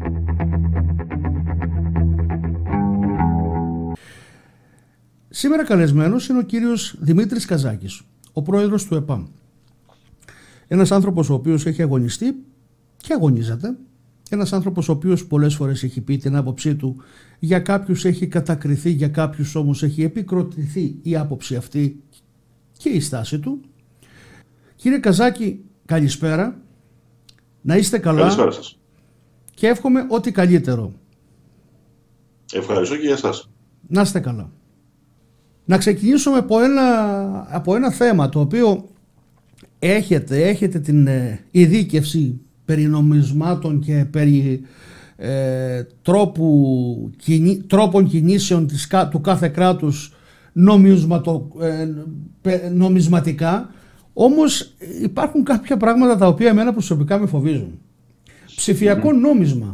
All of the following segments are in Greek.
Σήμερα καλεσμένος είναι ο κύριος Δημήτρης Καζάκης, ο πρόεδρος του ΕΠΑΜ. Ένας άνθρωπος ο οποίος έχει αγωνιστεί και αγωνίζεται. Ένας άνθρωπος ο οποίος πολλές φορές έχει πει την άποψή του, για κάποιους έχει κατακριθεί, για κάποιους όμως έχει επικροτηθεί η άποψη αυτή και η στάση του. Κύριε Καζάκη, καλησπέρα. Να είστε καλά. Καλησπέρα σας. Και εύχομαι ό,τι καλύτερο. Ευχαριστώ και για εσάς. Να είστε καλά. Να ξεκινήσουμε από ένα θέμα το οποίο έχετε την ειδίκευση περί νομισμάτων και περί τρόπων κινήσεων του κάθε κράτους νομισματικά, όμως υπάρχουν κάποια πράγματα τα οποία εμένα προσωπικά με φοβίζουν. Ψηφιακό νόμισμα.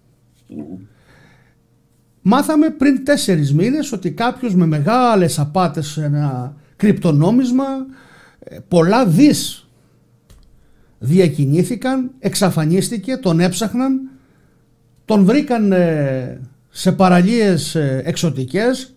Μάθαμε πριν 4 μήνες ότι κάποιος με μεγάλες απάτες σε ένα κρυπτονόμισμα, πολλά δις διακινήθηκαν, εξαφανίστηκε, τον έψαχναν, τον βρήκαν σε παραλίες εξωτικές,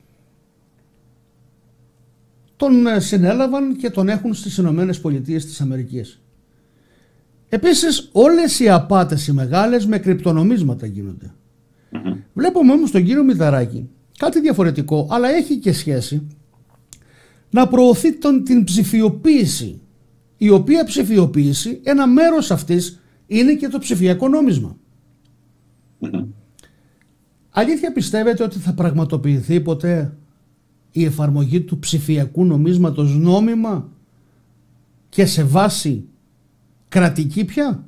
τον συνέλαβαν και τον έχουν στις Ηνωμένες Πολιτείες της Αμερικής. Επίσης όλες οι απάτες οι μεγάλες με κρυπτονομίσματα γίνονται. Βλέπουμε όμως τον κύριο Μητσοτάκη κάτι διαφορετικό, αλλά έχει και σχέση, να προωθεί την ψηφιοποίηση, η οποία ψηφιοποίηση, ένα μέρος αυτής είναι και το ψηφιακό νόμισμα. Αλήθεια πιστεύετε ότι θα πραγματοποιηθεί ποτέ η εφαρμογή του ψηφιακού νομίσματος νόμιμα και σε βάση κρατική πια?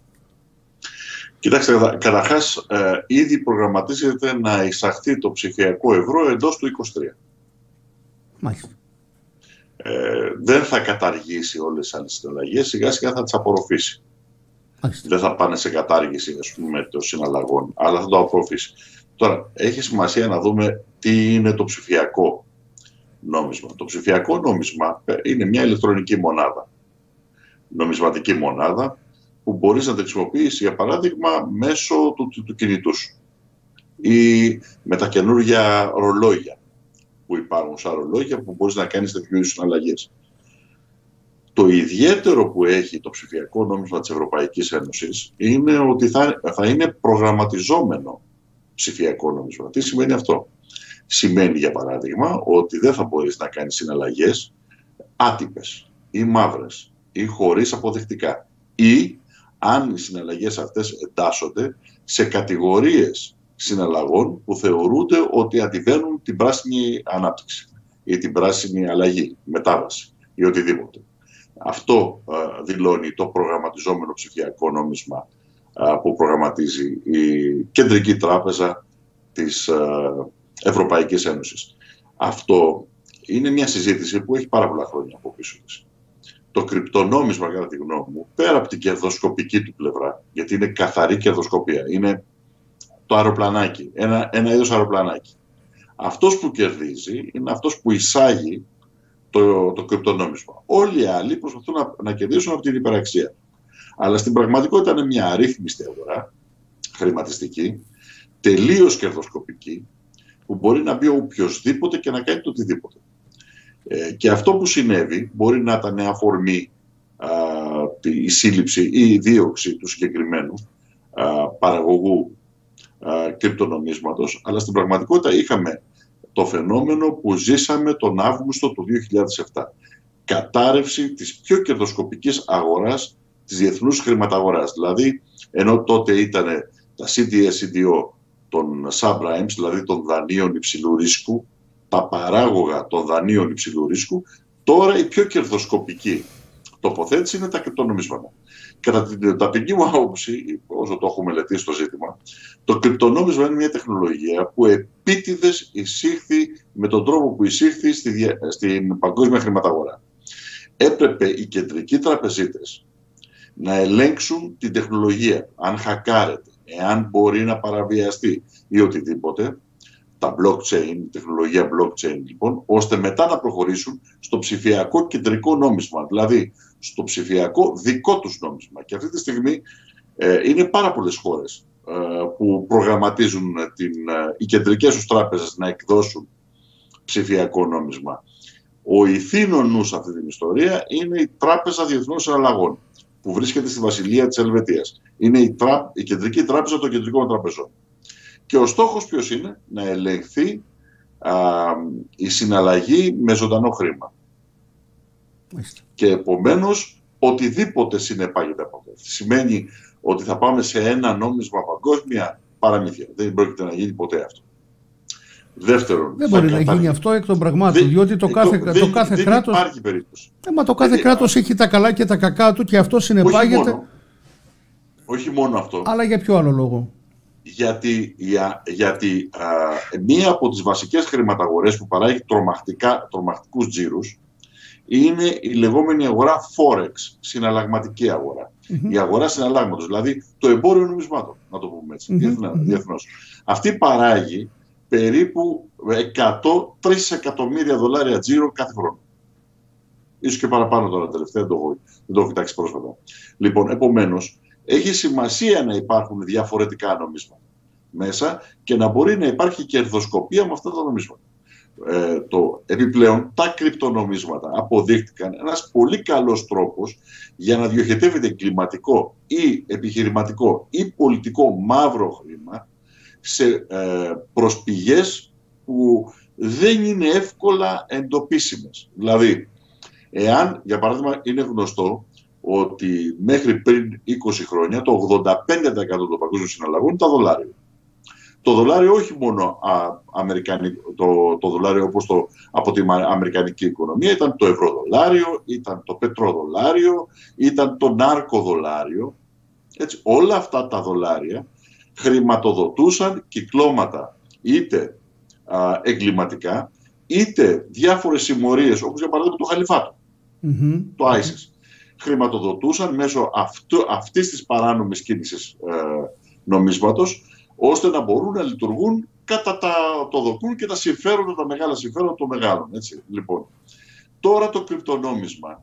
Κοιτάξτε, καταρχάς ήδη προγραμματίζεται να εισαχθεί το ψηφιακό ευρώ εντός του 2023. Μάλιστα. Δεν θα καταργήσει όλες τις άλλες συναλλαγές, σιγά σιγά θα τις απορροφήσει. Μάλιστα. Δεν θα πάνε σε κατάργηση, ας πούμε, των συναλλαγών, αλλά θα το απορροφήσει. Τώρα, έχει σημασία να δούμε τι είναι το ψηφιακό νόμισμα. Το ψηφιακό νόμισμα είναι μια ηλεκτρονική μονάδα, νομισματική μονάδα, που μπορείς να το χρησιμοποιήσεις, για παράδειγμα, μέσω του κινητού σου ή με τα καινούργια ρολόγια που υπάρχουν, σαν ρολόγια που μπορείς να κάνεις τέτοιου είδους συναλλαγές. Το ιδιαίτερο που έχει το ψηφιακό νόμισμα της Ευρωπαϊκής Ένωσης είναι ότι θα είναι προγραμματιζόμενο ψηφιακό νόμισμα. Τι σημαίνει αυτό? Σημαίνει, για παράδειγμα, ότι δεν θα μπορείς να κάνεις συναλλαγές άτυπες ή μαύρες ή χωρίς αποδεικτικά, ή αν οι συναλλαγές αυτές εντάσσονται σε κατηγορίες συναλλαγών που θεωρούνται ότι αντιβαίνουν την πράσινη ανάπτυξη ή την πράσινη αλλαγή, μετάβαση ή οτιδήποτε. Αυτό δηλώνει το προγραμματιζόμενο ψηφιακό νόμισμα που προγραμματίζει η Κεντρική Τράπεζα της Ευρωπαϊκής Ένωσης. Αυτό είναι μια συζήτηση που έχει πάρα πολλά χρόνια από πίσω της. Το κρυπτονόμισμα, κατά τη γνώμη μου, πέρα από την κερδοσκοπική του πλευρά, γιατί είναι καθαρή κερδοσκοπία, είναι το αεροπλανάκι, ένα είδος αεροπλανάκι. Αυτός που κερδίζει είναι αυτός που εισάγει το κρυπτονόμισμα. Όλοι οι άλλοι προσπαθούν να κερδίσουν από την υπεραξία. Αλλά στην πραγματικότητα είναι μια αρρύθμιστη αγορά, χρηματιστική, τελείως κερδοσκοπική, που μπορεί να μπει οποιοσδήποτε και να κάνει το οτιδήποτε. Και αυτό που συνέβη μπορεί να ήταν αφορμή η σύλληψη ή η δίωξη του συγκεκριμένου παραγωγού κρυπτονομίσματος, αλλά στην πραγματικότητα είχαμε το φαινόμενο που ζήσαμε τον Αύγουστο του 2007. Κατάρρευση της πιο κερδοσκοπικής αγοράς, της διεθνούς χρηματαγοράς. Δηλαδή, ενώ τότε ήταν τα CDS-CDO των subprimes, δηλαδή των δανείων υψηλού ρίσκου, τα παράγωγα των δανείων υψηλού ρίσκου, τώρα η πιο κερδοσκοπική τοποθέτηση είναι τα κρυπτονομίσματα. Κατά την ταπεινή μου άποψη, όσο το έχω μελετήσει το ζήτημα, το κρυπτονόμισμα είναι μια τεχνολογία που επίτηδες εισήχθη με τον τρόπο που εισήχθη στην παγκόσμια χρηματαγορά. Έπρεπε οι κεντρικοί τραπεζίτες να ελέγξουν την τεχνολογία, αν χακάρεται, εάν μπορεί να παραβιαστεί ή οτιδήποτε, τα blockchain, τεχνολογία blockchain λοιπόν, ώστε μετά να προχωρήσουν στο ψηφιακό κεντρικό νόμισμα, δηλαδή στο ψηφιακό δικό τους νόμισμα. Και αυτή τη στιγμή είναι πάρα πολλές χώρες που προγραμματίζουν οι κεντρικές τους τράπεζες να εκδώσουν ψηφιακό νόμισμα. Ο ηθήνων νου σε αυτή την ιστορία είναι η Τράπεζα Διεθνών Συναλλαγών, που βρίσκεται στη Βασιλεία της Ελβετίας. Είναι η κεντρική τράπεζα των κεντρικών τραπεζών. Και ο στόχος ποιος είναι? Να ελεγχθεί η συναλλαγή με ζωντανό χρήμα. Και επομένως οτιδήποτε συνεπάγεται από αυτό. Σημαίνει ότι θα πάμε σε ένα νόμισμα παγκόσμια, παραμύθια. Δεν πρόκειται να γίνει ποτέ αυτό. Δεύτερον, δεν μπορεί να γίνει αυτό εκ των πραγμάτων, διότι το κάθε κράτος. Δεν υπάρχει περίπτωση. Μα το κάθε κράτος έχει τα καλά και τα κακά του και αυτό συνεπάγεται. Όχι μόνο αυτό. Αλλά για ποιο άλλο λόγο? Γιατί μία από τις βασικές χρηματαγορές που παράγει τρομακτικούς τζίρους είναι η λεγόμενη αγορά Forex, συναλλαγματική αγορά. Η αγορά συναλλάγματος, δηλαδή το εμπόριο νομισμάτων, να το πούμε έτσι, διεθνώς. Αυτή παράγει περίπου 103 εκατομμύρια δολάρια τζίρο κάθε χρόνο. Ίσως και παραπάνω τώρα τελευταία, δεν το έχω κοιτάξει πρόσφατα. Λοιπόν, επομένως, έχει σημασία να υπάρχουν διαφορετικά νομίσματα μέσα και να μπορεί να υπάρχει κερδοσκοπία με αυτά τα νομίσματα. Επιπλέον, τα κρυπτονομίσματα αποδείχτηκαν ένας πολύ καλός τρόπος για να διοχετεύεται κλιματικό ή επιχειρηματικό ή πολιτικό μαύρο χρήμα προς πηγές που δεν είναι εύκολα εντοπίσιμες. Δηλαδή, εάν, για παράδειγμα, είναι γνωστό ότι μέχρι πριν 20 χρόνια το 85% των παγκόσμιων συναλλαγών ήταν δολάριο. Το δολάριο όχι μόνο το δολάριο όπως από την αμερικανική οικονομία, ήταν το ευρωδολάριο, ήταν το πετροδολάριο, ήταν το νάρκοδολάριο. Έτσι, όλα αυτά τα δολάρια χρηματοδοτούσαν κυκλώματα είτε εγκληματικά, είτε διάφορες συμμορίες, όπως για παράδειγμα το Χαλιφάτο, το ISIS. Χρηματοδοτούσαν μέσω αυτής της παράνομης κίνησης νομίσματος, ώστε να μπορούν να λειτουργούν κατά το δοκούν και τα μεγάλα συμφέροντα των μεγάλων. Έτσι. Λοιπόν, τώρα το κρυπτονόμισμα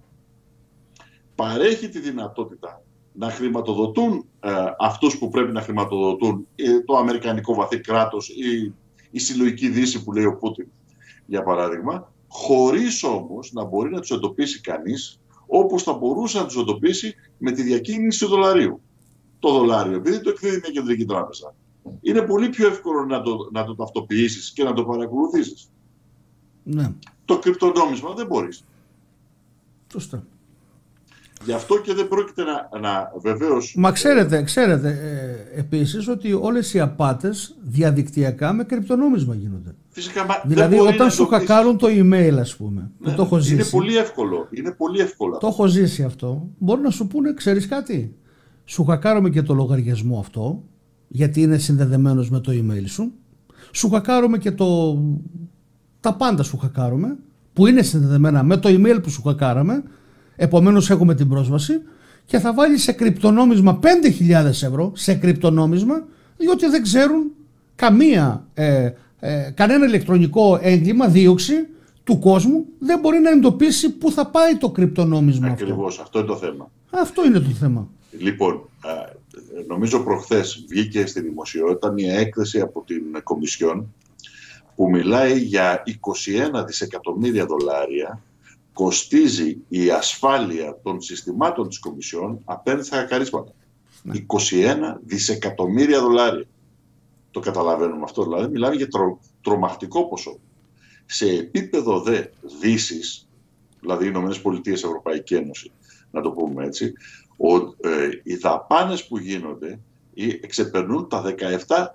παρέχει τη δυνατότητα να χρηματοδοτούν αυτούς που πρέπει να χρηματοδοτούν, το αμερικανικό βαθύ κράτος ή η συλλογική δύση που λέει ο Πούτιν, για παράδειγμα, χωρίς όμως να μπορεί να τους εντοπίσει κανείς όπως θα μπορούσε να τους εντοπίσει με τη διακίνηση του δολαρίου. Το δολάριο, επειδή το εκδίδει μια κεντρική τράπεζα, είναι πολύ πιο εύκολο να το ταυτοποιήσεις και να το παρακολουθήσεις. Ναι. Το κρυπτονόμισμα δεν μπορείς. Σωστά. Γι' αυτό και δεν πρόκειται να βεβαίως... Μα ξέρετε επίσης ότι όλες οι απάτες διαδικτυακά με κρυπτονόμισμα γίνονται. Φυσικά, δηλαδή όταν σου χακάρουν το email, ας πούμε, ναι, που το έχω ζήσει. Είναι πολύ εύκολο. Το έχω ζήσει αυτό. Μπορεί να σου πούνε, ξέρεις κάτι, σου χακάρουμε και το λογαριασμό αυτό, γιατί είναι συνδεδεμένος με το email σου. Σου χακάρουμε και τα πάντα σου χακάρουμε, που είναι συνδεδεμένα με το email που σου χακάραμε. Επομένως έχουμε την πρόσβαση και θα βάλει σε κρυπτονόμισμα 5.000 ευρώ σε κρυπτονόμισμα, διότι δεν ξέρουν κανένα ηλεκτρονικό έγκλημα, δίωξη του κόσμου δεν μπορεί να εντοπίσει πού θα πάει το κρυπτονόμισμα. Ακριβώς, αυτό είναι το θέμα. Αυτό είναι το θέμα. Λοιπόν, νομίζω προχθές βγήκε στη δημοσιότητα μια έκθεση από την Κομισιόν που μιλάει για 21 δισεκατομμύρια δολάρια κοστίζει η ασφάλεια των συστημάτων της Κομισιόν απέναντι στα χακαρίσματα. 21 δισεκατομμύρια δολάρια. Το καταλαβαίνουμε αυτό, δηλαδή μιλάμε για τρομακτικό ποσό. Σε επίπεδο δε Δύσης, δηλαδή Ηνωμένες Πολιτείες, Ευρωπαϊκή Ένωση, να το πούμε έτσι, οι δαπάνες που γίνονται εξεπερνούν τα 1,7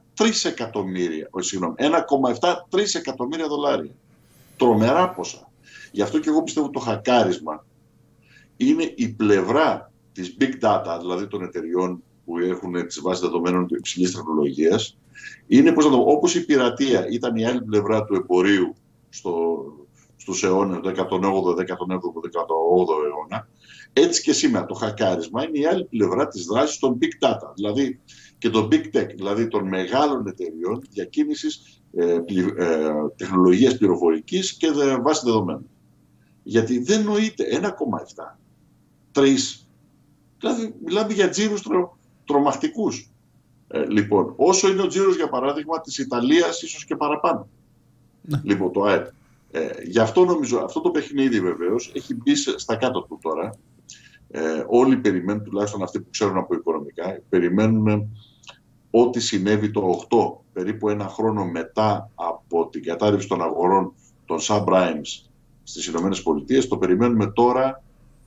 τρισεκατομμύρια δολάρια. Τρομερά ποσά. Γι' αυτό και εγώ πιστεύω ότι το χακάρισμα είναι η πλευρά της big data, δηλαδή των εταιριών που έχουν τις βάσεις δεδομένων υψηλής τεχνολογίας. Είναι, όπως η πειρατεία ήταν η άλλη πλευρά του εμπορίου στους αιώνες, το 18ο, 18ο αιώνα, έτσι και σήμερα το χακάρισμα είναι η άλλη πλευρά της δράσης των big data, δηλαδή και των big tech, δηλαδή των μεγάλων εταιριών διακίνησης τεχνολογίας πληροφορικής και βάσης δεδομένων. Γιατί δεν νοείται 1,7, 3, δηλαδή μιλάμε για τζίρους τρομακτικούς. Λοιπόν, όσο είναι ο τζίρος, για παράδειγμα, της Ιταλίας, ίσως και παραπάνω. Ναι. Λοιπόν, το ΑΕΠ. Γι' αυτό νομίζω, αυτό το παιχνίδι βεβαίως έχει μπει στα κάτω του τώρα. Όλοι περιμένουν, τουλάχιστον αυτοί που ξέρουν από οικονομικά, περιμένουν ό,τι συνέβη το 8, περίπου ένα χρόνο μετά από την κατάρρευση των αγορών των subprimes στις Ηνωμένες Πολιτείες, το περιμένουμε τώρα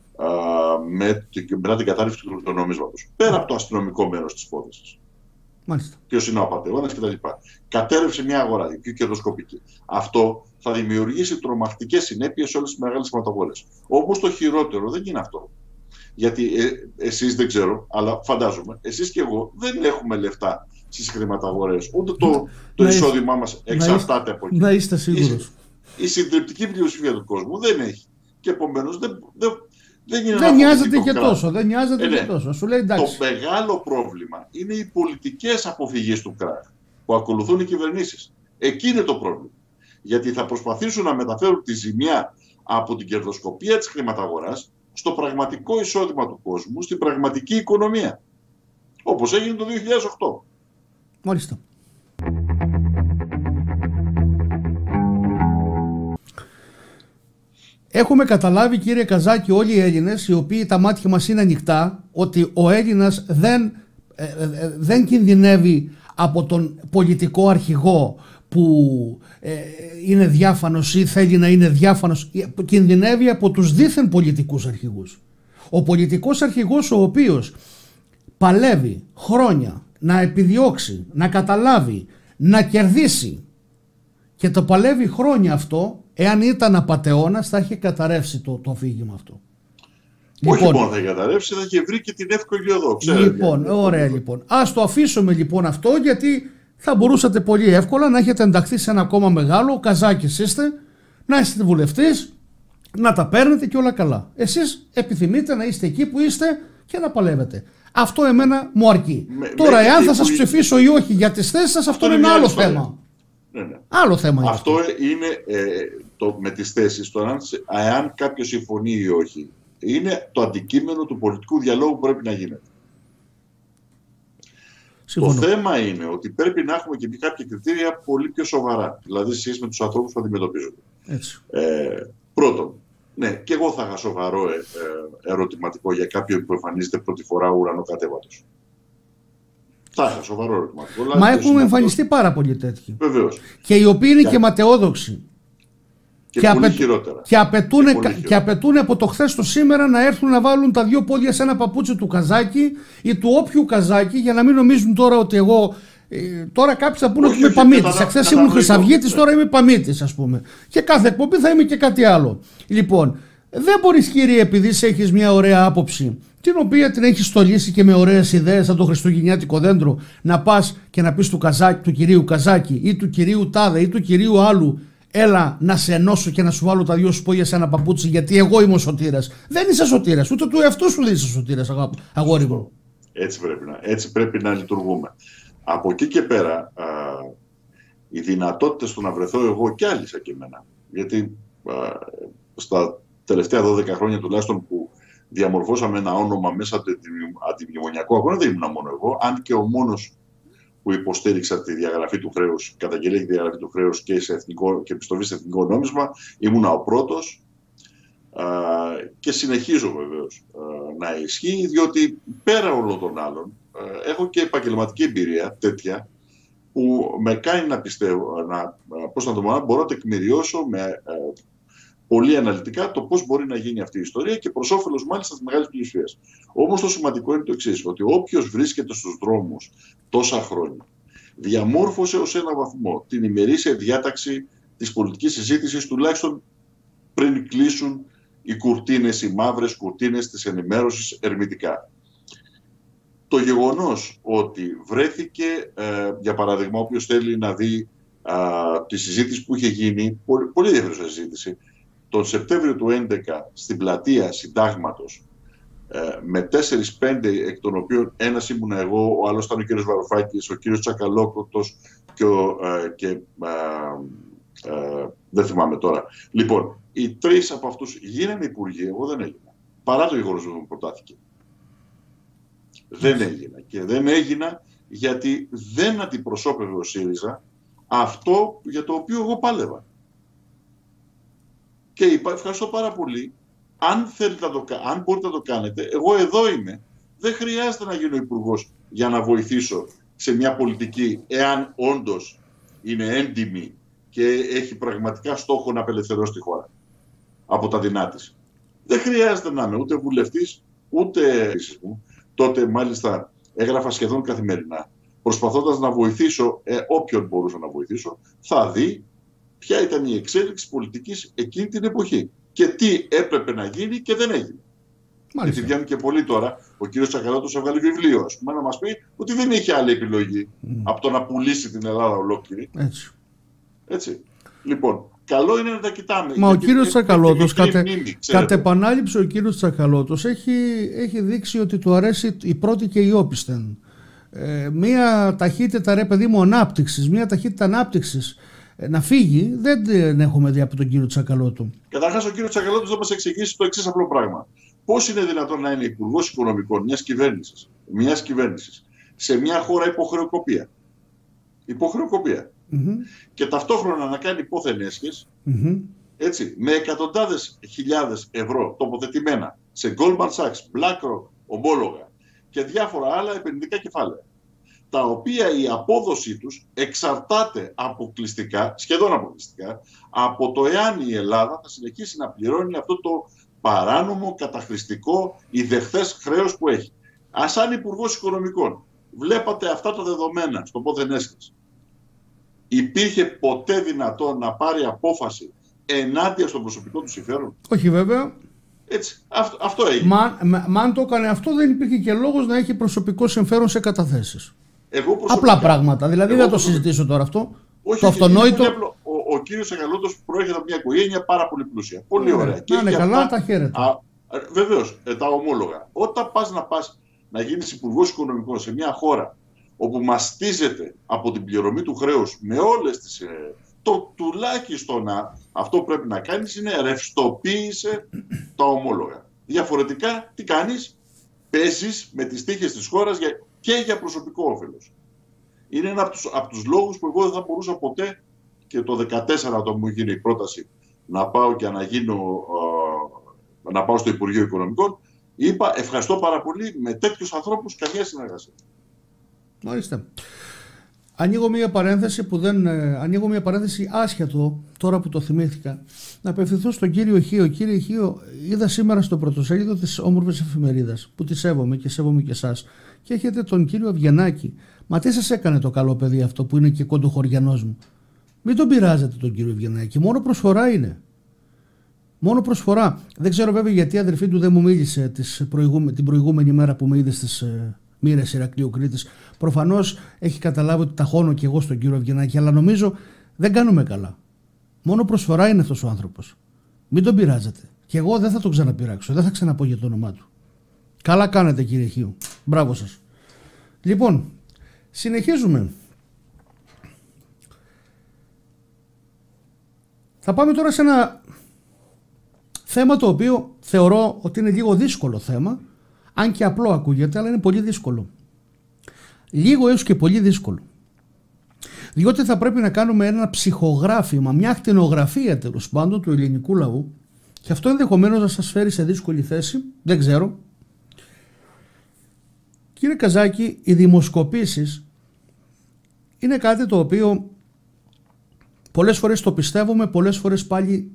μετά την κατάρρευση του κρυπτονομίσματος. Πέρα από το αστυνομικό μέρος της υπόθεσης. Ποιος είναι ο απατεώνας κτλ. Κατέρευσε μια αγορά, πιο κερδοσκοπική. Αυτό θα δημιουργήσει τρομακτικές συνέπειες σε όλες τις μεγάλες χρηματαγορές. Όμως το χειρότερο δεν είναι αυτό. Γιατί εσείς δεν ξέρω, αλλά φαντάζομαι, εσείς και εγώ δεν έχουμε λεφτά στις χρηματαγορές. Ούτε το εισόδημά μας εξαρτάται από εκεί. Να είστε σίγουρος. Η συντριπτική πλειοψηφία του κόσμου δεν έχει. Και επομένως δεν νοιάζεται και τόσο. Δεν νοιάζεται και τόσο. Σου λέει, εντάξει. Το μεγάλο πρόβλημα είναι οι πολιτικές αποφυγής του κράχ που ακολουθούν οι κυβερνήσεις. Εκεί είναι το πρόβλημα. Γιατί θα προσπαθήσουν να μεταφέρουν τη ζημιά από την κερδοσκοπία της χρηματαγοράς στο πραγματικό εισόδημα του κόσμου, στην πραγματική οικονομία. Όπως έγινε το 2008. Μάλιστα. Έχουμε καταλάβει, κύριε Καζάκη, όλοι οι Έλληνες, οι οποίοι τα μάτια μας είναι ανοιχτά, ότι ο Έλληνας δεν κινδυνεύει από τον πολιτικό αρχηγό που είναι διάφανος ή θέλει να είναι διάφανος. Κινδυνεύει από τους δίθεν πολιτικούς αρχηγούς. Ο πολιτικός αρχηγός, ο οποίος παλεύει χρόνια να επιδιώξει, να καταλάβει, να κερδίσει, και το παλεύει χρόνια αυτό, εάν ήταν απατεώνας θα είχε καταρρεύσει το αφήγημα αυτό. Όχι μόνο θα είχε καταρρεύσει, θα είχε βρει και την εύκολη οδό. Λοιπόν, ωραία λοιπόν. Ας το αφήσουμε λοιπόν αυτό, γιατί θα μπορούσατε πολύ εύκολα να έχετε ενταχθεί σε ένα κόμμα μεγάλο, ο Καζάκης είστε, να είστε βουλευτής, να τα παίρνετε και όλα καλά. Εσείς επιθυμείτε να είστε εκεί που είστε και να παλεύετε. Αυτό εμένα μου αρκεί. Τώρα, εάν θα σας ψηφίσω ή όχι για τις θέσεις σας, αυτό είναι ένα άλλο θέμα. Ναι. Άλλο θέμα. Αυτό είναι με τις θέσεις. Εάν κάποιος συμφωνεί ή όχι, είναι το αντικείμενο του πολιτικού διαλόγου που πρέπει να γίνεται. Συμφωνώ. Το θέμα είναι ότι πρέπει να έχουμε και κάποια κριτήρια πολύ πιο σοβαρά. Δηλαδή, σχέση με τους ανθρώπους που αντιμετωπίζονται. Πρώτον, ναι, και εγώ θα είχα σοβαρό ερωτηματικό για κάποιον που εμφανίζεται πρώτη φορά ουρανοκατέβατος. Θα είχα σοβαρό ερωτηματικό. Μα έχουν εμφανιστεί πάρα πολλοί τέτοιοι. Βεβαίως. Και οι οποίοι είναι και ματαιόδοξοι. Και απαιτούν από το χθες στο σήμερα να έρθουν να βάλουν τα δύο πόδια σε ένα παπούτσι του Καζάκη ή του όποιου Καζάκη, για να μην νομίζουν τώρα ότι εγώ. Τώρα κάποιοι θα πούνε ότι είμαι Παμίτης. Εχθές ήμουν Χρυσαυγίτης, τώρα είμαι Παμίτης, ας πούμε. Και κάθε εκπομπή θα είμαι και κάτι άλλο. Λοιπόν, δεν μπορείς, κύριε, επειδή έχεις μια ωραία άποψη, την οποία την έχεις στολίσει και με ωραίες ιδέες σαν το χριστουγεννιάτικο δέντρο, να πας και να πεις του κυρίου Καζάκη ή του κυρίου Τάδε ή του κυρίου άλλου, έλα να σε ενώσω και να σου βάλω τα δυο σου πόδια σε ένα παπούτσι, γιατί εγώ είμαι ο σωτήρας. Δεν είσαι σωτήρας, ούτε του εαυτού σου δεν είσαι σωτήρας, αγόρι μου. Έτσι πρέπει να λειτουργούμε. Από εκεί και πέρα, οι δυνατότητες του να βρεθώ εγώ και άλλοι σαν και εμένα, γιατί στα τελευταία 12 χρόνια τουλάχιστον που διαμορφώσαμε ένα όνομα μέσα από το αντιμνημονιακό αγώνα, δεν ήμουν μόνο εγώ, αν και ο μόνος που υποστήριξα τη διαγραφή του χρέους, καταγγελία τη διαγραφή του χρέους και επιστροφή σε εθνικό νόμισμα, ήμουνα ο πρώτος και συνεχίζω βεβαίως να ισχύει, διότι πέρα όλων των άλλων έχω και επαγγελματική εμπειρία τέτοια που με κάνει να πιστεύω, μπορώ να τεκμηριώσω με πολύ αναλυτικά το πώς μπορεί να γίνει αυτή η ιστορία και προς όφελος μάλιστα της μεγάλης πλειοψηφίας. Όμως το σημαντικό είναι το εξής, ότι όποιος βρίσκεται στους δρόμους τόσα χρόνια διαμόρφωσε ως ένα βαθμό την ημερήσια διάταξη της πολιτικής συζήτησης, τουλάχιστον πριν κλείσουν οι κουρτίνες, οι μαύρες κουρτίνες της ενημέρωσης ερμητικά. Το γεγονός ότι βρέθηκε, για παράδειγμα, όποιος θέλει να δει τη συζήτηση που είχε γίνει, πολύ ενδιαφέρουσα συζήτηση, τον Σεπτέμβριο του 2011 στην πλατεία Συντάγματος, με 4-5 εκ των οποίων ένας ήμουν εγώ, ο άλλος ήταν ο κύριος Βαρουφάκης, ο κύριος Τσακαλώκοτος και δεν θυμάμαι τώρα. Λοιπόν, οι τρεις από αυτούς γίνανε υπουργοί, εγώ δεν έγινα. Παρά το γεγονός που μου προτάθηκε. Δεν έγινα. Και δεν έγινα γιατί δεν αντιπροσώπευε ο ΣΥΡΙΖΑ αυτό για το οποίο εγώ πάλευα. Και είπα, ευχαριστώ πάρα πολύ. Αν μπορείτε να το κάνετε, εγώ εδώ είμαι. Δεν χρειάζεται να γίνω υπουργός για να βοηθήσω σε μια πολιτική, εάν όντως είναι έντιμη και έχει πραγματικά στόχο να απελευθερώσει τη χώρα από τα δεινά της. Δεν χρειάζεται να είμαι ούτε βουλευτής, ούτε μου. Τότε μάλιστα έγραφα σχεδόν καθημερινά, προσπαθώντας να βοηθήσω όποιον μπορούσα να βοηθήσω, θα δει ποια ήταν η εξέλιξη πολιτικής εκείνη την εποχή και τι έπρεπε να γίνει και δεν έγινε. Μάλιστα. Γιατί βγαίνουν και πολλοί τώρα. Ο κύριος Τσακαλώτος έβγαλε βιβλίο, ας πούμε, να μας πει ότι δεν είχε άλλη επιλογή από το να πουλήσει την Ελλάδα ολόκληρη. Έτσι. Λοιπόν, καλό είναι να τα κοιτάμε. Μα ο κύριος Τσακαλώτος, κατ' επανάληψη, ο κύριος Τσακαλώτος έχει δείξει ότι του αρέσει η πρώτη και η όπισθεν. Μία ταχύτητα, ρε παιδί μου, ανάπτυξης, μία ταχύτητα ανάπτυξης να φύγει, δεν έχουμε δει από τον κύριο Τσακαλώτο. Καταρχάς, ο κύριος Τσακαλώτος θα μας εξηγήσει το εξής απλό πράγμα. Πώς είναι δυνατόν να είναι υπουργός οικονομικών μιας κυβέρνησης σε μια χώρα υποχρεοκοπία. Και ταυτόχρονα να κάνει υπόθεν έσχες, έτσι, με εκατοντάδες χιλιάδες ευρώ τοποθετημένα σε Goldman Sachs, BlackRock, ομόλογα και διάφορα άλλα επενδυτικά κεφάλαια, τα οποία η απόδοσή τους εξαρτάται σχεδόν αποκλειστικά, από το εάν η Ελλάδα θα συνεχίσει να πληρώνει αυτό το παράνομο, καταχρηστικό, ιδεχθές χρέος που έχει. Σαν υπουργός οικονομικών βλέπατε αυτά τα δεδομένα στο πόθεν έσχες. Υπήρχε ποτέ δυνατόν να πάρει απόφαση ενάντια στο προσωπικό του συμφέρον? Όχι βέβαια. Έτσι, αυτό έγινε. Μα αν το έκανε αυτό, δεν υπήρχε και λόγος να έχει προσωπικό συμφέρον σε καταθέσεις. Απλά πράγματα. Δηλαδή δεν θα το συζητήσω τώρα αυτό. Όχι, το αυτονόητο. Ο κύριος Τσακαλώτος προέρχεται από μια οικογένεια πάρα πολύ πλούσια. Πολύ ωραία. Να είναι καλά, τα χαίρετα. Βεβαίως, τα ομόλογα. Όταν πας να γίνεις υπουργός οικονομικών σε μια χώρα όπου μαστίζεται από την πληρωμή του χρέους με όλες τις... Το τουλάχιστον αυτό που πρέπει να κάνεις είναι ρευστοποίησε τα ομόλογα. Διαφορετικά, τι κάνεις? Παίζεις με τις τύχες της χώρας και για προσωπικό όφελος. Είναι ένα από τους λόγους που εγώ δεν θα μπορούσα ποτέ, και το 2014 όταν μου γίνει η πρόταση να πάω και να πάω στο Υπουργείο Οικονομικών, είπα ευχαριστώ πάρα πολύ, με τέτοιους ανθρώπους καμία συνεργασία. Μάλιστα. Ανοίγω μια παρένθεση άσχετο, τώρα που το θυμήθηκα, να απευθυνθώ στον κύριο Χίο. Κύριε Χίο, είδα σήμερα στο πρωτοσέλιδο της όμορφης εφημερίδας, που τη σέβομαι και σέβομαι και εσάς, και έχετε τον κύριο Αυγενάκη. Μα τι σας έκανε το καλό παιδί αυτό που είναι και κοντοχωριανός μου? Μην τον πειράζετε τον κύριο Αυγενάκη, μόνο προσφορά είναι. Μόνο προσφορά. Δεν ξέρω βέβαια γιατί η αδερφή του δεν μου μίλησε την προηγούμενη μέρα που με είδε στις μοίρες Ηρακλείου Κρήτης. Προφανώς έχει καταλάβει ότι ταχώνω και εγώ στον κύριο Αυγενάκη, αλλά νομίζω δεν κάνουμε καλά. Μόνο προσφορά είναι αυτός ο άνθρωπος. Μην τον πειράζετε. Και εγώ δεν θα τον ξαναπειράξω. Δεν θα ξαναπώ για το όνομά του. Καλά κάνετε κύριε Χίου. Μπράβο σας. Λοιπόν, συνεχίζουμε. Θα πάμε τώρα σε ένα θέμα το οποίο θεωρώ ότι είναι λίγο δύσκολο θέμα, αν και απλό ακούγεται, αλλά είναι πολύ δύσκολο. Λίγο έως και πολύ δύσκολο. Διότι θα πρέπει να κάνουμε ένα ψυχογράφημα, μια ακτινογραφία τέλος πάντων του ελληνικού λαού, και αυτό ενδεχομένως να σας φέρει σε δύσκολη θέση, δεν ξέρω. Κύριε Καζάκη, οι δημοσκοπήσεις είναι κάτι το οποίο πολλές φορές το πιστεύουμε, πολλές φορές πάλι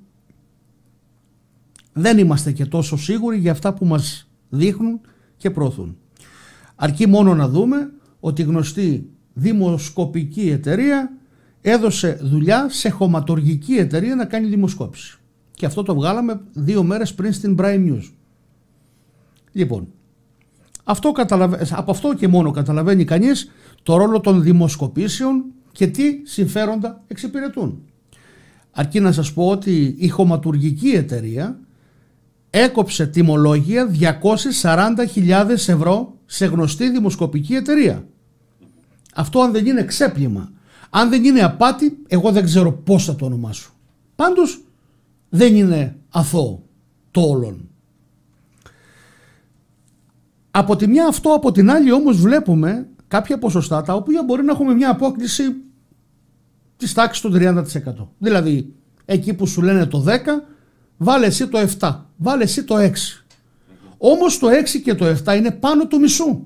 δεν είμαστε και τόσο σίγουροι για αυτά που μας δείχνουν και προωθούν. Αρκεί μόνο να δούμε ότι η γνωστή δημοσκοπική εταιρεία έδωσε δουλειά σε χωματουργική εταιρεία να κάνει δημοσκόπηση. Και αυτό το βγάλαμε 2 μέρες πριν στην Prime News. Λοιπόν, από αυτό και μόνο καταλαβαίνει κανείς το ρόλο των δημοσκοπήσεων και τι συμφέροντα εξυπηρετούν. Αρκεί να σας πω ότι η χωματουργική εταιρεία έκοψε τιμολόγια 240.000 ευρώ σε γνωστή δημοσκοπική εταιρεία. Αυτό αν δεν είναι ξέπλυμα, αν δεν είναι απάτη, εγώ δεν ξέρω πώς θα το ονομάσω. Πάντως δεν είναι αθώο το όλον. Από τη μια αυτό, από την άλλη όμως βλέπουμε κάποια ποσοστά τα οποία μπορεί να έχουμε μια απόκληση της τάξης του 30%. Δηλαδή εκεί που σου λένε το 10, βάλε εσύ το 7, βάλε εσύ το 6. Όμως το 6 και το 7 είναι πάνω του μισού.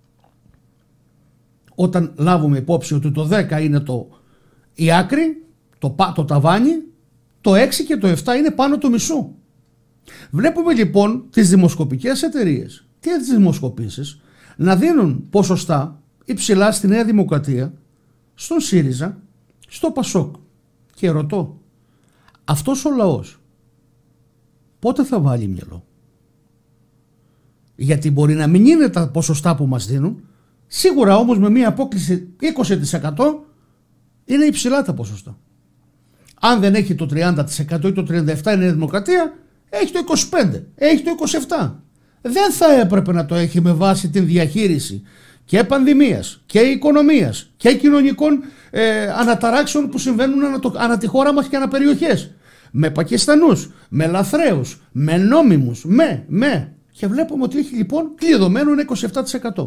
Όταν λάβουμε υπόψη ότι το 10 είναι η άκρη, το ταβάνι, το 6 και το 7 είναι πάνω του μισού. Βλέπουμε λοιπόν τις δημοσκοπικές εταιρείες και τις δημοσκοπήσεις να δίνουν ποσοστά υψηλά στη Νέα Δημοκρατία, στον ΣΥΡΙΖΑ, στο ΠΑΣΟΚ. Και ρωτώ, αυτός ο λαός πότε θα βάλει μυαλό? Γιατί μπορεί να μην είναι τα ποσοστά που μας δίνουν, σίγουρα όμως με μια απόκληση 20% είναι υψηλά τα ποσοστά. Αν δεν έχει το 30% ή το 37% η Νέα Δημοκρατία, έχει το 25%, έχει το 27%. Δεν θα έπρεπε να το έχει με βάση την διαχείριση και πανδημίας και οικονομίας και κοινωνικών αναταράξεων που συμβαίνουν ανά τη χώρα μας και ανά περιοχές. Με Πακιστανούς, με λαθρέους, με νόμιμους, και βλέπουμε ότι έχει λοιπόν κλειδωμένο ένα 27%.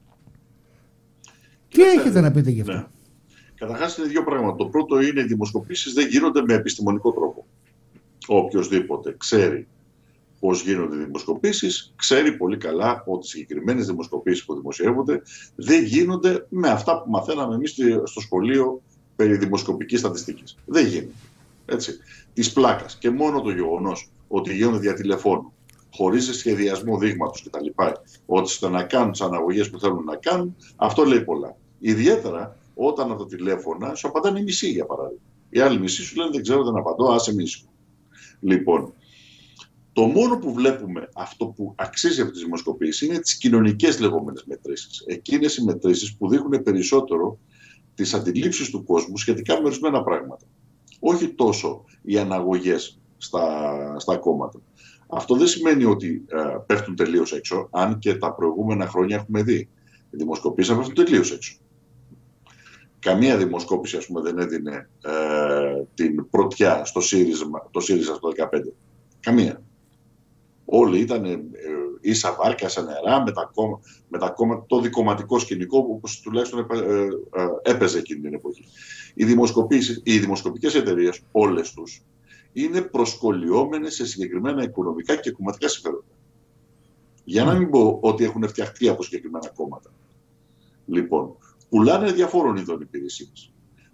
Τι έχετε να πείτε γι' αυτό? Ναι. Καταρχάς είναι δύο πράγματα. Το πρώτο είναι οι δημοσκοπήσεις δεν γίνονται με επιστημονικό τρόπο. Οποιοςδήποτε ξέρει πώς γίνονται οι δημοσκοπήσεις, ξέρει πολύ καλά ότι συγκεκριμένες δημοσκοπήσεις που δημοσιεύονται δεν γίνονται με αυτά που μαθαίναμε εμείς στο σχολείο περί δημοσκοπικής στατιστικής. Δεν γίνονται. Έτσι. Της πλάκας. Και μόνο το γεγονός ότι γίνονται δια τηλεφώνου, χωρίς σχεδιασμό δείγματος κτλ., ώστε να κάνουν τις αναγωγές που θέλουν να κάνουν, αυτό λέει πολλά. Ιδιαίτερα όταν από τα τηλέφωνα σου απαντάνε η μισή, για παράδειγμα. Οι άλλοι μισοί σου λένε δεν ξέρω, δεν απαντώ, άσε μίσου. Λοιπόν, το μόνο που βλέπουμε, αυτό που αξίζει από τις δημοσκοπήσεις, είναι τις κοινωνικές λεγόμενες μετρήσεις. Εκείνες οι μετρήσεις που δείχνουν περισσότερο τις αντιλήψεις του κόσμου σχετικά με ορισμένα πράγματα. Όχι τόσο οι αναγωγές στα κόμματα. Αυτό δεν σημαίνει ότι πέφτουν τελείως έξω, αν και τα προηγούμενα χρόνια έχουμε δει. Οι δημοσκοπήσεις πέφτουν τελείως έξω. Καμία δημοσκόπηση, ας πούμε, δεν έδινε την πρωτιά στο ΣΥΡΙΖΑ στο 2015. Καμία. Όλοι ήταν ίσα βάρκα, σαν νερά, με τα κόμματα, το δικομματικό σκηνικό που τουλάχιστον έπαιζε εκείνη την εποχή. Οι δημοσκοπικές εταιρείες, όλες τους, είναι προσκολιόμενες σε συγκεκριμένα οικονομικά και κομματικά συμφέροντα. Για να μην πω ότι έχουν φτιαχτεί από συγκεκριμένα κόμματα. Λοιπόν, πουλάνε διαφόρων ειδών υπηρεσίες.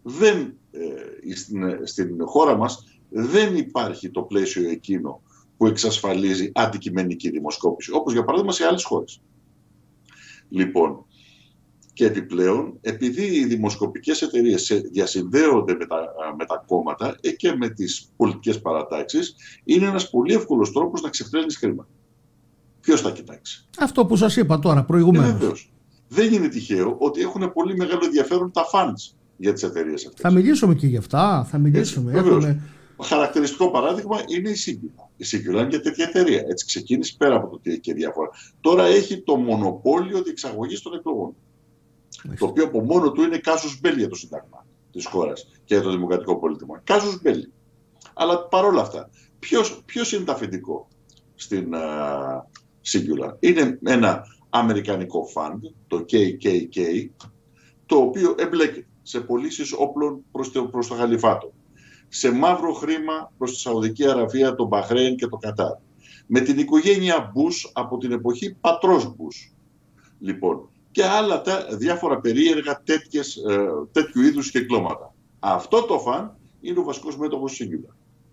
Στην χώρα μας δεν υπάρχει το πλαίσιο εκείνο που εξασφαλίζει αντικειμενική δημοσκόπηση, όπως για παράδειγμα σε άλλες χώρες. Λοιπόν, και επιπλέον, επειδή οι δημοσκοπικές εταιρείες διασυνδέονται με τα κόμματα και με τις πολιτικές παρατάξεις, είναι ένας πολύ εύκολος τρόπος να ξεφτρέλνεις χρήμα. Ποιος θα κοιτάξει? Αυτό που σας είπα τώρα προηγουμένως. Βεβαίως. Δεν είναι τυχαίο ότι έχουν πολύ μεγάλο ενδιαφέρον τα funds για τις εταιρείες αυτές. Θα μιλήσουμε και γι' αυτά. Θα μιλήσουμε. Χαρακτηριστικό παράδειγμα είναι η Singular. Η Singular είναι και τέτοια εταιρεία. Έτσι ξεκίνησε πέρα από το τι και διάφορα. Τώρα έχει το μονοπόλιο διεξαγωγής των εκλογών. Το οποίο από μόνο του είναι casus belli για το Σύνταγμα της χώρας και για το δημοκρατικό πολίτημα. Casus belli. Αλλά παρόλα αυτά, ποιος είναι το αφεντικό στην Singular? Είναι ένα αμερικανικό fund, το KKK, το οποίο εμπλέκεται σε πωλήσεις όπλων προς το Χαλιφάτο, σε μαύρο χρήμα προς τη Σαουδική Αραβία, το Μπαχρέιν και το Κατάρ, με την οικογένεια Μπούς από την εποχή πατρός Μπούς. Λοιπόν, και άλλα διάφορα περίεργα τέτοιου είδους κυκλώματα. Αυτό το φαν είναι ο βασικός μέτοχος Singular.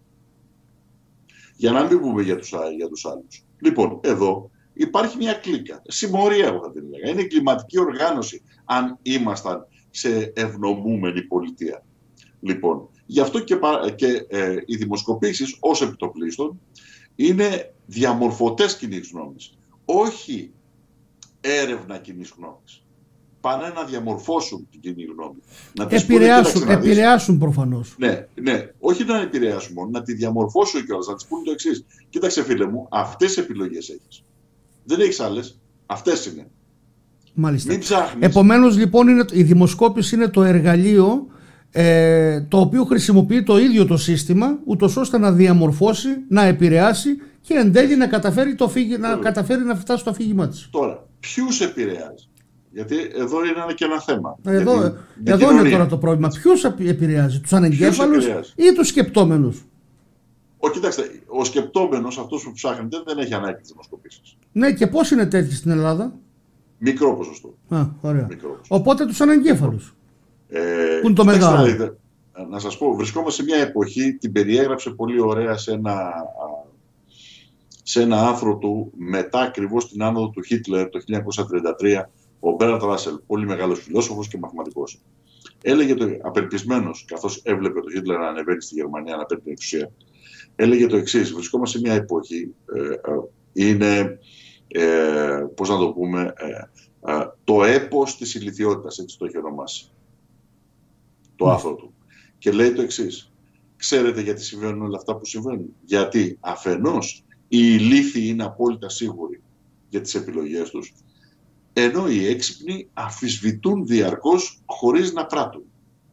Για να μην πούμε για τους άλλους. Λοιπόν, εδώ υπάρχει μια κλίκα. Συμμορία, εγώ θα την έλεγα. Είναι εγκληματική οργάνωση, αν ήμασταν σε ευνομούμενη πολιτεία. Λοιπόν, γι' αυτό και οι δημοσκοπήσεις ως επιτοπλίστων είναι διαμορφωτές κοινής γνώμης. Όχι έρευνα κοινής γνώμης. Πάνε να διαμορφώσουν την κοινή γνώμη. Να επηρεάσουν προφανώς. Ναι, όχι να επηρεάσουν μόνο, να τη διαμορφώσουν κιόλας. Να της πούνε το εξής. Κοίταξε φίλε μου, αυτές τις επιλογές έχεις. Δεν έχεις άλλες. Αυτές είναι. Μάλιστα. Μην ψάχνεις. Επομένως λοιπόν η δημοσκόπηση είναι το εργαλείο το οποίο χρησιμοποιεί το ίδιο το σύστημα, ούτως ώστε να διαμορφώσει, να επηρεάσει και εν τέλει να καταφέρει να φτάσει στο αφήγημά της. Τώρα, ποιους επηρεάζει? Γιατί εδώ είναι και ένα θέμα. Εδώ είναι τώρα το πρόβλημα. Ποιους επηρεάζει, τους ανεγκέφαλους ή τους σκεπτόμενους? Κοιτάξτε, ο σκεπτόμενος, αυτός που ψάχνετε, δεν έχει ανάγκη τις δημοσκοπήσεις. Ναι, και πώς είναι τέτοιοι στην Ελλάδα? Μικρό ποσοστό. Ωραία. Οπότε τους ανεγκέφαλους. Που είναι το μεγάλο. Να σας πω, βρισκόμαστε σε μια εποχή, την περιέγραψε πολύ ωραία σε ένα άρθρο του μετά ακριβώς την άνοδο του Χίτλερ το 1933, ο Μπέρντ Ράσελ, πολύ μεγάλος φιλόσοφος και μαθηματικός. Έλεγε απελπισμένος, καθώς έβλεπε το Χίτλερ να ανεβαίνει στη Γερμανία, να παίρνει την εξουσία, έλεγε το εξής: βρισκόμαστε σε μια εποχή, είναι, πώς να το πούμε, το έπος της ηλιθιότητας, έτσι το έχει ονομάσει το άρθρο του. Και λέει το εξής: ξέρετε γιατί συμβαίνουν όλα αυτά που συμβαίνουν? Γιατί αφενός οι ηλίθιοι είναι απόλυτα σίγουροι για τις επιλογές τους, ενώ οι έξυπνοι αμφισβητούν διαρκώς χωρίς να πράττουν.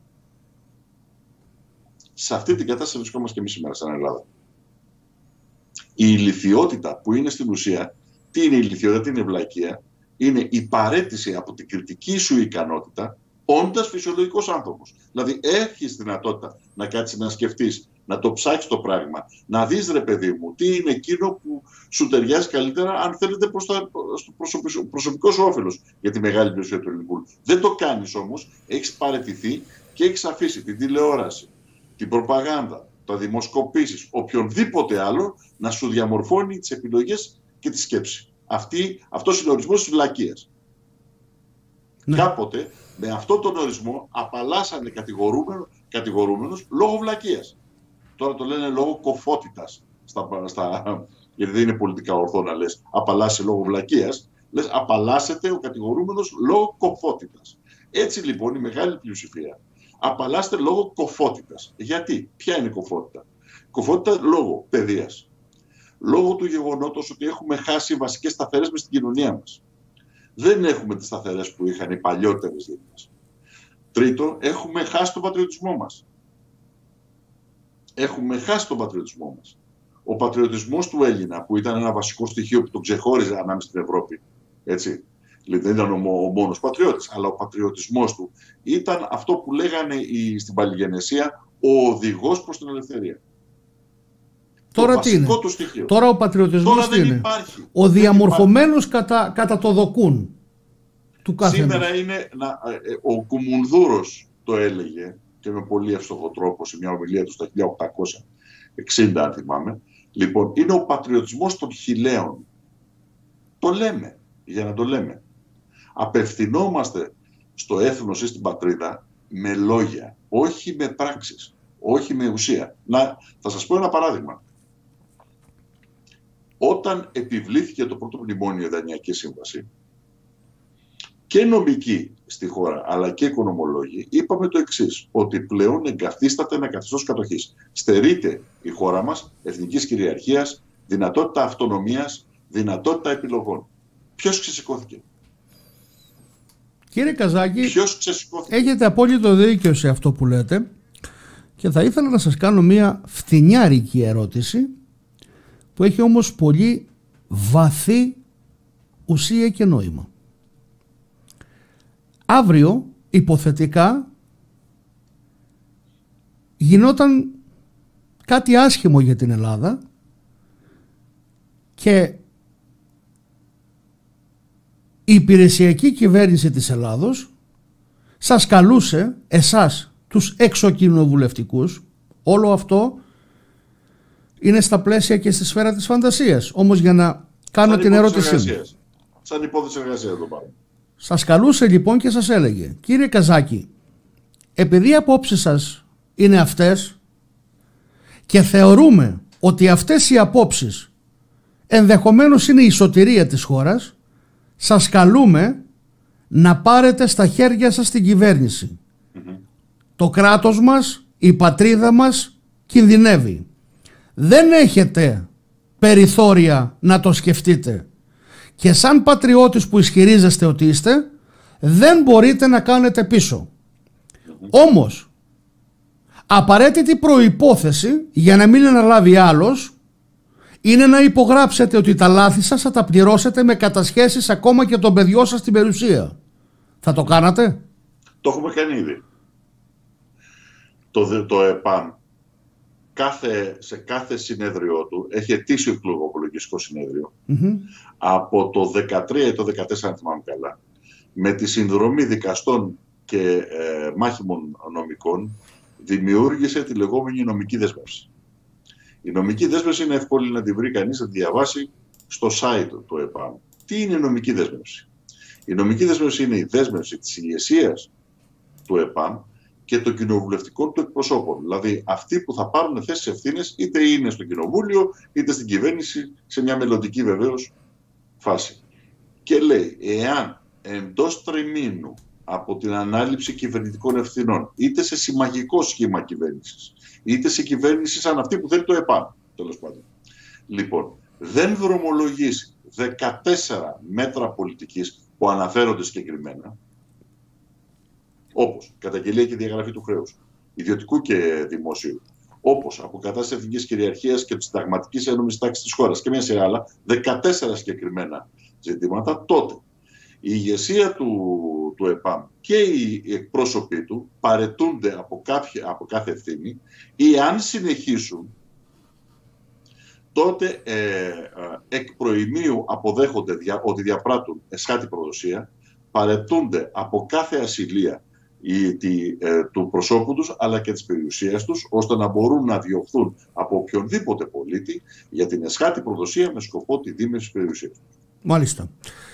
Σε αυτή την κατάσταση βρισκόμαστε και εμείς σήμερα στην Ελλάδα. Η ηλιθιότητα που είναι στην ουσία, τι είναι η ηλιθιότητα, τι είναι η βλακεία? Είναι η παραίτηση από την κριτική σου ικανότητα, όντας φυσιολογικός άνθρωπος. Δηλαδή έχεις δυνατότητα να κάτσεις να σκεφτείς, να το ψάξεις το πράγμα, να δεις, ρε παιδί μου, τι είναι εκείνο που σου ταιριάζει καλύτερα, αν θέλετε, προς το προσωπικό σου όφελος για τη μεγάλη πλειοψηφία του ελληνικού. Δεν το κάνεις όμως, έχεις παραιτηθεί και έχεις αφήσει την τηλεόραση, την προπαγάνδα, τα δημοσκοπήσεις, οποιονδήποτε άλλο να σου διαμορφώνει τις επιλογές και τη σκέψη. Αυτός είναι ο ορισμός της βλακείας. Ναι. Κάποτε με αυτόν τον ορισμό απαλλάσσανε κατηγορούμενους λόγω βλακείας. Τώρα το λένε λόγω κοφότητας. Γιατί δεν είναι πολιτικά ορθό να λες απαλλάσσει λόγω βλακείας. Λες απαλλάσσεται ο κατηγορούμενος λόγω κοφότητας. Έτσι λοιπόν η μεγάλη πλειοψηφία απαλλάσσεται λόγω κοφότητας. Γιατί? Ποια είναι η κοφότητα? Κοφότητα λόγω παιδείας. Λόγω του γεγονότος ότι έχουμε χάσει βασικές σταθερές μες στην κοινωνία μας. Δεν έχουμε τις σταθερές που είχαν οι παλιότερες γενιές. Τρίτο, έχουμε χάσει τον πατριωτισμό μας. Έχουμε χάσει τον πατριωτισμό μας. Ο πατριωτισμός του Έλληνα, που ήταν ένα βασικό στοιχείο που τον ξεχώριζε ανάμεσα στην Ευρώπη, έτσι, δεν ήταν ο μόνος πατριώτης, αλλά ο πατριωτισμός του ήταν αυτό που λέγανε στην παλιγενεσία ο οδηγός προς την ελευθερία. Τώρα τι είναι? Τώρα ο πατριωτισμός τι είναι? Υπάρχει. Ο διαμορφωμένος κατά το δοκούν του κάθε. Σήμερα είναι, ο Κουμουνδούρος το έλεγε και με πολύ εύστοχο τρόπο σε μια ομιλία του στα 1860, αν θυμάμαι. Λοιπόν, είναι ο πατριωτισμός των χιλέων. Το λέμε, για να το λέμε. Απευθυνόμαστε στο έθνος ή στην πατρίδα με λόγια, όχι με πράξεις, όχι με ουσία. Θα σας πω ένα παράδειγμα. Όταν επιβλήθηκε το πρώτο μνημόνιο, η Δανειακή Σύμβαση, και νομικοί στη χώρα, αλλά και οικονομολόγοι, είπαμε το εξής, ότι πλέον εγκαθίσταται ένα καθεστώς κατοχής. Στερείται η χώρα μας εθνικής κυριαρχίας, δυνατότητα αυτονομίας, δυνατότητα επιλογών. Ποιος ξεσηκώθηκε? Κύριε Καζάκη, έχετε απόλυτο δίκιο σε αυτό που λέτε και θα ήθελα να σας κάνω μια φθηνιάρικη ερώτηση που έχει όμως πολύ βαθύ ουσία και νόημα. Αύριο, υποθετικά, γινόταν κάτι άσχημο για την Ελλάδα και η υπηρεσιακή κυβέρνηση της Ελλάδος σας καλούσε, εσάς, τους εξοκοινοβουλευτικούς, όλο αυτό είναι στα πλαίσια και στη σφαίρα της φαντασίας. Όμως για να κάνω την ερώτησή μου. Σαν υπόθεση εργασίας το πάρω. Σας καλούσε λοιπόν και σας έλεγε, κύριε Καζάκη, επειδή οι απόψεις σας είναι αυτές και θεωρούμε ότι αυτές οι απόψεις ενδεχομένως είναι η σωτηρία της χώρας, σας καλούμε να πάρετε στα χέρια σας την κυβέρνηση. Το κράτος μας, η πατρίδα μας κινδυνεύει. Δεν έχετε περιθώρια να το σκεφτείτε. Και σαν πατριώτης που ισχυρίζεστε ότι είστε, δεν μπορείτε να κάνετε πίσω. Όμως, απαραίτητη προϋπόθεση για να μην αναλάβει άλλος είναι να υπογράψετε ότι τα λάθη σας θα τα πληρώσετε με κατασχέσεις ακόμα και των παιδιών σας στην περιουσία. Θα το κάνατε? Το έχουμε κάνει ήδη. Το ΕΠΑΜ σε κάθε συνέδριο του έχει ετήσιο εκλογοπολογιστικό συνέδριο από το 2013 ή το 2014, αν θυμάμαι καλά, με τη συνδρομή δικαστών και μάχημων νομικών, δημιούργησε τη λεγόμενη νομική δέσμευση. Η νομική δέσμευση είναι εύκολη να τη βρει κανείς, να τη διαβάσει στο site του ΕΠΑΜ. Τι είναι η νομική δέσμευση? Η νομική δέσμευση είναι η δέσμευση της ηγεσίας του ΕΠΑΜ και των κοινοβουλευτικών του εκπροσώπων. Δηλαδή αυτοί που θα πάρουν θέσεις ευθύνες, είτε είναι στο κοινοβούλιο, είτε στην κυβέρνηση, σε μια μελλοντική βεβαίως φάση. Και λέει, εάν εντός τριμήνου από την ανάληψη κυβερνητικών ευθυνών, είτε σε συμμαχικό σχήμα κυβέρνησης, είτε σε κυβέρνηση σαν αυτή που θέλει το ΕΠΑΜ, τέλος πάντων, λοιπόν, δεν δρομολογήσει 14 μέτρα πολιτικής που αναφέρονται συγκεκριμένα, όπως καταγγελία και διαγραφή του χρέους, ιδιωτικού και δημοσίου, όπως αποκατάσταση εθνικής κυριαρχίας και της συνταγματικής ένομης τάξης της χώρας και μια σειρά άλλα, 14 συγκεκριμένα ζητήματα, τότε η ηγεσία του ΕΠΑΜ και οι εκπρόσωποι του παρετούνται από κάθε ευθύνη, ή αν συνεχίσουν, τότε εκ προημίου αποδέχονται ότι διαπράττουν εσχάτη προδοσία, παρετούνται από κάθε ασυλία του προσώπου τους αλλά και της περιουσίας τους, ώστε να μπορούν να διωχθούν από οποιονδήποτε πολίτη για την εσχάτη προδοσία με σκοπό τη δίμευση της περιουσίας τους. Μάλιστα.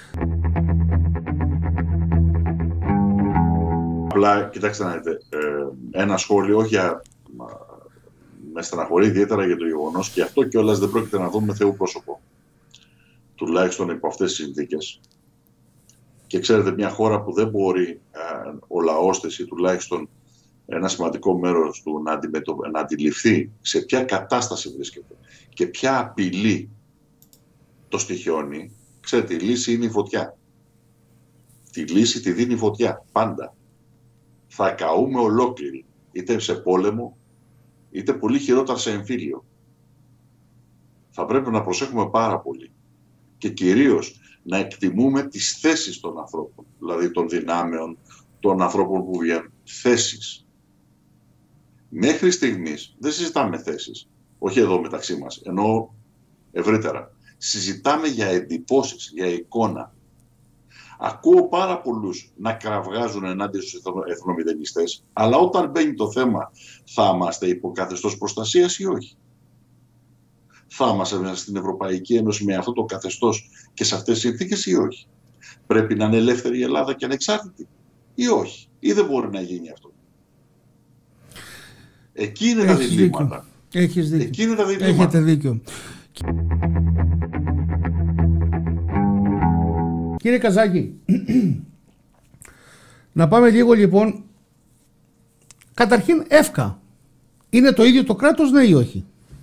Απλά, κοιτάξτε να δείτε, ένα σχόλιο, όχι με στεναχωρεί ιδιαίτερα για το γεγονός, και αυτό κιόλας δεν πρόκειται να δούμε Θεού πρόσωπο, τουλάχιστον υπό αυτές τις συνθήκες. Και ξέρετε, μια χώρα που δεν μπορεί ο λαός της, ή τουλάχιστον ένα σημαντικό μέρος του, να αντιληφθεί σε ποια κατάσταση βρίσκεται και ποια απειλή το στοιχιώνει, ξέρετε, η λύση είναι η φωτιά. Τη λύση τη δίνει η φωτιά, πάντα. Θα καούμε ολόκληροι, είτε σε πόλεμο, είτε πολύ χειρότερα σε εμφύλιο. Θα πρέπει να προσέχουμε πάρα πολύ και κυρίως να εκτιμούμε τις θέσεις των ανθρώπων, δηλαδή των δυνάμεων, των ανθρώπων που βγαίνουν. Θέσεις. Μέχρι στιγμής δεν συζητάμε θέσεις, όχι εδώ μεταξύ μας, ενώ ευρύτερα. Συζητάμε για εντυπώσεις, για εικόνα. Ακούω πάρα πολλούς να κραυγάζουν ενάντια στους εθνομηδενιστές, αλλά όταν μπαίνει το θέμα, θα είμαστε υπό καθεστώς προστασίας ή όχι? Θα είμαστε μέσα στην Ευρωπαϊκή Ένωση με αυτό το καθεστώς και σε αυτές τις συνθήκες ή όχι? Πρέπει να είναι ελεύθερη η Ελλάδα και ανεξάρτητη ή όχι? Ή δεν μπορεί να γίνει αυτό? Εκεί είναι τα διλήμματα. Έχεις δίκιο. Εκεί είναι τα διλήμματα. Έχετε δίκιο. Κύριε Καζάκη, να πάμε λίγο λοιπόν. Καταρχήν, ΕΦΚΑ είναι το ίδιο το κράτος, ναι ή όχι?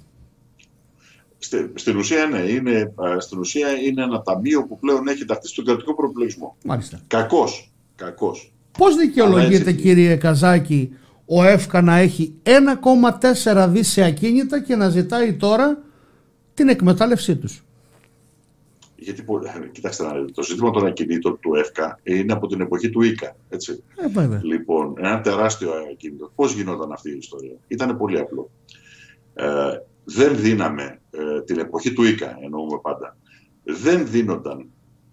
Στην ουσία ναι, στην ουσία είναι ένα ταμείο που πλέον έχει ταχθεί στον κρατικό προεπιλογισμό. Μάλιστα. Κακός. Πώς δικαιολογείται, κύριε Καζάκη, ο ΕΦΚΑ να έχει 1,4 δις σε ακίνητα και να ζητάει τώρα την εκμετάλλευσή τους? Γιατί, κοιτάξτε, το ζήτημα των ακινήτων του ΕΦΚΑ είναι από την εποχή του ΙΚΑ. Έτσι. Λοιπόν, ένα τεράστιο ακίνητο. Πώς γινόταν αυτή η ιστορία? Ήταν πολύ απλό. Δεν δίναμε την εποχή του ΙΚΑ, εννοούμε πάντα. Δεν δίνονταν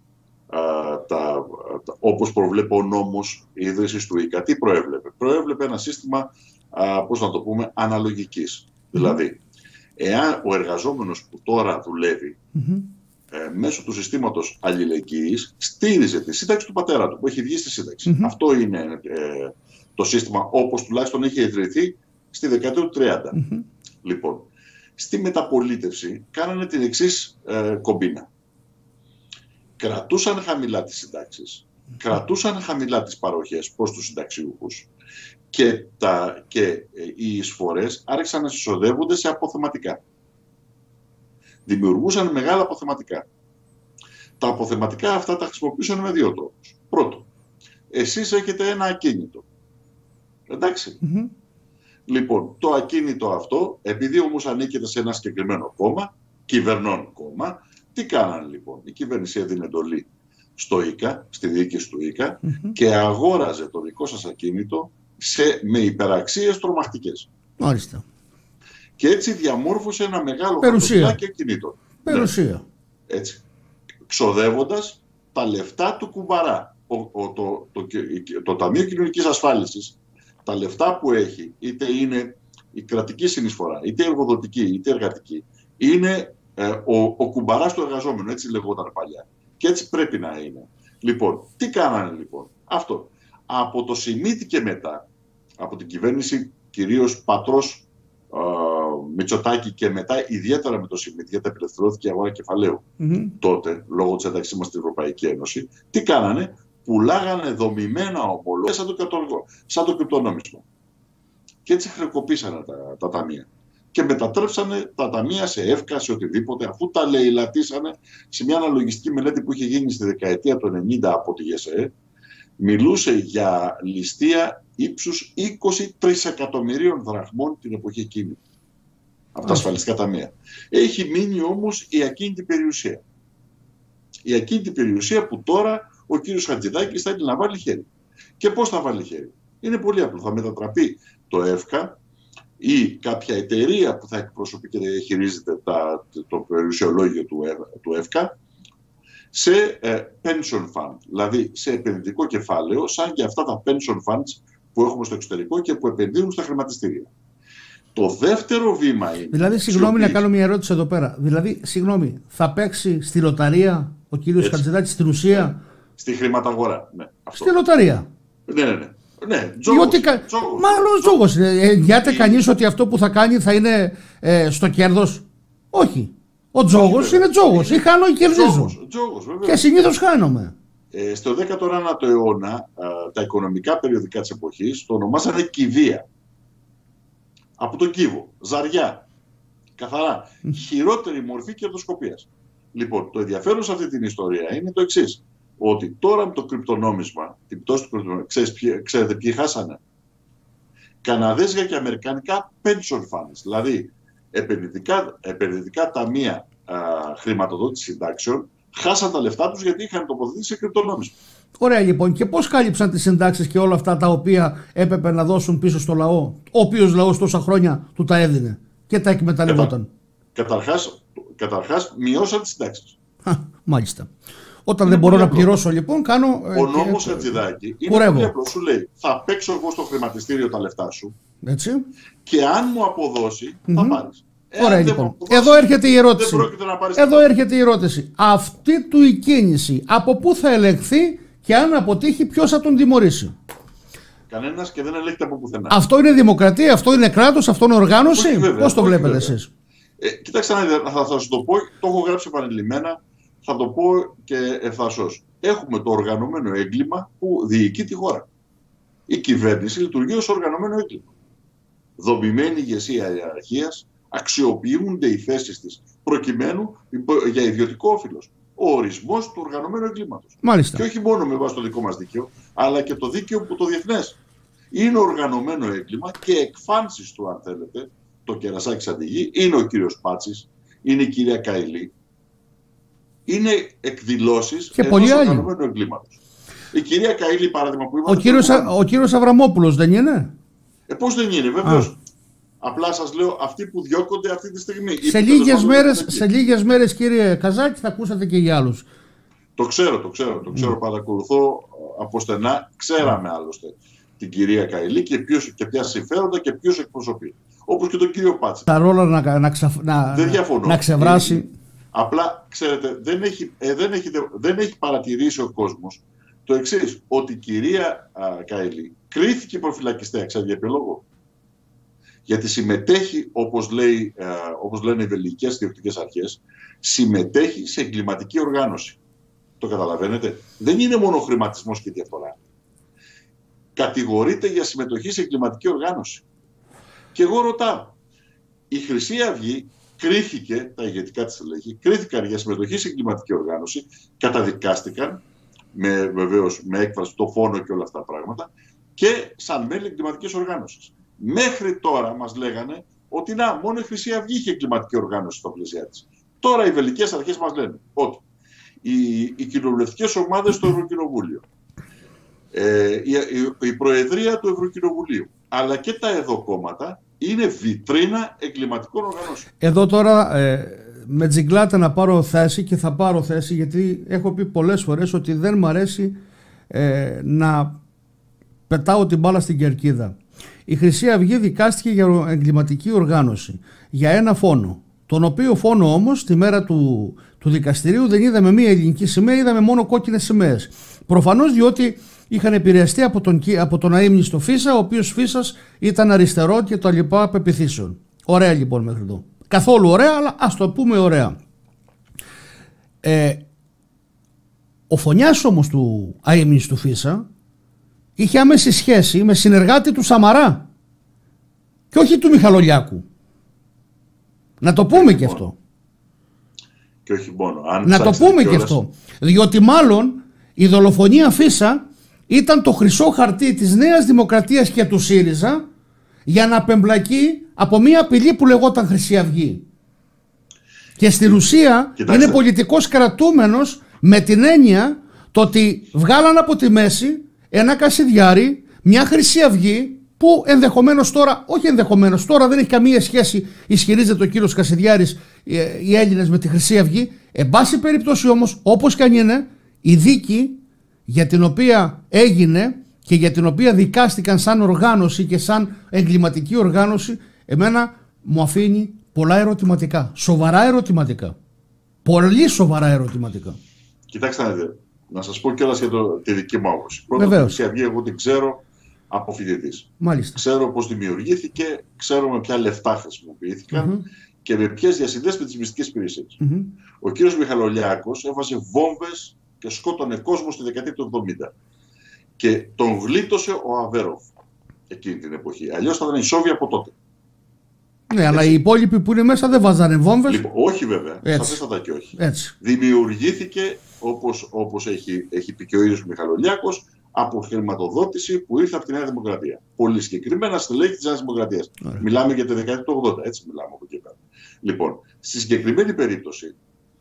όπως προβλέπει ο νόμος ίδρυσης του ΙΚΑ. Τι προέβλεπε? Προέβλεπε ένα σύστημα, πώς να το πούμε, αναλογικής. Δηλαδή, εάν ο εργαζόμενος που τώρα δουλεύει μέσω του συστήματος αλληλεγγύης στήριζε τη σύνταξη του πατέρα του που έχει βγει στη σύνταξη. Αυτό είναι το σύστημα όπως τουλάχιστον έχει ιδρυθεί στη δεκαετία του 30. Λοιπόν, στη μεταπολίτευση κάνανε την εξής κομπίνα. Κρατούσαν χαμηλά τις συντάξεις, κρατούσαν χαμηλά τις παροχές προς τους συνταξιούχους και οι εισφορές άρχισαν να συσσωρεύονται σε αποθεματικά. Δημιουργούσαν μεγάλα αποθεματικά. Τα αποθεματικά αυτά τα χρησιμοποιούσαν με δύο τρόπους. Πρώτον, εσείς έχετε ένα ακίνητο. Εντάξει. Λοιπόν, το ακίνητο αυτό, επειδή όμως ανήκετε σε ένα συγκεκριμένο κόμμα, κυβερνών κόμμα, τι κάνανε λοιπόν? Η κυβέρνηση έδινε εντολή στο ΙΚΑ, στη διοίκηση του ΙΚΑ, και αγόραζε το δικό σας ακίνητο με υπεραξίες τρομακτικές. Μάλιστα. Και έτσι διαμόρφωσε ένα μεγάλο χαρτοφυλάκιο ακινήτων. Περουσία. Ναι. Έτσι. Ξοδεύοντας τα λεφτά του κουμπαρά. Το Ταμείο Κοινωνικής Ασφάλισης, τα λεφτά που έχει, είτε είναι η κρατική συνεισφορά, είτε η εργοδοτική, είτε εργατική, είναι ο κουμπαράς του εργαζόμενου, έτσι λεγόταν παλιά. Και έτσι πρέπει να είναι. Λοιπόν, τι κάνανε λοιπόν? Αυτό. Από το Σιμίτη και μετά, από την κυβέρνηση κυρίως πατρός Μητσοτάκη και μετά ιδιαίτερα με το Σιμίτη, γιατί απελευθερώθηκε η αγορά κεφαλαίου τότε, λόγω της ένταξής μας στην Ευρωπαϊκή Ένωση, τι κάνανε? Πουλάγανε δομημένα ομολόγια σαν το κρυπτονόμισμα. Και έτσι χρεοκοπήσανε τα ταμεία. Και μετατρέψανε τα ταμεία σε εύκα, σε οτιδήποτε, αφού τα λαιλατίσανε σε μια αναλογιστική μελέτη που είχε γίνει στη δεκαετία του 90 από τη ΓΕΣΕ, μιλούσε για ληστεία ύψους 20 τρισεκατομμυρίων δραχμών την εποχή εκείνη. Από τα ασφαλιστικά ταμεία. Έχει μείνει όμως η ακίνητη περιουσία. Η ακίνητη περιουσία που τώρα ο κύριος Χατζηδάκης θέλει να βάλει χέρι. Και πώς θα βάλει χέρι? Είναι πολύ απλό. Θα μετατραπεί το ΕΦΚΑ ή κάποια εταιρεία που θα εκπροσωπεί και διαχειρίζεται το περιουσιολόγιο του ΕΦΚΑ σε pension fund, δηλαδή σε επενδυτικό κεφάλαιο, σαν και αυτά τα pension funds που έχουμε στο εξωτερικό και που επενδύουν στα χρηματιστήρια. Το δεύτερο βήμα είναι... Δηλαδή, συγγνώμη να κάνω μια ερώτηση εδώ πέρα. Δηλαδή, συγγνώμη, θα παίξει στη λοταρία ο κύριος Χατζηδάκης στην ουσία? Ναι. Στη χρηματαγορά, ναι. Αυτό. Στη λοταρία. Ναι, τζόγος. Μάλλον τζόγος. Εγγυάται κανείς ότι αυτό που θα κάνει θα είναι στο κέρδος? Όχι. Ο τζόγος είναι τζόγος. Ή χάνω ή κερδίζω. Και συνήθως χάνομαι. Στο 19ο αιώνα τα οικονομικά περιοδικά της εποχής το ονομάσανε κηδεία. Από τον κύβο. Ζαριά. Καθαρά. Χειρότερη μορφή κερδοσκοπίας. Λοιπόν, το ενδιαφέρον σε αυτή την ιστορία είναι το εξής. Ότι τώρα με το κρυπτονόμισμα, την πτώση του κρυπτονόμισμα, ξέρετε ποιοι χάσανε? Καναδέζικα και αμερικανικά pension funds, δηλαδή επενδυτικά ταμεία χρηματοδότηση συντάξεων, χάσαν τα λεφτά τους γιατί είχαν τοποθετήσει σε κρυπτονόμισμα. Ωραία λοιπόν. Και πώς κάλυψαν τις συντάξεις και όλα αυτά τα οποία έπρεπε να δώσουν πίσω στο λαό, ο οποίος λαός τόσα χρόνια του τα έδινε και τα εκμεταλλευόταν? Καταρχάς μειώσαν τις συντάξεις. Μάλιστα. Όταν δεν μπορώ να πληρώσω λοιπόν κάνω... Ο νόμος Χατζηδάκη είναι πολύ απλό. Σου λέει θα παίξω εγώ στο χρηματιστήριο τα λεφτά σου, έτσι, και αν μου αποδώσει θα πάρεις. Ωραία λοιπόν. Εδώ έρχεται η ερώτηση. Έρχεται η ερώτηση. Αυτή του η κίνηση από πού θα ελεγχθεί και αν αποτύχει ποιος θα τον τιμωρήσει? Κανένας και δεν ελέγχεται από πουθενά. Αυτό είναι δημοκρατία, αυτό είναι κράτος, αυτό είναι οργάνωση? Πώς το βλέπετε εσείς? Κοιτάξτε, θα σου το πω, το έχω γράψει επανειλημμένα, θα το πω και ευθαρσώς. Έχουμε το οργανωμένο έγκλημα που διοικεί τη χώρα. Η κυβέρνηση λειτουργεί ως οργανωμένο έγκλημα. Δομημένη ηγεσία ιεραρχίας, αξιοποιούνται οι θέσεις της προκειμένου για ιδιωτικό όφελος. Ο ορισμός του οργανωμένου εγκλήματος. Μάλιστα. Και όχι μόνο με βάση το δικό μας δίκαιο, αλλά και το δίκαιο που το διεθνές. Είναι οργανωμένο έγκλημα και εκφάνσεις του, αν θέλετε, το κερασάκι σαν τη γη, είναι ο κύριος Πάτσης, είναι η κυρία Καηλή. Είναι εκδηλώσεις ενός οργανωμένου εγκλήματος. Η κυρία Καηλή, παράδειγμα, που είπατε... Ο κύριος Αβραμόπουλος δεν είναι? Πώς δεν είναι, βεβαίως. Απλά σας λέω αυτοί που διώκονται αυτή τη στιγμή. Σε λίγες μέρες, κύριε Καζάκη, θα ακούσατε και για άλλους. Το ξέρω, παρακολουθώ από στενά. Ξέραμε άλλωστε την κυρία Καηλή και ποια συμφέροντα και ποιος εκπροσωπεί. Όπως και τον κύριο Πάτση. Τα ρόλα να ξεβράσει. Απλά, ξέρετε, δεν έχει παρατηρήσει ο κόσμος το εξής, ότι η κυρία Καηλή κρίθηκε προφυλακιστέα, ξέρετε για ποιο λόγο? Γιατί συμμετέχει, όπως λένε οι βελγικές διοκτικές αρχές, συμμετέχει σε εγκληματική οργάνωση. Το καταλαβαίνετε? Δεν είναι μόνο χρηματισμός και διαφθορά. Κατηγορείται για συμμετοχή σε εγκληματική οργάνωση. Και εγώ ρωτάω, η Χρυσή Αυγή κρίθηκε, τα ηγετικά της στελέχη, κρίθηκαν για συμμετοχή σε εγκληματική οργάνωση, καταδικάστηκαν, βεβαίως με έκφραση το φόνο και όλα αυτά τα πράγματα, και σαν μέλη εγκληματικής οργάνωσης. Μέχρι τώρα μας λέγανε ότι μόνο η Χρυσή Αυγή είχε εγκληματική οργάνωση στα πλαίσια της. Τώρα οι βελγικές αρχές μας λένε ότι οι κοινοβουλευτικές ομάδες στο Ευρωκοινοβούλιο, η Προεδρία του Ευρωκοινοβουλίου, αλλά και τα εδωκόμματα είναι βιτρίνα εγκληματικών οργανώσεων. Εδώ τώρα με τζιγκλάτε να πάρω θέση, και θα πάρω θέση, γιατί έχω πει πολλές φορές ότι δεν μ' αρέσει να πετάω την μπάλα στην κερκίδα. Η Χρυσή Αυγή δικάστηκε για εγκληματική οργάνωση, για ένα φόνο, τον οποίο φόνο όμως τη μέρα του δικαστηρίου δεν είδαμε μία ελληνική σημαία, είδαμε μόνο κόκκινες σημαίες. Προφανώς διότι είχαν επηρεαστεί από τον αείμνηστο Φίσα, ο οποίος Φίσας ήταν αριστερό και τα λοιπά πεποιθήσεων. Ωραία λοιπόν μέχρι εδώ. Καθόλου ωραία, αλλά ας το πούμε ωραία. Ο φωνιάς όμως του αείμνηστου Φίσα είχε άμεση σχέση με συνεργάτη του Σαμαρά και όχι του Μιχαλολιάκου. Να το πούμε και αυτό. Και όχι μόνο. Να το πούμε και αυτό. Διότι μάλλον η δολοφονία Φίσα ήταν το χρυσό χαρτί της Νέας Δημοκρατίας και του ΣΥΡΙΖΑ για να απεμπλακεί από μια απειλή που λεγόταν Χρυσή Αυγή. Και στην ουσία είναι πολιτικός κρατούμενος με την έννοια το ότι βγάλαν από τη μέση ένα Κασιδιάρη, μια Χρυσή Αυγή που ενδεχομένως τώρα, όχι ενδεχομένως, τώρα δεν έχει καμία σχέση, ισχυρίζεται ο κύριος Κασιδιάρης, οι Έλληνες με τη Χρυσή Αυγή. Εν πάση περιπτώσει όμως, όπως και αν είναι, η δίκη για την οποία έγινε και για την οποία δικάστηκαν σαν οργάνωση και σαν εγκληματική οργάνωση, εμένα μου αφήνει πολλά ερωτηματικά, σοβαρά ερωτηματικά, πολύ σοβαρά ερωτηματικά. Κοιτάξτε, να σας πω κιόλας για τη δική μου άποψη. Πρώτα, τη Χρυσή Αυγή εγώ την ξέρω από φοιτητής. Ξέρω πώς δημιουργήθηκε, ξέρω με ποια λεφτά χρησιμοποιήθηκαν και με ποιες διασυνδέσεις με τις μυστικές υπηρεσίες. Ο κύριος Μιχαλολιάκος έβαζε βόμβες και σκότωνε κόσμο στη δεκαετία του 70. Και τον γλίτωσε ο Αβέροφ εκείνη την εποχή. Αλλιώς θα ήταν η Σόβια από τότε. Ναι, αλλά οι υπόλοιποι που είναι μέσα δεν βάζανε βόμβες. Λοιπόν, όχι βέβαια, σαφέστατα και όχι. Δημιουργήθηκε, όπως έχει πει και ο ίδιος Μιχαλολιάκος, από χρηματοδότηση που ήρθε από τη Νέα Δημοκρατία. Πολύ συγκεκριμένα στελέχη της Νέας Δημοκρατίας. Μιλάμε για τη δεκαετία του 80, έτσι μιλάμε από εκεί πέρα. Λοιπόν, στη συγκεκριμένη περίπτωση,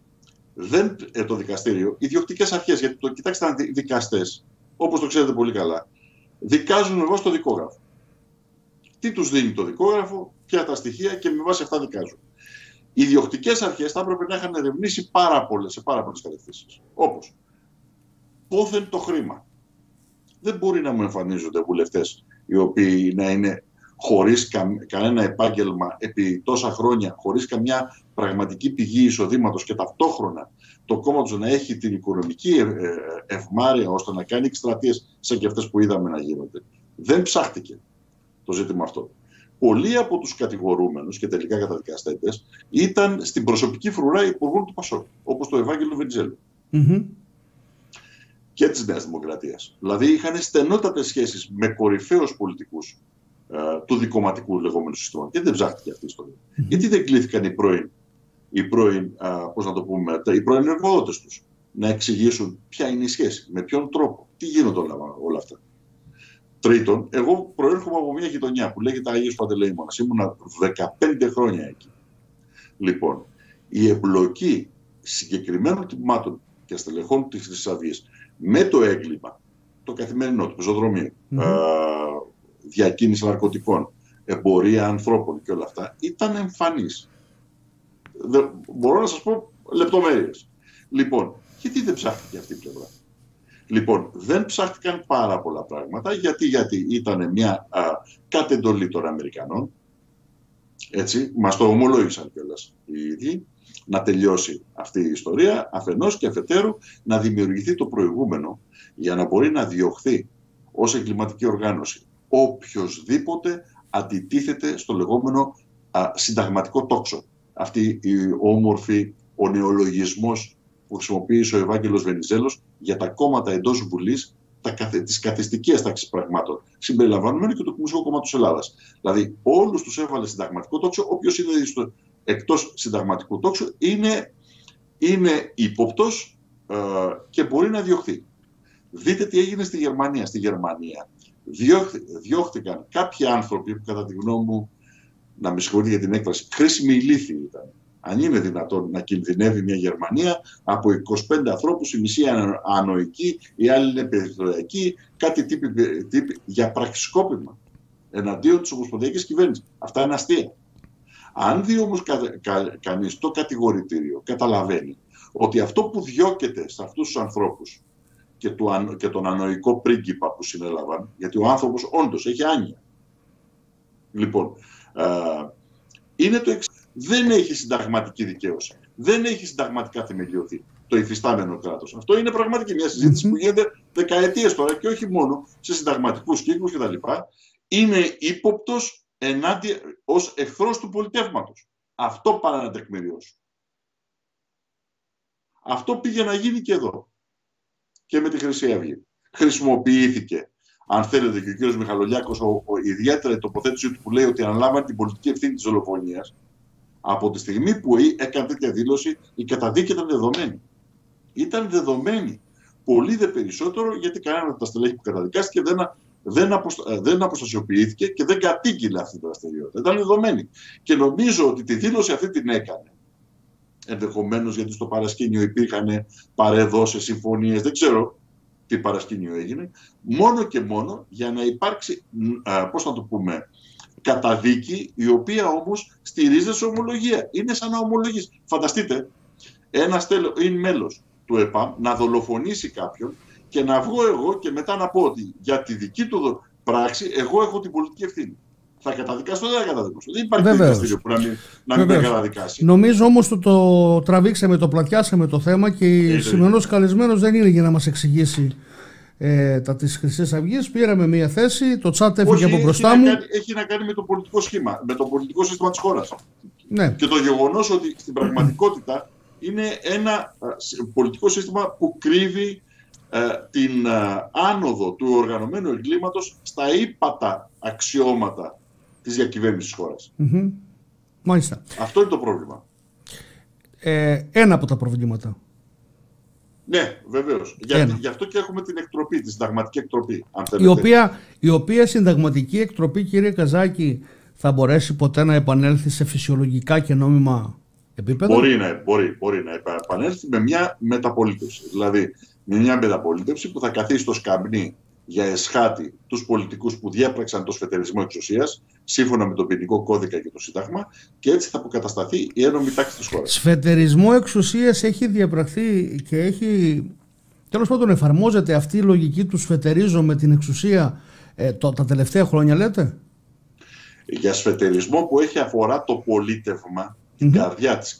το δικαστήριο, οι διοκτικές αρχές, γιατί κοιτάξτε, οι δικαστές, όπως το ξέρετε πολύ καλά, δικάζουν με βάση το δικόγραφο. Τι τους δίνει το δικόγραφο, ποια τα στοιχεία και με βάση αυτά δικάζουν. Οι διοκτικές αρχές θα έπρεπε να είχαν ερευνήσει σε πάρα πολλές κατευθύνσεις. Όπως, πόθεν το χρήμα. Δεν μπορεί να μου εμφανίζονται βουλευτές οι οποίοι να είναι χωρίς κανένα επάγγελμα επί τόσα χρόνια, χωρίς καμιά πραγματική πηγή εισοδήματος και ταυτόχρονα το κόμμα τους να έχει την οικονομική ευμάρεια ώστε να κάνει εκστρατείες σαν και αυτές που είδαμε να γίνονται. Δεν ψάχτηκε το ζήτημα αυτό. Πολλοί από τους κατηγορούμενους και τελικά καταδικαστέντες ήταν στην προσωπική φρουρά υπουργών του ΠΑΣΟΚ, όπως το Ευάγγελο Βενιζέλο. Και της Νέας Δημοκρατίας. Δηλαδή είχαν στενότατες σχέσεις με κορυφαίους πολιτικούς του δικομματικού λεγόμενου συστήματος. Και δεν ψάχτηκε αυτή η ιστορία. Γιατί δεν κλήθηκαν οι πρώην εργοδότες τους να εξηγήσουν ποια είναι η σχέση, με ποιον τρόπο, τι γίνονται όλα αυτά. Τρίτον, εγώ προέρχομαι από μια γειτονιά που λέγεται Αγίος Παντελεήμονας. Ήμουνα 15 χρόνια εκεί. Λοιπόν, η εμπλοκή συγκεκριμένων τμήματων και στελεχών της Χρυσής Αυγής με το έγκλημα, το καθημερινό, το πεζοδρομίο, διακίνηση ναρκωτικών, εμπορία ανθρώπων και όλα αυτά, ήταν εμφανής. Μπορώ να σας πω λεπτομέρειες. Λοιπόν, γιατί δεν ψάχτηκε αυτή η πλευρά. Λοιπόν, δεν ψάχτηκαν πάρα πολλά πράγματα, γιατί ήταν μια κατ' εντολή των Αμερικανών, έτσι, μας το ομολόγησαν κιόλας οι ίδιοι, να τελειώσει αυτή η ιστορία, αφενός και αφετέρου να δημιουργηθεί το προηγούμενο για να μπορεί να διωχθεί ως εγκληματική οργάνωση οποιοσδήποτε αντιτίθεται στο λεγόμενο συνταγματικό τόξο. Αυτή η όμορφη, ο νεολογισμός που χρησιμοποίησε ο Ευάγγελος Βενιζέλος για τα κόμματα εντός Βουλής, τις καθιστικές τάξεις πραγμάτων, συμπεριλαμβανομένου και του Κομμουνιστικού Κόμματος Ελλάδας. Δηλαδή, όλους τους έβαλε συνταγματικό τόξο, όποιος είναι εκτός συνταγματικού τόξου είναι ύποπτος και μπορεί να διωχθεί. Δείτε τι έγινε στη Γερμανία. Στη Γερμανία διώχθηκαν κάποιοι άνθρωποι που κατά τη γνώμη μου, να με συγχωρείτε για την έκφραση, χρήσιμη ηλίθιοι ήταν. Αν είναι δυνατόν να κινδυνεύει μια Γερμανία από 25 ανθρώπους, η μισή ανοϊκή, οι άλλοι είναι περιθωριακοί, κάτι τύποι για πραξικόπημα εναντίον της ομοσπονδιακής κυβέρνησης. Αυτά είναι αστεία. Αν δει όμως κανείς το κατηγορητήριο, καταλαβαίνει ότι αυτό που διώκεται σε αυτούς τους ανθρώπους και τον ανοϊκό πρίγκιπα που συνέλαβαν, γιατί ο άνθρωπος όντως έχει άνοια. Λοιπόν, είναι το εξής. Δεν έχει συνταγματική δικαίωση. Δεν έχει συνταγματικά θεμελιωθεί το υφιστάμενο κράτος. Αυτό είναι πραγματική μια συζήτηση που γίνεται δεκαετίες τώρα και όχι μόνο σε συνταγματικούς κύκλους κτλ. Είναι ύποπτος ως εχθρός του πολιτεύματος. Αυτό πάνε να τεκμηριώσουν. Αυτό πήγε να γίνει και εδώ. Και με τη Χρυσή Αυγή. Χρησιμοποιήθηκε, αν θέλετε, και ο κύριος Μιχαλολιάκος, ιδιαίτερα η τοποθέτηση του που λέει ότι αναλάμβανε την πολιτική ευθύνη της δολοφονίας. Από τη στιγμή που έκανε τέτοια δήλωση, η καταδίκη ήταν δεδομένη. Ήταν δεδομένη. Πολύ δε περισσότερο, γιατί κανένα από τα στελέχη που καταδικάστηκε δεν αποστασιοποιήθηκε και δεν κατήγγειλε αυτή τη δραστηριότητα. Ήταν δεδομένη. Και νομίζω ότι τη δήλωση αυτή την έκανε. Ενδεχομένως γιατί στο παρασκήνιο υπήρχαν παρεδώσεις, συμφωνίες, δεν ξέρω τι παρασκήνιο έγινε, μόνο και μόνο για να υπάρξει, πώς να το πούμε, καταδίκη, η οποία όμως στηρίζεται σε ομολογία. Είναι σαν να ομολογείς. Φανταστείτε, ένα μέλος του ΕΠΑΜ να δολοφονήσει κάποιον και να βγω εγώ και μετά να πω ότι για τη δική του πράξη εγώ έχω την πολιτική ευθύνη. Θα καταδικάσω, δεν θα καταδικάσω. Δεν υπάρχει δικαστήριο που να μην τα καταδικάσει. Νομίζω όμως το τραβήξαμε, το πλατιάσαμε το θέμα και σημερινός καλεσμένος δεν είναι για να μας εξηγήσει τα της Χρυσής Αυγής. Πήραμε μια θέση, το chat έφυγε από μπροστά μου. Έχει να κάνει με το πολιτικό σχήμα, με το πολιτικό σύστημα της χώρας. Ναι. Και το γεγονός ότι στην πραγματικότητα είναι ένα πολιτικό σύστημα που κρύβει την άνοδο του οργανωμένου εγκλήματος στα ύπατα αξιώματα της διακυβέρνησης της χώρας. Μάλιστα. Αυτό είναι το πρόβλημα. Ένα από τα προβλήματα. Ναι, βεβαίως. Γι' αυτό και έχουμε την εκτροπή, τη συνταγματική εκτροπή. Αν η οποία συνταγματική εκτροπή, κύριε Καζάκη, θα μπορέσει ποτέ να επανέλθει σε φυσιολογικά και νόμιμα επίπεδα? Μπορεί να επανέλθει με μια μεταπολίτευση. Δηλαδή, με μια μεταπολίτευση που θα καθίσει στο σκαμνί για εσχάτη τους πολιτικούς που διέπραξαν το σφετερισμό εξουσίας, σύμφωνα με τον ποινικό κώδικα και το Σύνταγμα, και έτσι θα αποκατασταθεί η ένομη τάξη της χώρας. Σφετερισμό εξουσίας έχει διαπραχθεί και έχει, τέλος πάντων, εφαρμόζεται αυτή η λογική του σφετερίζω με την εξουσία τα τελευταία χρόνια, λέτε? Για σφετερισμό που έχει αφορά το πολίτευμα, την καρδιά της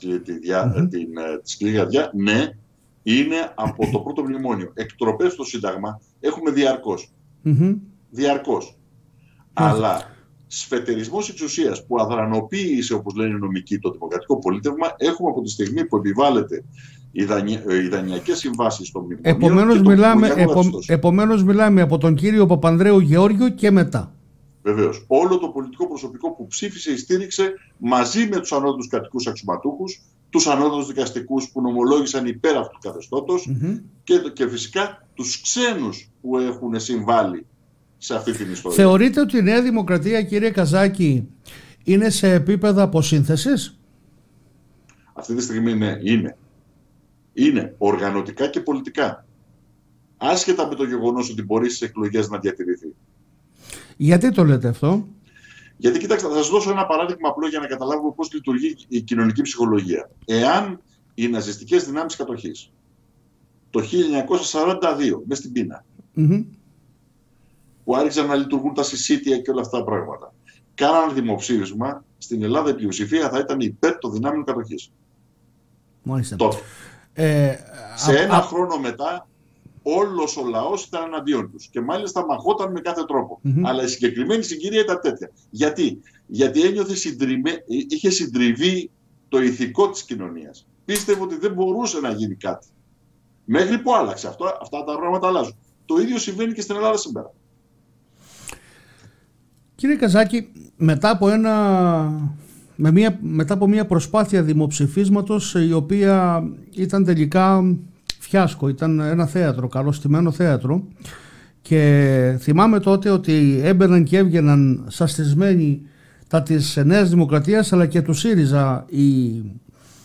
σκληρή καρδιά, ναι, είναι από το πρώτο μνημόνιο. Εκτροπές στο Σύνταγμα έχουμε διαρκώς. Διαρκώς. Αλλά σφετερισμός εξουσίας που αδρανοποίησε, όπως λένε οι νομικοί, το δημοκρατικό πολίτευμα, έχουμε από τη στιγμή που επιβάλλεται οι δανειακές συμβάσεις στο μνημόνιο. Επομένως μιλάμε από τον κύριο Παπανδρέου Γεώργιο και μετά. Βεβαίως. Όλο το πολιτικό προσωπικό που ψήφισε, στήριξε μαζί με τους ανώτατους κρατικούς αξιωματούχους, τους ανώτατους δικαστικούς που νομολόγησαν υπέρ αυτού του καθεστώτος και φυσικά τους ξένους που έχουν συμβάλει σε αυτή την ιστορία. Θεωρείτε ότι η Νέα Δημοκρατία, κύριε Καζάκη, είναι σε επίπεδα αποσύνθεσης? Αυτή τη στιγμή ναι, είναι οργανωτικά και πολιτικά. Άσχετα με το γεγονός ότι μπορεί στις εκλογές να διατηρηθεί. Γιατί το λέτε αυτό? Γιατί κοιτάξτε, θα σας δώσω ένα παράδειγμα απλό για να καταλάβουμε πώς λειτουργεί η κοινωνική ψυχολογία. Εάν οι ναζιστικές δυνάμεις κατοχής το 1942 μες στην πείνα, που άρχισαν να λειτουργούν τα συσίτια και όλα αυτά τα πράγματα, κάναν δημοψήφισμα, στην Ελλάδα η πλειοψηφία θα ήταν υπέρ των δυνάμεων κατοχής. Μάλιστα. Τότε. Σε ένα χρόνο μετά, όλος ο λαός ήταν εναντίον τους και μάλιστα μαχόταν με κάθε τρόπο. Αλλά η συγκεκριμένη συγκυρία ήταν τέτοια. Γιατί είχε συντριβεί το ηθικό της κοινωνίας. Πίστευε ότι δεν μπορούσε να γίνει κάτι. Μέχρι που άλλαξε αυτά τα πράγματα αλλάζουν. Το ίδιο συμβαίνει και στην Ελλάδα σήμερα. Κύριε Καζάκη, μετά από μια προσπάθεια δημοψηφίσματος, η οποία ήταν τελικά φιάσκο, ήταν ένα θέατρο, καλωστημένο θέατρο, και θυμάμαι τότε ότι έμπαιναν και έβγαιναν σαστισμένοι τα της Νέας Δημοκρατίας αλλά και του ΣΥΡΙΖΑ οι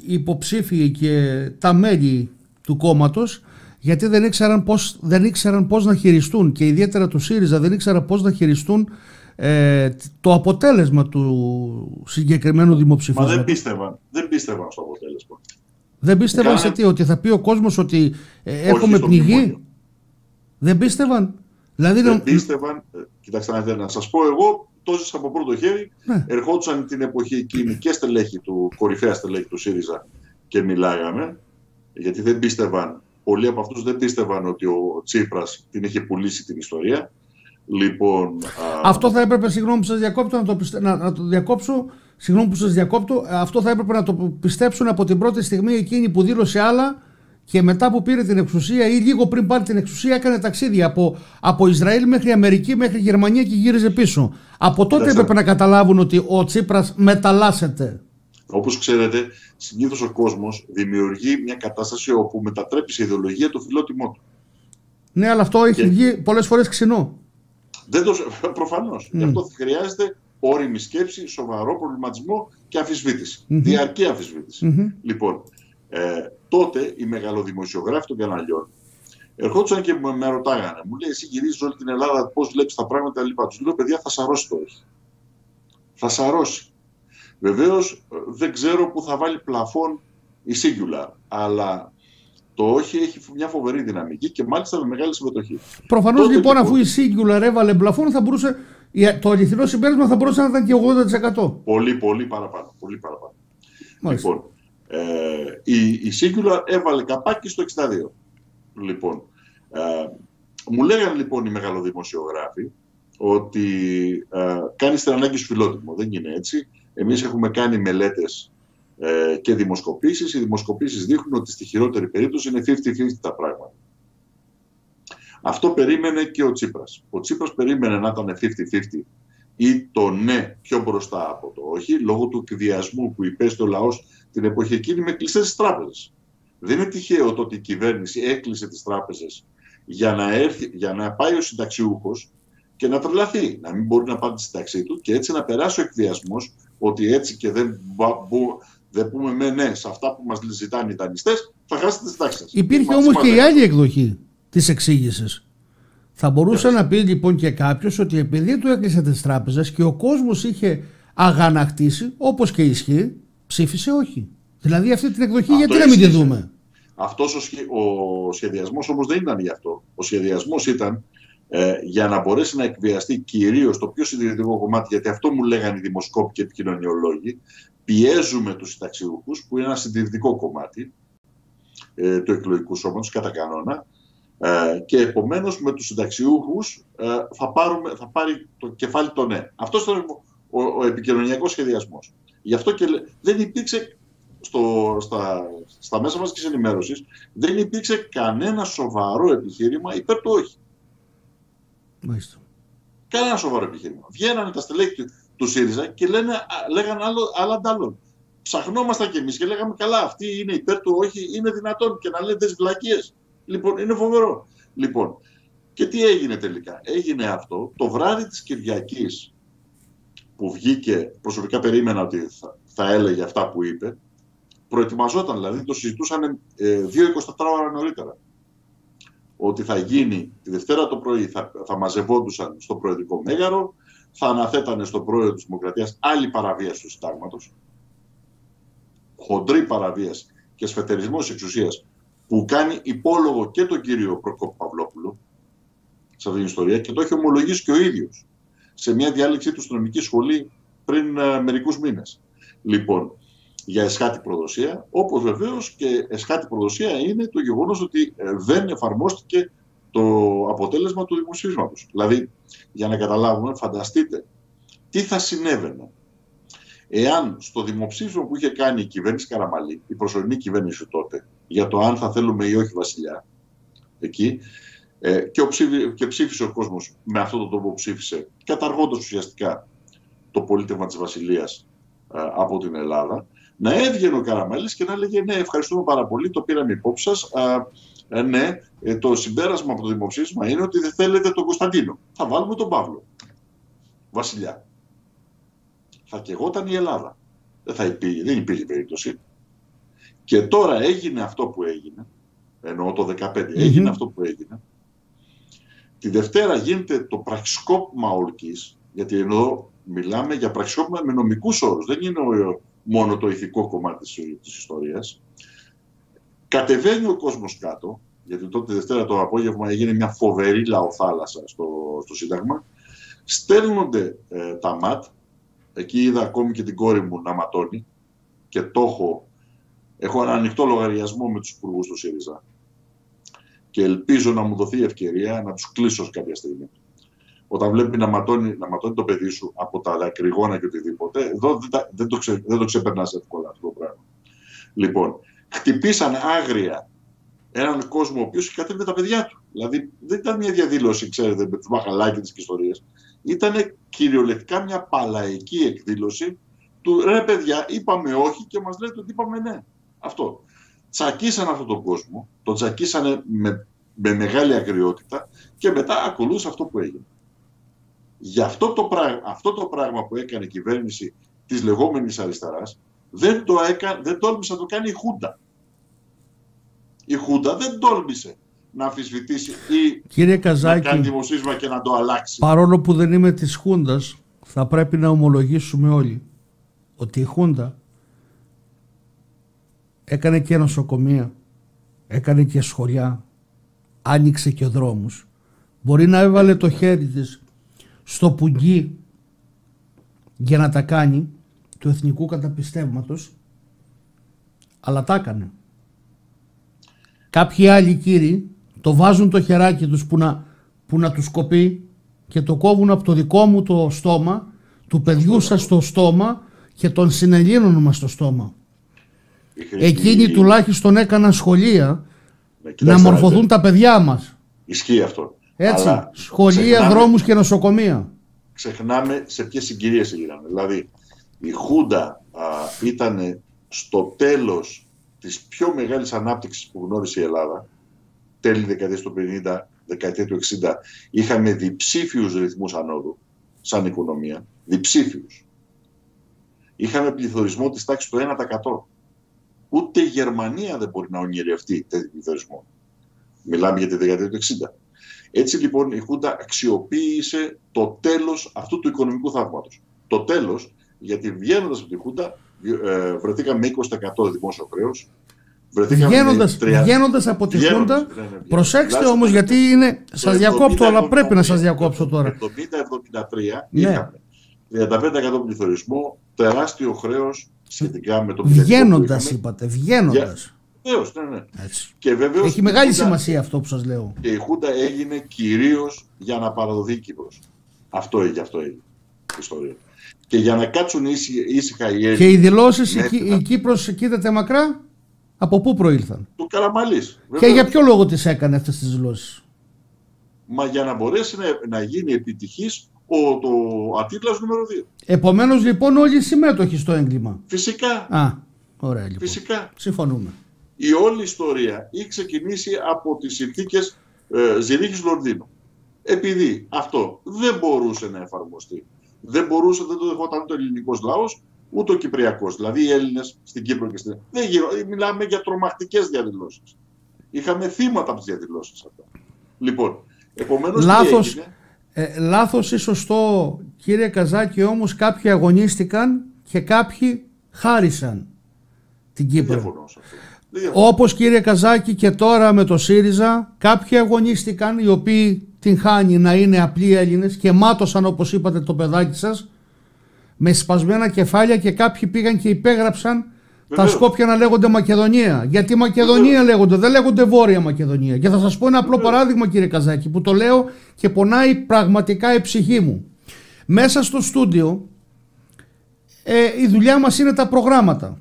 υποψήφοι και τα μέλη του κόμματος, γιατί δεν ήξεραν πώς να χειριστούν, και ιδιαίτερα του ΣΥΡΙΖΑ δεν ήξεραν πώς να χειριστούν το αποτέλεσμα του συγκεκριμένου δημοψηφίσματος. Μα δεν πίστευαν στο αποτέλεσμα. Δεν πίστευαν σε τι, ότι θα πει ο κόσμος ότι έχουμε πνιγεί? Δεν πίστευαν. Δηλαδή, δεν πίστευαν. Κοιτάξτε, να σας πω, εγώ το ζήσα από πρώτο χέρι. Ναι. Ερχόντουσαν την εποχή εκείνη και κορυφαία στελέχη του ΣΥΡΙΖΑ και μιλάγαμε, γιατί δεν πίστευαν, πολλοί από αυτούς δεν πίστευαν ότι ο Τσίπρας την είχε πουλήσει την ιστορία. Λοιπόν, αυτό θα έπρεπε, συγγνώμη που σας διακόπτω, να το διακόψω. Συγγνώμη που σας διακόπτω. Αυτό θα έπρεπε να το πιστέψουν από την πρώτη στιγμή εκείνη που δήλωσε άλλα, και μετά που πήρε την εξουσία ή λίγο πριν πάρει την εξουσία έκανε ταξίδια από Ισραήλ μέχρι Αμερική μέχρι Γερμανία και γύριζε πίσω. Από τότε έπρεπε να καταλάβουν ότι ο Τσίπρας μεταλλάσσεται. Όπως ξέρετε, συνήθως ο κόσμος δημιουργεί μια κατάσταση όπου μετατρέπει σε ιδεολογία το φιλότιμό του. Ναι, αλλά αυτό έχει βγει πολλές φορές ξινό. Προφανώς. Γι' αυτό χρειάζεται όριμη σκέψη, σοβαρό προβληματισμό και αμφισβήτηση. Διαρκή αμφισβήτηση. Λοιπόν, τότε οι μεγαλοδημοσιογράφοι των καναλιών ερχόντουσαν και με ρωτάγανε. Μου λέει, εσύ γυρίζεις όλη την Ελλάδα, πώς βλέπεις τα πράγματα κλπ. Τους λέω, παιδιά, θα σαρώσει το όχι. Θα σαρώσει. Βεβαίως δεν ξέρω που θα βάλει πλαφόν η Singular, αλλά το όχι έχει μια φοβερή δυναμική και μάλιστα με μεγάλη συμμετοχή. Προφανώς λοιπόν, αφού η Singular έβαλε πλαφόν, θα μπορούσε, το αληθινό συμπέρασμα θα μπορούσε να ήταν και 80%. Πολύ παραπάνω. Λοιπόν, η Singular έβαλε καπάκι στο 62. Λοιπόν, μου λέγανε λοιπόν οι μεγαλοδημοσιογράφοι ότι κάνεις την ανάγκη σου φιλότιμο. Δεν είναι έτσι. Εμείς έχουμε κάνει μελέτες και δημοσκοπήσεις. Οι δημοσκοπήσεις δείχνουν ότι στη χειρότερη περίπτωση είναι 50-50 τα πράγματα. Αυτό περίμενε και ο Τσίπρας. Ο Τσίπρας περίμενε να ήταν 50-50 ή το ναι πιο μπροστά από το όχι, λόγω του εκβιασμού που υπέστη ο λαός την εποχή εκείνη με κλειστές τις τράπεζες. Δεν είναι τυχαίο το ότι η κυβέρνηση έκλεισε τις τράπεζες για να πάει ο συνταξιούχος και να τρελαθεί, να μην μπορεί να πάρει τη σύνταξή του και έτσι να περάσει ο εκβιασμός ότι έτσι και δεν πούμε ναι σε αυτά που μας ζητάνε οι δανειστές, θα χάσετε τη σύνταξη σας. Υπήρχε όμως και η άλλη εκδοχή της εξήγησης. Θα μπορούσε να πει λοιπόν και κάποιος ότι επειδή του έκλεισε τις τράπεζες και ο κόσμος είχε αγανακτήσει, όπως και ισχύει, ψήφισε όχι. Δηλαδή αυτή την εκδοχή αυτό γιατί να μην τη δούμε? Αυτός ο σχεδιασμός όμως δεν ήταν γι' αυτό. Ο σχεδιασμός ήταν για να μπορέσει να εκβιαστεί κυρίως το πιο συντηρητικό κομμάτι, γιατί αυτό μου λέγανε οι δημοσκόποι και επικοινωνιολόγοι. Πιέζουμε τους συνταξιούχους, που είναι ένα συντηρητικό κομμάτι του εκλογικού σώματος κατά κανόνα, και επομένως με τους συνταξιούχους θα πάρει το κεφάλι το ναι. Αυτός ήταν ο επικοινωνιακός σχεδιασμός. Γι' αυτό και δεν υπήρξε στα μέσα μαζικής ενημέρωσης, δεν υπήρξε κανένα σοβαρό επιχείρημα υπέρ του όχι. Μάλιστα. Κανένα σοβαρό επιχείρημα. Βγαίνανε τα στελέχη του ΣΥΡΙΖΑ και λέγανε άλλα αντάλλον. Ψαχνόμασταν κι εμείς και λέγαμε καλά, αυτοί είναι υπέρ του όχι, είναι δυνατόν και να λένε τις βλακίες. Λοιπόν, είναι φοβερό. Λοιπόν, και τι έγινε τελικά? Έγινε αυτό το βράδυ της Κυριακής που βγήκε, προσωπικά περίμενα ότι θα έλεγε αυτά που είπε, προετοιμαζόταν, δηλαδή το συζητούσαν 2-24 ώρα νωρίτερα. Ότι θα γίνει τη Δευτέρα το πρωί, θα μαζευόντουσαν στο Προεδρικό Μέγαρο, θα αναθέτανε στον Πρόεδρο της Δημοκρατίας άλλη παραβίαση του Συντάγματος, χοντρή παραβίαση και σφετερισμός εξουσίας, που κάνει υπόλογο και τον κύριο Προκόπη Παυλόπουλο σε αυτήν την ιστορία και το έχει ομολογήσει και ο ίδιος σε μια διάλεξη του στην νομική σχολή πριν μερικούς μήνες. Λοιπόν, για εσχάτη προδοσία, όπως βεβαίως και εσχάτη προδοσία είναι το γεγονός ότι δεν εφαρμόστηκε το αποτέλεσμα του δημοψήφισματος. Δηλαδή, για να καταλάβουμε, φανταστείτε τι θα συνέβαινε εάν στο δημοψήφισμα που είχε κάνει η κυβέρνηση Καραμαλή, η προσωρινή κυβέρνηση τότε, για το αν θα θέλουμε ή όχι βασιλιά, εκεί, και ψήφισε ο κόσμος με αυτόν τον τρόπο που ψήφισε, καταργώντας ουσιαστικά το πολίτευμα της βασιλείας από την Ελλάδα, να έβγαινε ο Καραμαλής και να έλεγε ναι, ευχαριστούμε πάρα πολύ, το πήραμε υπόψη σας, ναι, το συμπέρασμα από το δημοψήφισμα είναι ότι δεν θέλετε τον Κωνσταντίνο, θα βάλουμε τον Παύλο βασιλιά. Θα καιγόταν η Ελλάδα. Δεν υπήρχε περίπτωση. Και τώρα έγινε αυτό που έγινε, εννοώ το 2015, έγινε αυτό που έγινε. Τη Δευτέρα γίνεται το πραξικόπημα ορκής, γιατί εδώ μιλάμε για πραξικόπημα με νομικούς όρους, δεν είναι μόνο το ηθικό κομμάτι της ιστορίας. Κατεβαίνει ο κόσμος κάτω, γιατί τότε τη Δευτέρα το απόγευμα έγινε μια φοβερή λαοθάλασσα στο Σύνταγμα. Στέλνονται τα ΜΑΤ, εκεί είδα ακόμη και την κόρη μου να ματώνει και έχω ένα ανοιχτό λογαριασμό με τους υπουργούς του ΣΥΡΙΖΑ και ελπίζω να μου δοθεί η ευκαιρία να τους κλείσω κάποια στιγμή. Όταν βλέπει να ματώνει το παιδί σου από τα δακρυγόνα και οτιδήποτε, εδώ δεν το ξεπερνάς εύκολα αυτό το πράγμα. Λοιπόν, χτυπήσαν άγρια έναν κόσμο ο οποίος κατέβηκε τα παιδιά του. Δηλαδή δεν ήταν μια διαδήλωση, ξέρετε, με τους μαχαλάκιδες και ιστορίες. Ήταν κυριολεκτικά μια παλαϊκή εκδήλωση του ρε παιδιά, είπαμε όχι και μας λέτε ότι είπαμε ναι. Αυτό. Τσακίσαν αυτόν τον κόσμο, τον τσακίσανε με μεγάλη αγριότητα και μετά ακολούθησε αυτό που έγινε. Γι' αυτό το πράγμα που έκανε η κυβέρνηση της λεγόμενης αριστεράς δεν τόλμησε να το κάνει η Χούντα. Η Χούντα δεν τόλμησε να αμφισβητήσει ή Κύριε Καζάκη, να κάνει δημοσίευμα και να το αλλάξει. Παρόλο που δεν είμαι της Χούντας, θα πρέπει να ομολογήσουμε όλοι ότι η Χούντα έκανε και νοσοκομεία, έκανε και σχολιά, άνοιξε και δρόμους. Μπορεί να έβαλε το χέρι της στο πουγγί για να τα κάνει του εθνικού καταπιστεύματος, αλλά τα έκανε. Κάποιοι άλλοι κύριοι το βάζουν το χεράκι τους που να τους κοπεί και το κόβουν από το δικό μου το στόμα, του παιδιού σας το στόμα και των συνελλήνων μας το στόμα. Εκείνοι τουλάχιστον έκαναν σχολεία να μορφωθούν τα παιδιά μας. Ισχύει αυτό. Έτσι, αλλά σχολεία, δρόμους και νοσοκομεία. Ξεχνάμε σε ποιες συγκυρίες έγιναν. Δηλαδή, η Χούντα ήταν στο τέλος της πιο μεγάλης ανάπτυξης που γνώρισε η Ελλάδα, τέλη δεκαετίας του 50, δεκαετία του 60, είχαμε διψήφιους ρυθμούς ανόδου, σαν οικονομία, διψήφιους. Είχαμε πληθωρισμό της τάξης του 1%. Ούτε η Γερμανία δεν μπορεί να ονειρευτεί τέτοιο πληθωρισμό. Μιλάμε για τη δεκαετία του 60. Έτσι λοιπόν η Χούντα αξιοποίησε το τέλος αυτού του οικονομικού θαύματος. Το τέλος, γιατί βγαίνοντας από τη Χούντα βρεθήκαμε με 20% δημόσιο χρέος. Βγαίνοντας από τη Χούντα, προσέξτε όμως γιατί είναι, σας διακόψω, αλλά πρέπει να σας διακόψω τώρα. Το 70-73 είχαμε 35% πληθωρισμό, τεράστιο χρέος σχετικά με το βγαίνοντας είπατε, βγαίνοντας. Βεβαίως, ναι. Και βεβαίως, έχει μεγάλη σημασία αυτό που σας λέω. Και η Χούντα έγινε κυρίως για να παραδοθεί η Κύπρος. Αυτό έγινε η ιστορία. Και για να κάτσουν ήσυχα οι Έλληνες. Και οι δηλώσεις η Κύπρος κοίταται μακρά, από πού προήλθαν? Του Καραμαλής. Και για ποιο λόγο τις έκανε αυτές τις δηλώσεις? Μα για να μπορέσει να γίνει επιτυχής το ατίτλας νούμερο 2. Επομένως λοιπόν όλοι συμμέτοχοι στο έγκλημα. Φυσικά. Ωραία λοιπόν. Φυσικά. Συμφωνούμε. Η όλη ιστορία έχει ξεκινήσει από τις συνθήκες Ζηρίχης Λονδίνου. Επειδή αυτό δεν μπορούσε να εφαρμοστεί. Δεν το δεχόταν ούτε ο ελληνικός λαός, ούτε ο κυπριακός. Δηλαδή οι Έλληνες στην Κύπρο και στην Ελλάδα. Μιλάμε για τρομακτικές διαδηλώσεις. Είχαμε θύματα από τις διαδηλώσεις αυτά. Λοιπόν, επομένως λάθος ή σωστό, κύριε Καζάκη, όμως κάποιοι αγωνίστηκαν και κάποιοι χάρισαν την Κύπρο. Όπως κύριε Καζάκη και τώρα με το ΣΥΡΙΖΑ, κάποιοι αγωνίστηκαν οι οποίοι την χάνει να είναι απλοί Έλληνες και μάτωσαν, όπως είπατε, το παιδάκι σας με σπασμένα κεφάλια, και κάποιοι πήγαν και υπέγραψαν τα Σκόπια να λέγονται Μακεδονία. Γιατί Μακεδονία λέγονται, δεν λέγονται Βόρεια Μακεδονία. Και θα σας πω ένα απλό παράδειγμα, κύριε Καζάκη, που το λέω και πονάει πραγματικά η ψυχή μου. Μέσα στο στούντιο η δουλειά μας είναι τα προγράμματα.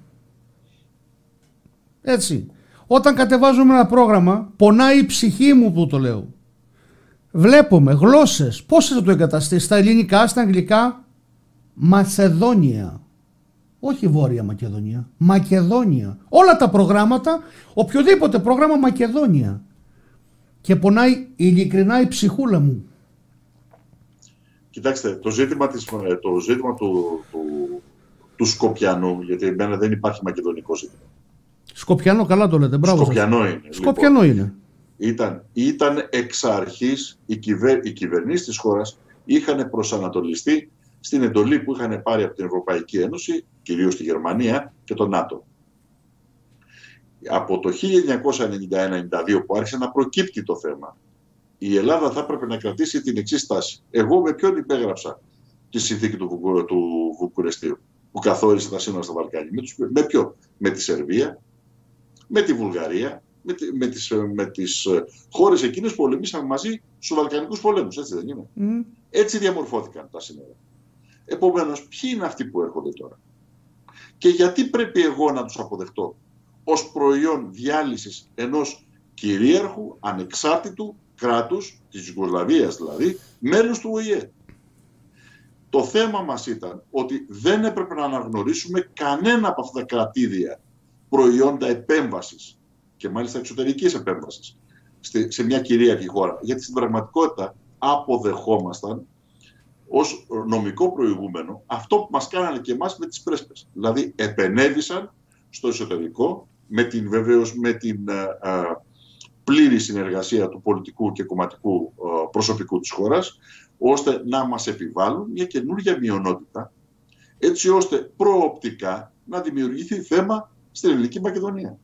Έτσι. Όταν κατεβάζουμε ένα πρόγραμμα, πονάει η ψυχή μου που το λέω. Βλέπουμε γλώσσες. Πώς θα το εγκαταστήσει? Στα ελληνικά, στα αγγλικά, Μακεδόνια. Όχι Βόρεια Μακεδονία. Μακεδόνια. Όλα τα προγράμματα, οποιοδήποτε πρόγραμμα, Μακεδόνια. Και πονάει ειλικρινά η ψυχούλα μου. Κοιτάξτε, το ζήτημα του Σκοπιανού, γιατί εμένα δεν υπάρχει μακεδονικό ζήτημα. Σκοπιανό, καλά το λέτε. Μπράβο. Σκοπιανό είναι. Σκοπιανό λοιπόν, είναι. Ήταν εξ αρχής οι κυβερνήσεις της χώρας είχαν προσανατολιστεί στην εντολή που είχαν πάρει από την Ευρωπαϊκή Ένωση, κυρίως τη Γερμανία και το ΝΑΤΟ. Από το 1991-92 που άρχισε να προκύπτει το θέμα, η Ελλάδα θα έπρεπε να κρατήσει την εξής στάση. Εγώ με ποιον υπέγραψα τη συνθήκη του Βουκουρεστίου που καθόρισε τα σύνορα στα Βαλκάνια? Με ποιο? Με τη Σερβία, με τη Βουλγαρία, με τις χώρες εκείνες που πολεμήσαμε μαζί στους Βαλκανικούς πολέμους, έτσι δεν είναι? Έτσι διαμορφώθηκαν τα σύνορα. Επομένως, ποιοι είναι αυτοί που έρχονται τώρα? Και γιατί πρέπει εγώ να τους αποδεχτώ ως προϊόν διάλυσης ενός κυρίαρχου, ανεξάρτητου κράτους, της Ιουγκοσλαβίας δηλαδή, μέλους του ΟΗΕ? Το θέμα μας ήταν ότι δεν έπρεπε να αναγνωρίσουμε κανένα από αυτά τα κρατήδια προϊόντα επέμβασης και μάλιστα εξωτερικής επέμβασης σε μια κυρίαρχη χώρα. Γιατί στην πραγματικότητα αποδεχόμασταν ως νομικό προηγούμενο αυτό που μας κάνανε και εμάς με τις πρέσπες. Δηλαδή επενέβησαν στο εσωτερικό βεβαίως με την πλήρη συνεργασία του πολιτικού και κομματικού προσωπικού της χώρας, ώστε να μας επιβάλλουν μια καινούργια μειονότητα, έτσι ώστε προοπτικά να δημιουργηθεί θέμα στην Ελληνική Μακεδονία.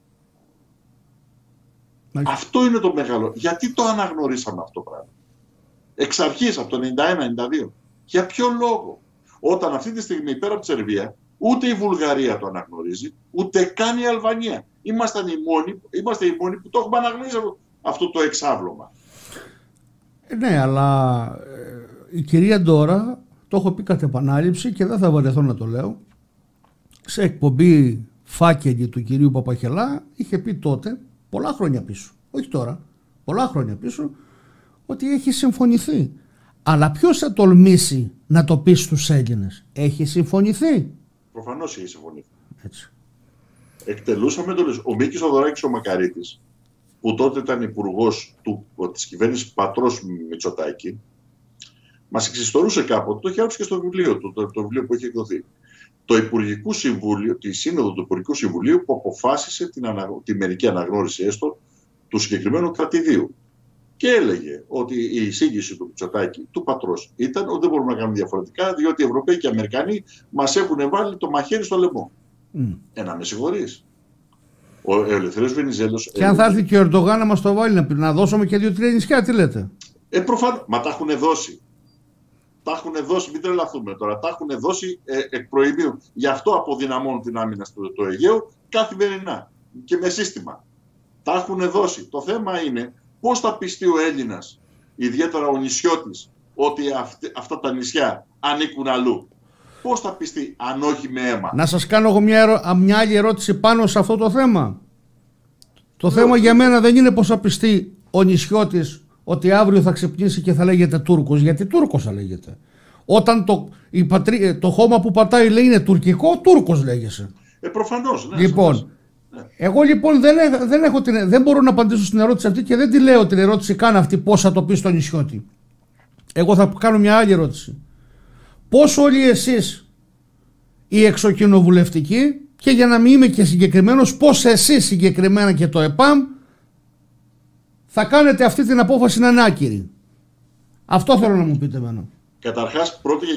Αυτό είναι το μεγάλο. Γιατί το αναγνωρίσαμε αυτό το πράγμα? Εξ αρχής, από το 91-92. Για ποιο λόγο? Όταν αυτή τη στιγμή πέρα από τη Σερβία, ούτε η Βουλγαρία το αναγνωρίζει, ούτε καν η Αλβανία. Είμαστε οι μόνοι που το έχουμε αναγνωρίσει αυτό το εξάβλωμα. Ναι, αλλά η κυρία Ντόρα, το έχω πει κατ' επανάληψη και δεν θα βαρεθώ να το λέω, σε εκπομπή Φάκελη του κυρίου Παπαχελά, είχε πει τότε, πολλά χρόνια πίσω, όχι τώρα, πολλά χρόνια πίσω, ότι έχει συμφωνηθεί. Αλλά ποιος θα τολμήσει να το πει στους Έλληνες? Έχει συμφωνηθεί. Προφανώς έχει συμφωνηθεί. Έτσι. Εκτελούσαμε ο Μίκης Θοδωράκης ο Μακαρίτης, που τότε ήταν υπουργός της κυβέρνησης πατρός Μητσοτάκη, μας εξιστορούσε κάποτε, το έχει άφησει και στο βιβλίο του, το βιβλίο που έχει εκδοθεί, τη σύνοδο του Υπουργικού Συμβουλίου που αποφάσισε τη μερική αναγνώριση έστω του συγκεκριμένου κρατηδίου. Και έλεγε ότι η εισήγηση του Μητσοτάκη, του πατρός, ήταν ότι δεν μπορούμε να κάνουμε διαφορετικά, διότι οι Ευρωπαίοι και οι Αμερικανοί μας έχουν βάλει το μαχαίρι στο λαιμό. Να με συγχωρείς. Ο Ελευθέριος Βενιζέλος. Και αν θα έρθει και ο Ερντογάν να μας το βάλει, να δώσουμε και 2-3 νησιά, τι λέτε? Προφανώς. Μα τα έχουν δώσει. Τα έχουν δώσει, μην τρελαθούμε τώρα. Τα έχουν δώσει εκ προημίου. Γι' αυτό αποδυναμώνουν την άμυνα στο Αιγαίο καθημερινά και με σύστημα. Τα έχουν δώσει. Το θέμα είναι πώς θα πιστεί ο Έλληνας, ιδιαίτερα ο νησιώτης, ότι αυτά τα νησιά ανήκουν αλλού? Πώς θα πιστεί αν όχι με αίμα? Να σας κάνω εγώ μια άλλη ερώτηση πάνω σε αυτό το θέμα. Το θέμα για μένα δεν είναι πώς θα πιστεί ο νησιώτης ότι αύριο θα ξυπνήσει και θα λέγεται Τούρκος, γιατί Τούρκος θα λέγεται. Όταν το χώμα που πατάει λέει είναι τουρκικό, Τούρκος λέγεσαι. Προφανώς. Ναι, λοιπόν, εγώ λοιπόν δεν μπορώ να απαντήσω στην ερώτηση αυτή και δεν τη λέω την ερώτηση καν αυτή πώς θα το πει στο νησιώτη. Εγώ θα κάνω μια άλλη ερώτηση. Πώς όλοι εσείς οι εξοκοινοβουλευτικοί, και για να μην είμαι και συγκεκριμένος, πώς εσείς συγκεκριμένα και το ΕΠΑΜ θα κάνετε αυτή την απόφαση να είναι άκυρη? Αυτό θέλω να μου πείτε εμένα. Καταρχάς, πρώτη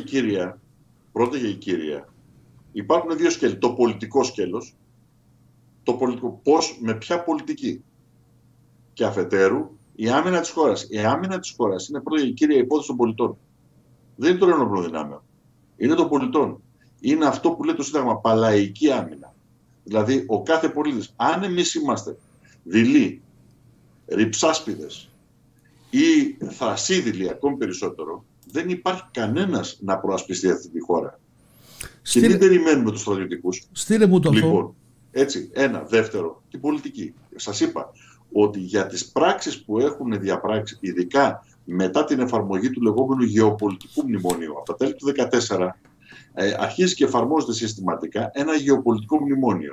και κύρια, υπάρχουν δύο σκέλη. Το πολιτικό σκέλος, το πολιτικό, πώς, με ποια πολιτική, και αφετέρου η άμυνα της χώρας. Η άμυνα της χώρας είναι πρώτη και κύρια υπόθεση των πολιτών. Δεν είναι των ενόπλων δυνάμεων. Είναι των πολιτών. Είναι αυτό που λέει το Σύνταγμα, παλαϊκή άμυνα. Δηλαδή, ο κάθε πολίτης, αν εμείς είμαστε δειλοί, ριψάσπιδες ή θρασίδηλοι ακόμη περισσότερο, δεν υπάρχει κανένας να προασπιστεί αυτή τη χώρα. Και μην περιμένουμε τους στρατιωτικούς. Στείλε μου το λοιπόν, έτσι, ένα. Δεύτερο, την πολιτική. Σας είπα ότι για τις πράξεις που έχουν διαπράξει, ειδικά μετά την εφαρμογή του λεγόμενου γεωπολιτικού μνημονίου, από τα τέλη του 2014, αρχίζει και εφαρμόζεται συστηματικά ένα γεωπολιτικό μνημόνιο.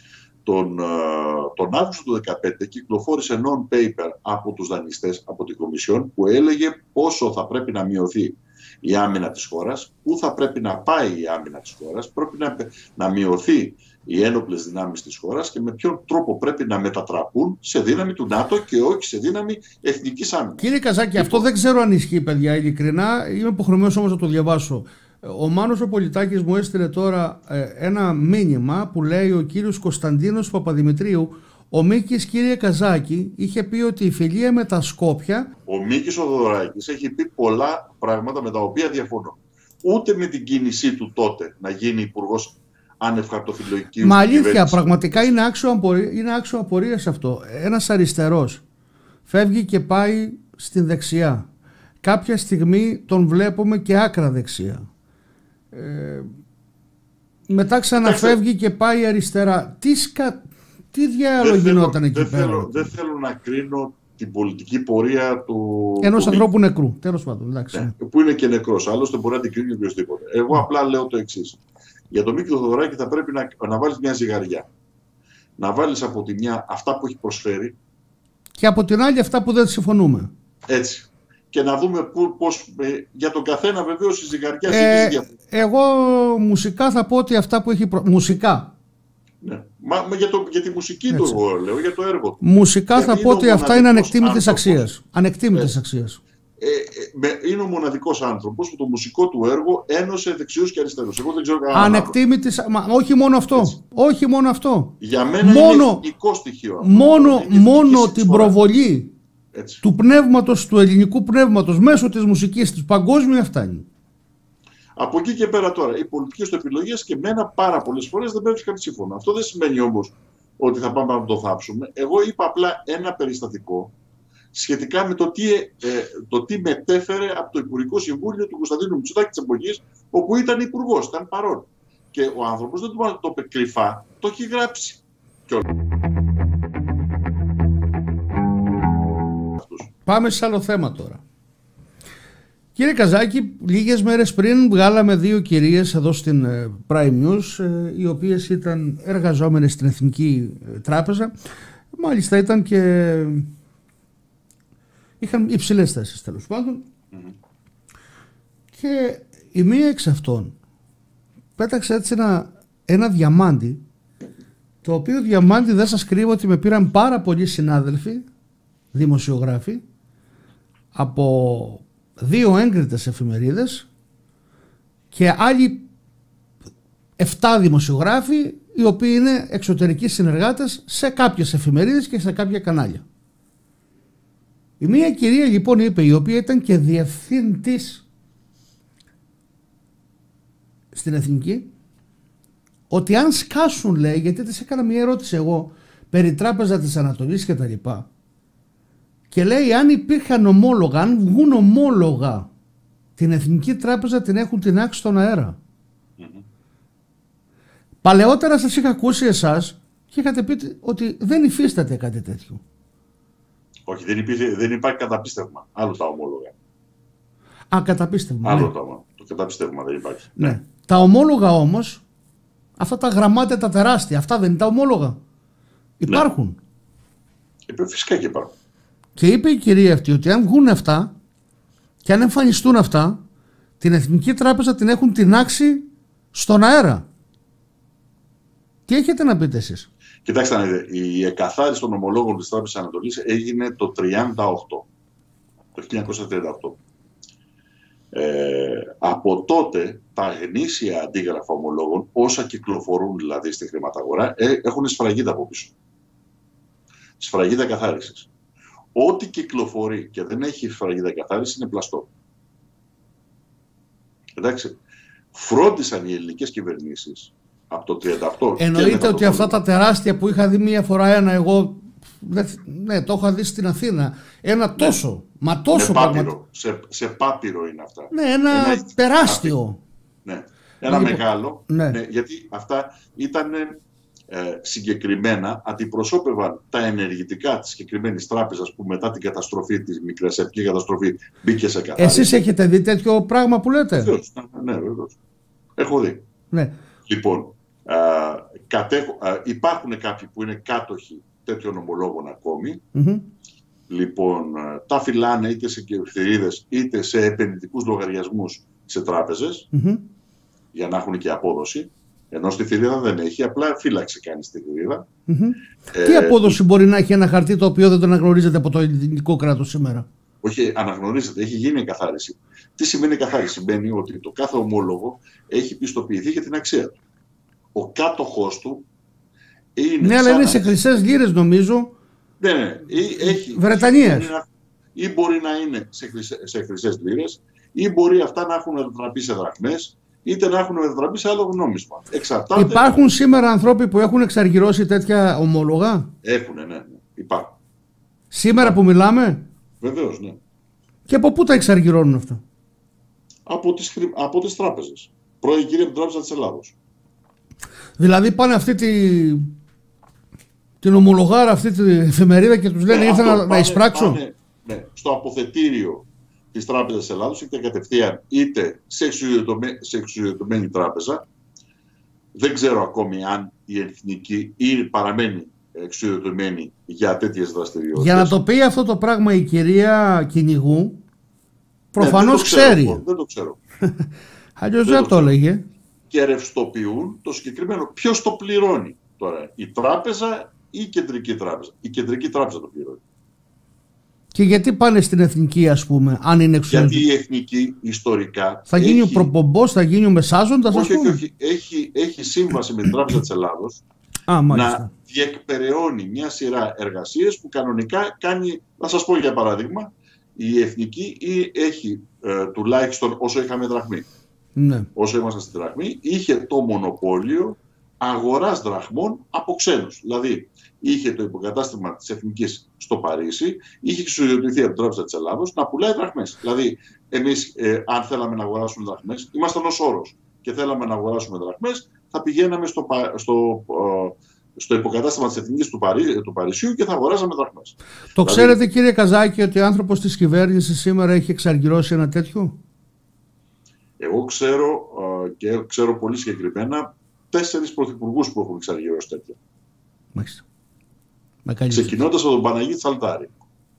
Τον Αύγουστο του 2015 κυκλοφόρησε non-paper από τους δανειστές, από την Κομισιόν, που έλεγε πόσο θα πρέπει να μειωθεί η άμυνα της χώρας, πού θα πρέπει να πάει η άμυνα της χώρας, πρέπει να μειωθεί οι ένοπλες δυνάμεις της χώρας και με ποιον τρόπο πρέπει να μετατραπούν σε δύναμη του ΝΑΤΟ και όχι σε δύναμη εθνικής άμυνας. Κύριε Καζάκη, αυτό δεν ξέρω αν ισχύει, παιδιά, ειλικρινά. Είμαι υποχρεωμένος όμως να το διαβάσω. Ο Μάνος ο Πολιτάκης μου έστειλε τώρα ένα μήνυμα που λέει ο κύριος Κωνσταντίνος Παπαδημητρίου. Ο Μίκης, κύριε Καζάκη, είχε πει ότι η φιλία με τα Σκόπια... Ο Μίκης ο Θοδωράκης έχει πει πολλά πράγματα με τα οποία διαφωνώ. Ούτε με την κίνησή του τότε να γίνει υπουργός ανευχαρτοφιλοκίου. Μα αλήθεια, πραγματικά είναι άξιο απορίας αυτό. Ένας αριστερός φεύγει και πάει στην δεξιά. Κάποια στιγμή τον βλέπουμε και άκρα δεξιά. Μετά ξαναφεύγει και πάει αριστερά. Τι διάλογο γινόταν εκεί πέρα. Δεν θέλω να κρίνω την πολιτική πορεία ενός ανθρώπου νεκρού. Τέλος πάντων. Ναι, που είναι και νεκρός. Άλλωστε μπορεί να την κρίνει οποιοδήποτε. Εγώ απλά λέω το εξής. Για τον Μίκη Θοδωράκη θα πρέπει να βάλεις μια ζυγαριά. Να βάλεις από τη μια αυτά που έχει προσφέρει. Και από την άλλη αυτά που δεν συμφωνούμε. Έτσι. Και να δούμε πώς για τον καθένα βεβαίως η ζυγαριά είναι διαφορετική. Εγώ μουσικά θα πω ότι αυτά που έχει μουσικά. Ναι. Μα για τη μουσική του εγώ λέω, για το έργο του. Μουσικά θα πω ότι αυτά είναι ανεκτήμητης αξίας. Ανεκτήμητης αξίας. Είναι ο μοναδικός άνθρωπος που το μουσικό του έργο ένωσε δεξιούς και αριστερούς. Εγώ δεν ξέρω κανέναν. Ανεκτήμητης, όχι μόνο αυτό. Όχι μόνο αυτό. Για μένα είναι εθνικό στοιχείο. Μόνο την προβολή του πνεύματος, του ελληνικού πνεύματος μέσω της μουσικής της παγκόσμια φτάνει. Από εκεί και πέρα τώρα, οι πολιτικές του επιλογές και μένα πάρα πολλές φορές δεν πέφτουν σύμφωνα. Αυτό δεν σημαίνει όμως ότι θα πάμε να το θάψουμε. Εγώ είπα απλά ένα περιστατικό σχετικά με το τι μετέφερε από το Υπουργικό Συμβούλιο του Κωνσταντίνου Μητσοτάκη της εποχής, όπου ήταν υπουργός, ήταν παρόν. Και ο άνθρωπος δεν το είπε κρυφά, το έχει γράψει. Πάμε σε άλλο θέμα τώρα. Κύριε Καζάκη, λίγες μέρες πριν βγάλαμε δύο κυρίες εδώ στην Prime News, οι οποίες ήταν εργαζόμενες στην Εθνική Τράπεζα. Μάλιστα ήταν και είχαν υψηλές θέσεις τέλος πάντων. Και η μία εξ αυτών πέταξε έτσι ένα διαμάντι, το οποίο διαμάντι δεν σας κρύβω ότι με πήραν πάρα πολλοί συνάδελφοι, δημοσιογράφοι, από 2 έγκριτες εφημερίδες και άλλοι 7 δημοσιογράφοι, οι οποίοι είναι εξωτερικοί συνεργάτες σε κάποιες εφημερίδες και σε κάποια κανάλια. Η μία κυρία λοιπόν είπε, η οποία ήταν και διευθύντης στην Εθνική, ότι αν σκάσουν, λέει, γιατί της έκανα μια ερώτηση εγώ περί Τράπεζα της Ανατολής και τα λοιπά, και λέει αν υπήρχαν ομόλογα, αν βγουν ομόλογα, την Εθνική Τράπεζα την έχουν τινάξει στον αέρα. Παλαιότερα σας είχα ακούσει εσάς και είχατε πει ότι δεν υφίσταται κάτι τέτοιο. Όχι, δεν υπάρχει καταπίστευμα. Άλλο τα ομόλογα. Καταπίστευμα. Άλλο το καταπίστευμα δεν υπάρχει. Ναι. Τα ομόλογα όμως, αυτά τα γραμμάτια τα τεράστια, αυτά δεν είναι τα ομόλογα. Υπάρχουν. Φυσικά και υπάρχουν. Και είπε η κυρία αυτή ότι αν βγουν αυτά και αν εμφανιστούν αυτά, την Εθνική Τράπεζα την έχουν τινάξει στον αέρα. Τι έχετε να πείτε εσείς? Κοιτάξτε, η εκαθάριση των ομολόγων της Τράπεζας Ανατολής έγινε το 1938. Από τότε τα γνήσια αντίγραφα ομολόγων, όσα κυκλοφορούν δηλαδή στη χρηματαγορά, έχουν σφραγίδα από πίσω. Σφραγίδα καθάρισης. Ό,τι κυκλοφορεί και δεν έχει σφραγίδα καθάριση είναι πλαστό. Εντάξει. Φρόντισαν οι ελληνικές κυβερνήσεις από το 1938. Εννοείται ότι αυτά τα τεράστια που είχα δει μία φορά εγώ. Ναι, το είχα δει στην Αθήνα. Ένα τόσο. Μα τόσο πάπυρο. Σε πάπυρο είναι αυτά. Ναι, ένα τεράστιο. Ναι. Ένα μεγάλο. Ναι. Ναι, γιατί αυτά ήταν συγκεκριμένα, αντιπροσώπευαν τα ενεργητικά της συγκεκριμένης τράπεζας που μετά την καταστροφή, τη μικρασιατική καταστροφή, μπήκε σε καθάριση. Εσείς έχετε δει τέτοιο πράγμα που λέτε? Βεβαίως. Ναι, βεβαίως. Έχω δει. Ναι. Λοιπόν, υπάρχουν κάποιοι που είναι κάτοχοι τέτοιων ομολόγων ακόμη λοιπόν τα φυλάνε είτε σε θηρίδες είτε σε επενδυτικούς λογαριασμούς σε τράπεζες, για να έχουν και απόδοση. Ενώ στη θηρίδα δεν έχει, απλά φύλαξη κάνει στη θηρίδα. Τι απόδοση μπορεί να έχει ένα χαρτί το οποίο δεν το αναγνωρίζεται από το ελληνικό κράτος σήμερα? Όχι, αναγνωρίζεται, έχει γίνει εκαθάριση. Τι σημαίνει εκαθάριση? Σημαίνει ότι το κάθε ομόλογο έχει πιστοποιηθεί για την αξία του. Ο κάτοχός του είναι. Ναι, αλλά είναι σε χρυσές λίρες, νομίζω. Ναι. Βρετανίες. Ή μπορεί να είναι σε χρυσές λίρες, ή μπορεί αυτά να έχουν μετατραπεί σε δραχμές, είτε να έχουν μετατραπεί σε άλλο νόμισμα. Εξαρτάται. Υπάρχουν σήμερα άνθρωποι που έχουν εξαργυρώσει τέτοια ομόλογα? Έχουν, ναι. Υπάρχουν. Σήμερα που μιλάμε? Βεβαίως, ναι. Και από πού τα εξαργυρώνουν αυτά? Από τις τράπεζες. Πρώην κύριε από την Τράπεζα της Ελλάδος. Δηλαδή πάνε αυτή την ομολογάρα, αυτή τη εφημερίδα και τους λένε ήρθα να εισπράξω. Ναι, στο αποθετήριο της Τράπεζας της Ελλάδος, είτε κατευθείαν είτε σε εξουσιοδοτημένη τράπεζα. Δεν ξέρω ακόμη αν η εθνική ή παραμένει εξουσιοδοτημένη για τέτοιες δραστηριότητες. Για να το πει αυτό το πράγμα η κυρία Κυνηγού, προφανώς ξέρει. Δεν το ξέρω. Αλλιώς δεν το έλεγε. Και ρευστοποιούν το συγκεκριμένο. Ποιος το πληρώνει τώρα, η τράπεζα ή η κεντρική τράπεζα? Η κεντρική τράπεζα το πληρώνει. Και γιατί πάνε στην εθνική, ας πούμε, αν είναι εξουσιοδοτημένη? Γιατί η εθνική ιστορικά. Θα γίνει ο προπομπός, θα γίνει ο μεσάζοντας, ας πούμε. Όχι. Έχει σύμβαση με την Τράπεζα της Ελλάδος να διεκπεραιώνει μια σειρά εργασίες που κανονικά κάνει. Να σας πω για παράδειγμα, η εθνική έχει τουλάχιστον όσο είχαμε δραχμή. Ναι. Όσο ήμασταν στη δραχμή, είχε το μονοπόλιο αγοράς δραχμών από ξένους. Δηλαδή, είχε το υποκατάστημα της Εθνικής στο Παρίσι, είχε εξουσιοδοτηθεί από την Τράπεζα της Ελλάδος να πουλάει δραχμές. Δηλαδή, εμείς, αν θέλαμε να αγοράσουμε δραχμές, ήμασταν ως όρος και θέλαμε να αγοράσουμε δραχμές, θα πηγαίναμε στο υποκατάστημα της Εθνικής του Παρισιού και θα αγοράζαμε δραχμές. Το ξέρετε, κύριε Καζάκη, ότι ο άνθρωπος της κυβέρνησης σήμερα έχει εξαργυρώσει ένα τέτοιο? Εγώ ξέρω και ξέρω πολύ συγκεκριμένα 4 πρωθυπουργούς που έχουν εξαργυρώσει τέτοια. Μάλιστα. Ξεκινώντας από τον Παναγίτη Τσαλτάρη.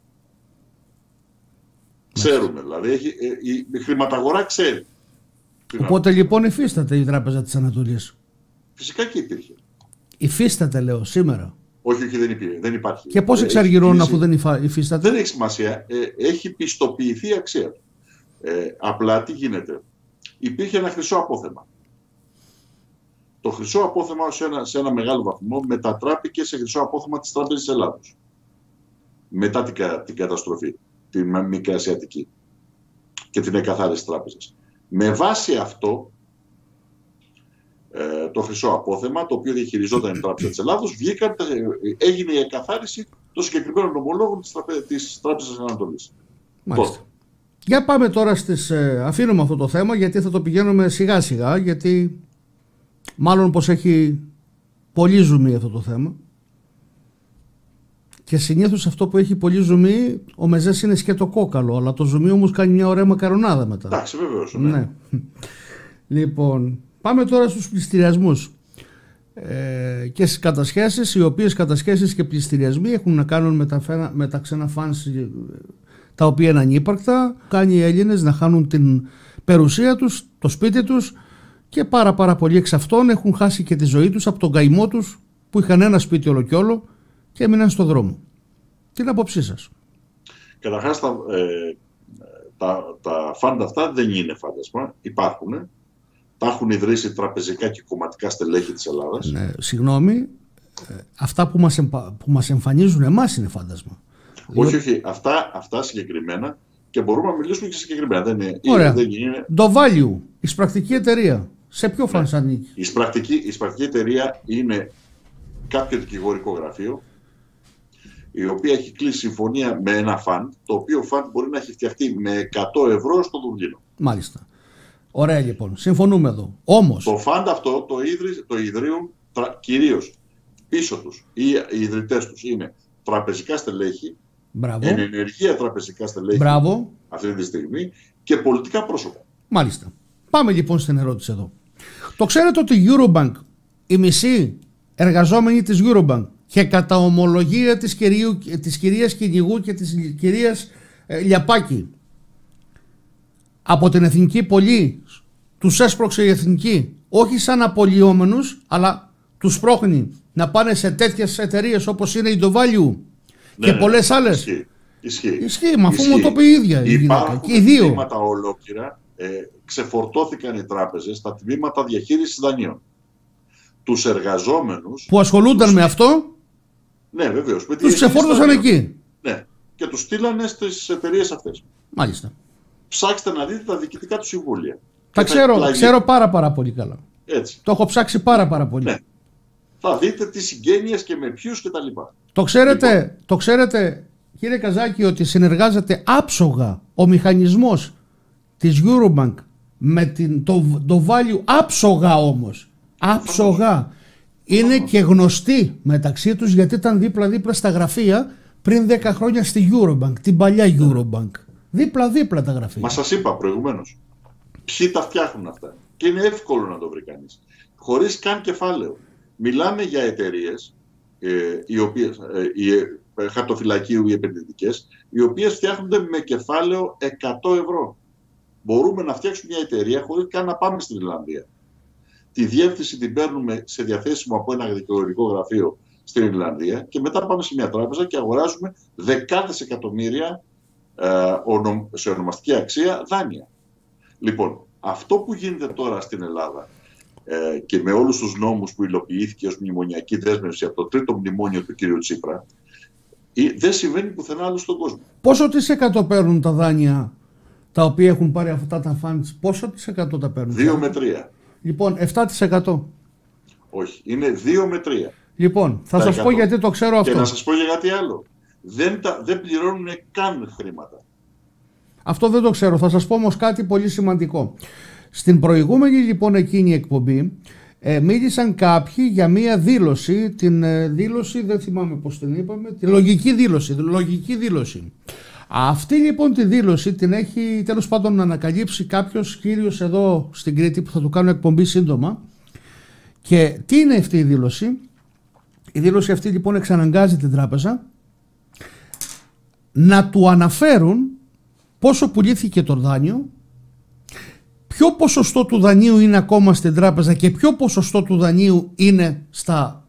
Ξέρουμε, δηλαδή η χρηματαγορά ξέρει. Οπότε λοιπόν υφίσταται η Τράπεζα της Ανατολής? Φυσικά και υπήρχε. Υφίσταται, λέω, σήμερα? Όχι, δεν υπάρχει. Και πώς εξαργυρώνουν αφού δεν υφίσταται? Δεν έχει σημασία. Έχει πιστοποιηθεί η αξία του. Απλά τι γίνεται? Υπήρχε ένα χρυσό απόθεμα. Το χρυσό απόθεμα σε ένα μεγάλο βαθμό μετατράπηκε σε χρυσό απόθεμα της Τράπεζας της Ελλάδος. Μετά την καταστροφή, την Μικρασιατική και την εκαθάριση της τράπεζας. Με βάση αυτό το χρυσό απόθεμα, το οποίο διαχειριζόταν η Τράπεζα της Ελλάδος, έγινε η εκαθάριση των συγκεκριμένων ομολόγων της Τράπεζας της Ανατολής. Μάλιστα. Για πάμε τώρα αφήνουμε αυτό το θέμα, γιατί θα το πηγαίνουμε σιγά σιγά, γιατί μάλλον πως έχει πολύ ζουμί αυτό το θέμα. Και συνήθως αυτό που έχει πολύ ζουμί, ο μεζές είναι σκέτο κόκαλο, αλλά το ζουμί όμως κάνει μια ωραία μακαρονάδα μετά. Εντάξει, βεβαίως. Ναι. Λοιπόν, πάμε τώρα στους πληστηριασμούς και στις κατασχέσεις, οι οποίες κατασχέσεις και πληστηριασμοί έχουν να κάνουν με τα ξένα φανς, τα οποία είναι ανύπαρκτα. Κάνει οι Έλληνες να χάνουν την περιουσία τους, το σπίτι τους, και πάρα πολλοί εξ αυτών έχουν χάσει και τη ζωή τους από τον καημό τους που είχαν ένα σπίτι όλο και όλο και έμειναν στον δρόμο. Τι είναι άποψή σας? Καταρχάς τα φάντα αυτά δεν είναι φάντασμα, υπάρχουν. Τα έχουν ιδρύσει τραπεζικά και κομματικά στελέχη της Ελλάδας. Ναι, συγγνώμη, αυτά που μας εμφανίζουν εμάς είναι φάντασμα. Όχι, αυτά συγκεκριμένα, και μπορούμε να μιλήσουμε και συγκεκριμένα. Δεν είναι. Το Value, η εισπρακτική εταιρεία, σε ποιο φανς ανήκει? Η εισπρακτική εταιρεία είναι κάποιο δικηγορικό γραφείο, η οποία έχει κλείσει συμφωνία με ένα φαντ, το οποίο φαντ μπορεί να έχει φτιαχτεί με 100 ευρώ στο Δουβλίνο. Μάλιστα. Ωραία, λοιπόν, συμφωνούμε εδώ. Όμως το φαντ αυτό το ιδρύουν κυρίως πίσω τους, οι ιδρυτές τους είναι τραπεζικά στελέχη, ενεργεία τραπεζικά στελέχη αυτή τη στιγμή και πολιτικά πρόσωπα. Μάλιστα. Πάμε λοιπόν στην ερώτηση εδώ. Το ξέρετε ότι η Eurobank, οι μισοί εργαζόμενοι της Eurobank και κατά ομολογία της κυρίας Κυνηγού και της κυρίας Λιαπάκη από την Εθνική Πολή τους έσπρωξε η Εθνική όχι σαν απολυόμενους, αλλά τους πρόχνει να πάνε σε τέτοιες εταιρείες όπως είναι η Dovalue και πολλές άλλες. Ισχύει, μα αφού μου το πει η ίδια. Υπάρχουν τμήματα ολόκληρα, ξεφορτώθηκαν οι τράπεζες στα τμήματα διαχείρισης δανείων. Τους εργαζόμενους που ασχολούνταν με αυτό, ναι, βεβαίως, τους ξεφόρτωσαν εκεί. Ναι, και τους στείλανε στις εταιρείες αυτές. Μάλιστα. Ψάξτε να δείτε τα διοικητικά του συμβούλια. Τα ξέρω πάρα πολύ καλά. Έτσι. Το έχω ψάξει πάρα πολύ. Ναι. Θα δείτε τις συγγένειες και με ποιους και τα λοιπά. Το ξέρετε κύριε Καζάκη ότι συνεργάζεται άψογα ο μηχανισμός της Eurobank με το value, άψογα όμως. Άψογα. Είναι και γνωστοί μεταξύ τους γιατί ήταν δίπλα στα γραφεία πριν 10 χρόνια στη Eurobank, την παλιά Eurobank. Δίπλα τα γραφεία. Μα σας είπα προηγουμένως. Ποιοι τα φτιάχνουν αυτά. Και είναι εύκολο να το βρει κανείς. Χωρίς καν κεφάλαιο. Μιλάμε για εταιρείες οι οποίες, χαρτοφυλακίου ή επενδυτικές, οι οποίες φτιάχνονται με κεφάλαιο 100 ευρώ. Μπορούμε να φτιάξουμε μια εταιρεία χωρίς καν να πάμε στην Ιρλανδία. Τη διεύθυνση την παίρνουμε σε διαθέσιμο από ένα δικαιολογικό γραφείο στην Ιρλανδία και μετά πάμε σε μια τράπεζα και αγοράζουμε δεκάδες εκατομμύρια σε ονομαστική αξία δάνεια. Λοιπόν, αυτό που γίνεται τώρα στην Ελλάδα και με όλους τους νόμους που υλοποιήθηκε ως μνημονιακή δέσμευση από το τρίτο μνημόνιο του κ. Τσίπρα, δεν συμβαίνει πουθενά άλλο στον κόσμο. Πόσο τις εκατό παίρνουν τα δάνεια τα οποία έχουν πάρει αυτά τα funds, πόσο τις εκατό τα παίρνουν? 2 με 3. Λοιπόν, 7%. Όχι, είναι 2 με 3. Λοιπόν, θα σας πω γιατί το ξέρω αυτό. Και να σας πω για κάτι άλλο. Δεν πληρώνουν καν χρήματα. Αυτό δεν το ξέρω. Θα σας πω όμως κάτι πολύ σημαντικό. Στην προηγούμενη λοιπόν εκείνη εκπομπή μίλησαν κάποιοι για μία δήλωση, την δήλωση, δεν θυμάμαι πώς την είπαμε, τη λογική δήλωση. Αυτή λοιπόν τη δήλωση την έχει τέλος πάντων να ανακαλύψει κάποιος κύριος εδώ στην Κρήτη που θα του κάνω εκπομπή σύντομα. Και τι είναι αυτή η δήλωση? Η δήλωση αυτή λοιπόν εξαναγκάζει την τράπεζα να του αναφέρουν πόσο πουλήθηκε το δάνειο, ποιο ποσοστό του δανείου είναι ακόμα στην τράπεζα και ποιο ποσοστό του δανείου είναι στα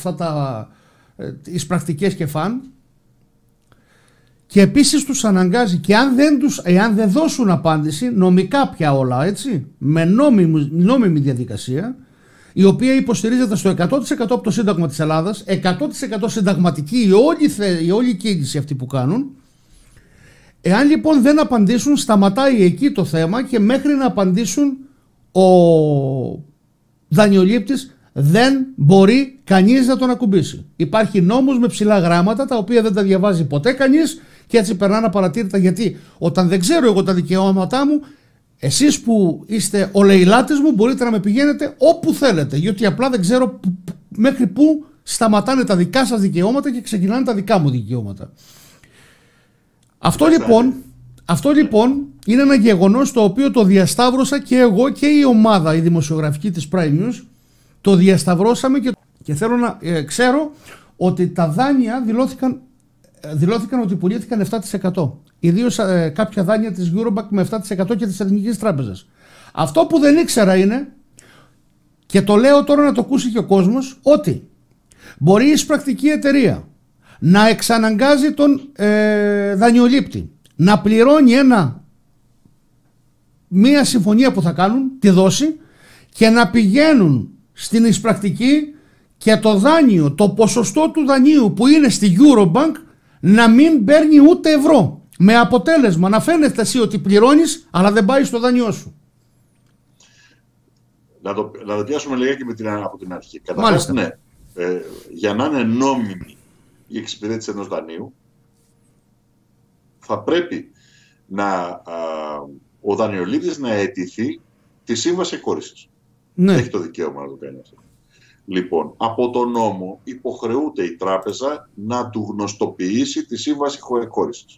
τις πρακτικές και φαν, και επίσης τους αναγκάζει και εάν δεν δώσουν απάντηση, νομικά πια όλα έτσι, με νόμιμη διαδικασία, η οποία υποστηρίζεται στο 100% από το Σύνταγμα της Ελλάδας, 100% συνταγματική η όλη κίνηση αυτή που κάνουν. Εάν λοιπόν δεν απαντήσουν, σταματάει εκεί το θέμα και μέχρι να απαντήσουν ο δανειολήπτης δεν μπορεί κανείς να τον ακουμπήσει. Υπάρχει νόμος με ψηλά γράμματα τα οποία δεν τα διαβάζει ποτέ κανείς και έτσι περνάνε απαρατήρητα, γιατί όταν δεν ξέρω εγώ τα δικαιώματά μου, εσείς που είστε ο λαιλάτης μου μπορείτε να με πηγαίνετε όπου θέλετε, γιατί απλά δεν ξέρω μέχρι πού σταματάνε τα δικά σας δικαιώματα και ξεκινάνε τα δικά μου δικαιώματα. Αυτό λοιπόν είναι ένα γεγονός το οποίο το διασταύρωσα και εγώ και η ομάδα η δημοσιογραφική της Prime News, το διασταυρώσαμε και θέλω να ξέρω ότι τα δάνεια δηλώθηκαν ότι πουλήθηκαν 7%. Ιδίως κάποια δάνεια της Eurobank με 7% και της Εθνικής Τράπεζας. Αυτό που δεν ήξερα είναι, και το λέω τώρα να το ακούσει και ο κόσμος, ότι μπορεί η εισπρακτική εταιρεία να εξαναγκάζει τον δανειολήπτη να πληρώνει μία συμφωνία που θα κάνουν, τη δόση, και να πηγαίνουν στην εισπρακτική και το δάνειο, το ποσοστό του δανείου που είναι στη Eurobank να μην παίρνει ούτε ευρώ. Με αποτέλεσμα να φαίνεται εσύ ότι πληρώνεις, αλλά δεν πάει στο δάνειό σου. Να το πιάσουμε λιγάκι από την αρχή. Καταρχάς, ναι, για να είναι νόμιμη η εξυπηρέτηση ενός δανείου, θα πρέπει ο δανειολήπτης να αιτηθεί τη σύμβαση εκχώρησης. Ναι. Έχει το δικαίωμα να το κάνει αυτό. Λοιπόν, από τον νόμο υποχρεούται η τράπεζα να του γνωστοποιήσει τη σύμβαση εκχώρησης.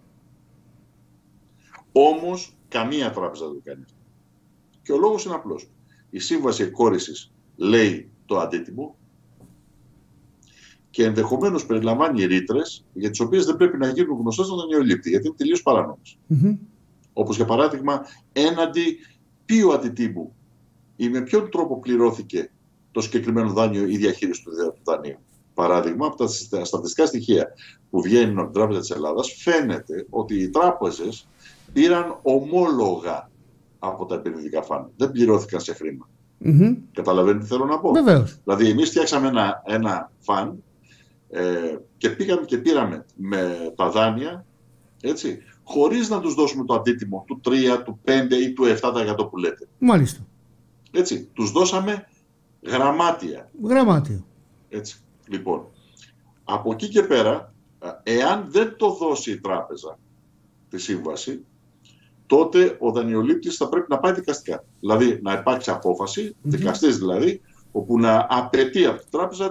Όμως, καμία τράπεζα δεν το κάνει αυτό. Και ο λόγος είναι απλός. Η σύμβαση εκχώρησης λέει το αντίτιμο και ενδεχομένως περιλαμβάνει ρήτρες για τις οποίες δεν πρέπει να γίνουν γνωστές στον δανειολήπτη, γιατί είναι τελείως παράνομες. Όπως για παράδειγμα, έναντι ποιου αντιτίμου ή με ποιον τρόπο πληρώθηκε το συγκεκριμένο δάνειο ή διαχείριση του δανείου. Παράδειγμα, από τα στατιστικά στοιχεία που βγαίνουν από την Τράπεζα της Ελλάδας, φαίνεται ότι οι τράπεζες πήραν ομόλογα από τα επενδυτικά φαν. Δεν πληρώθηκαν σε χρήμα. Καταλαβαίνετε τι θέλω να πω? Βεβαίως. Δηλαδή, εμείς φτιάξαμε ένα φαν και πήγαμε και πήραμε με τα δάνεια, έτσι, χωρίς να τους δώσουμε το αντίτιμο του 3, του 5 ή του 7% που λέτε. Μάλιστα. Έτσι, τους δώσαμε γραμμάτια. Γραμμάτιο. Έτσι. Λοιπόν, από εκεί και πέρα, εάν δεν το δώσει η τράπεζα τη σύμβαση, τότε ο δανειολήπτης θα πρέπει να πάει δικαστικά. Δηλαδή, να υπάρξει απόφαση, δικαστής δηλαδή, όπου να απαιτεί από την τράπεζα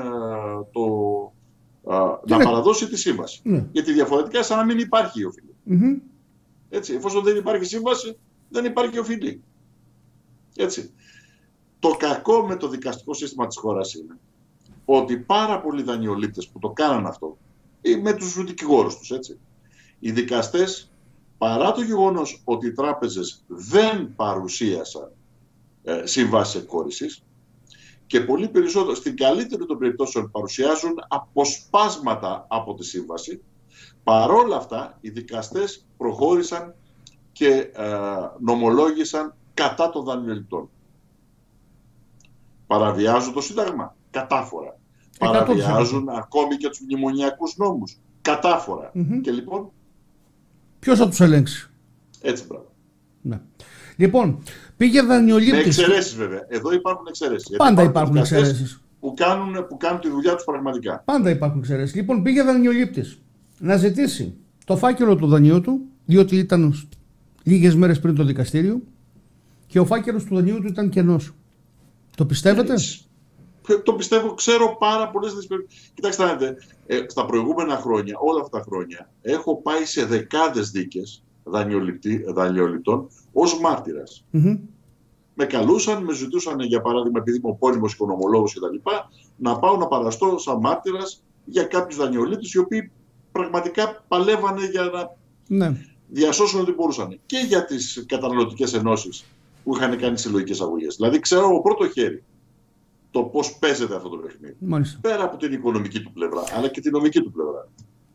να παραδώσει τη σύμβαση. Γιατί διαφορετικά σαν να μην υπάρχει η οφειλή. Έτσι, εφόσον δεν υπάρχει σύμβαση, δεν υπάρχει οφειλή. Έτσι. Το κακό με το δικαστικό σύστημα της χώρας είναι ότι πάρα πολλοί δανειολήπτες που το κάναν αυτό, ή με τους δικηγόρους τους, έτσι, οι δικαστές, παρά το γεγονός ότι οι τράπεζες δεν παρουσίασαν σύμβαση εκχώρησης, και πολύ περισσότερο, στην καλύτερη των περιπτώσεων, παρουσιάζουν αποσπάσματα από τη σύμβαση, παρόλα αυτά οι δικαστές προχώρησαν και νομολόγησαν κατά των δανειοληπτών. Παραβιάζουν το Σύνταγμα κατάφορα. Παραβιάζουν ακόμη και τους μνημονιακούς νόμους κατάφορα. Και λοιπόν, ποιος θα τους ελέγξει? Έτσι, μπράβο. Ναι. Λοιπόν, πήγε δανειολήπτης. Με εξαιρέσεις βέβαια. Εδώ υπάρχουν εξαιρέσεις. Πάντα υπάρχουν εξαιρέσεις. Που κάνουν τη δουλειά τους πραγματικά. Πάντα υπάρχουν εξαιρέσεις. Λοιπόν, πήγε δανειολήπτης να ζητήσει το φάκελο του δανείου του, διότι ήταν λίγες μέρες πριν το δικαστήριο, και ο φάκελος του δανείου του ήταν κενός. Το πιστεύετε? Το πιστεύω, ξέρω πάρα πολλές δυσκολίες. Κοιτάξτε, να δείτε, στα προηγούμενα χρόνια, όλα αυτά τα χρόνια, έχω πάει σε δεκάδες δίκες δανειοληπτών ως μάρτυρας. Με καλούσαν, με ζητούσαν, για παράδειγμα, επειδή είμαι ο πόνιμος οικονομολόγος κτλ., να πάω να παραστώ σαν μάρτυρας για κάποιους δανειολήπτες οι οποίοι πραγματικά παλεύανε για να διασώσουν ό,τι μπορούσαν. Και για τις καταναλωτικές ενώσεις που είχαν κάνει συλλογικές αγωγές. Δηλαδή, ξέρω από πρώτο χέρι το πώς παίζεται αυτό το παιχνίδι. Μάλιστα. Πέρα από την οικονομική του πλευρά, αλλά και την νομική του πλευρά.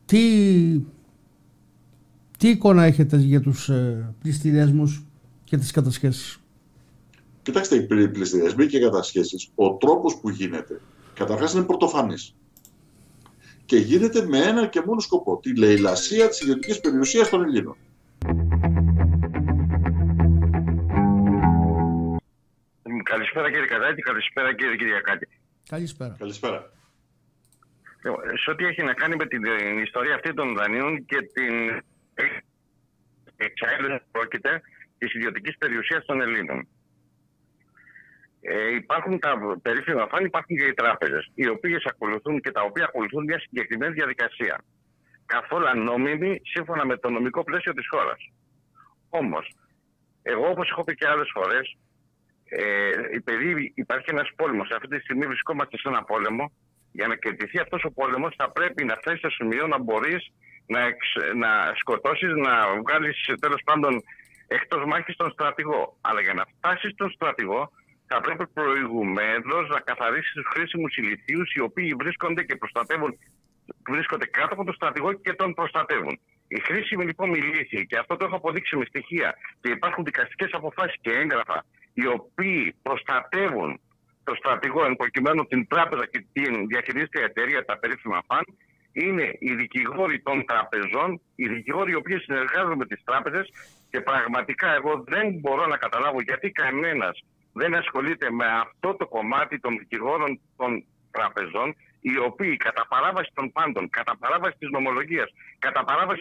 Τι εικόνα έχετε για τους πληστηριασμούς και τις κατασχέσεις? Κοιτάξτε, οι πληστηριασμοί και οι κατασχέσεις, ο τρόπος που γίνεται, καταρχάς είναι πρωτοφανής. Και γίνεται με ένα και μόνο σκοπό, τη λαιλασία της ιδιωτικής περιουσίας των Ελλήνων. Καλησπέρα κύριε Κατάκη, καλησπέρα κύριε Κυριακάκη. Καλησπέρα. Σε ό,τι έχει να κάνει με την ιστορία αυτή των δανείων και την εξαέλευση πρόκειται της ιδιωτικής περιουσίας των Ελλήνων. Υπάρχουν τα περίφημα φάνη, υπάρχουν και οι τράπεζες, οι οποίες ακολουθούν και τα οποία ακολουθούν μια συγκεκριμένη διαδικασία. Καθόλου νόμιμη σύμφωνα με το νομικό πλαίσιο της χώρας. Όμως, εγώ όπως έχω πει και άλλες φορές, επειδή υπάρχει ένας πόλεμος, αυτή τη στιγμή βρισκόμαστε σε ένα πόλεμο, για να κερδιθεί αυτός ο πόλεμος θα πρέπει να φτάσει στο σημείο να μπορείς να σκοτώσεις, να βγάλεις τέλος πάντων εκτός μάχης τον στρατηγό. Αλλά για να φτάσεις τον στρατηγό θα πρέπει προηγουμένως να καθαρίσεις τους χρήσιμους ηλιθίους οι οποίοι βρίσκονται και βρίσκονται κάτω από τον στρατηγό και τον προστατεύουν. Οι χρήσιμοι λοιπόν ηλίθιοι, και αυτό το έχω αποδείξει με στοιχεία, και υπάρχουν δικαστικές αποφάσεις και έγγραφα, οι οποίοι προστατεύουν τον στρατηγό, εν προκειμένου την τράπεζα και την διαχειρίστρια εταιρεία, τα περίφημα φαν, είναι οι δικηγόροι των τραπεζών, οι δικηγόροι οι οποίοι συνεργάζονται με τις τράπεζες, και πραγματικά εγώ δεν μπορώ να καταλάβω γιατί κανένας δεν ασχολείται με αυτό το κομμάτι των δικηγόρων των τραπεζών, οι οποίοι κατά παράβαση των πάντων, κατά παράβαση της νομολογίας, κατά παράβαση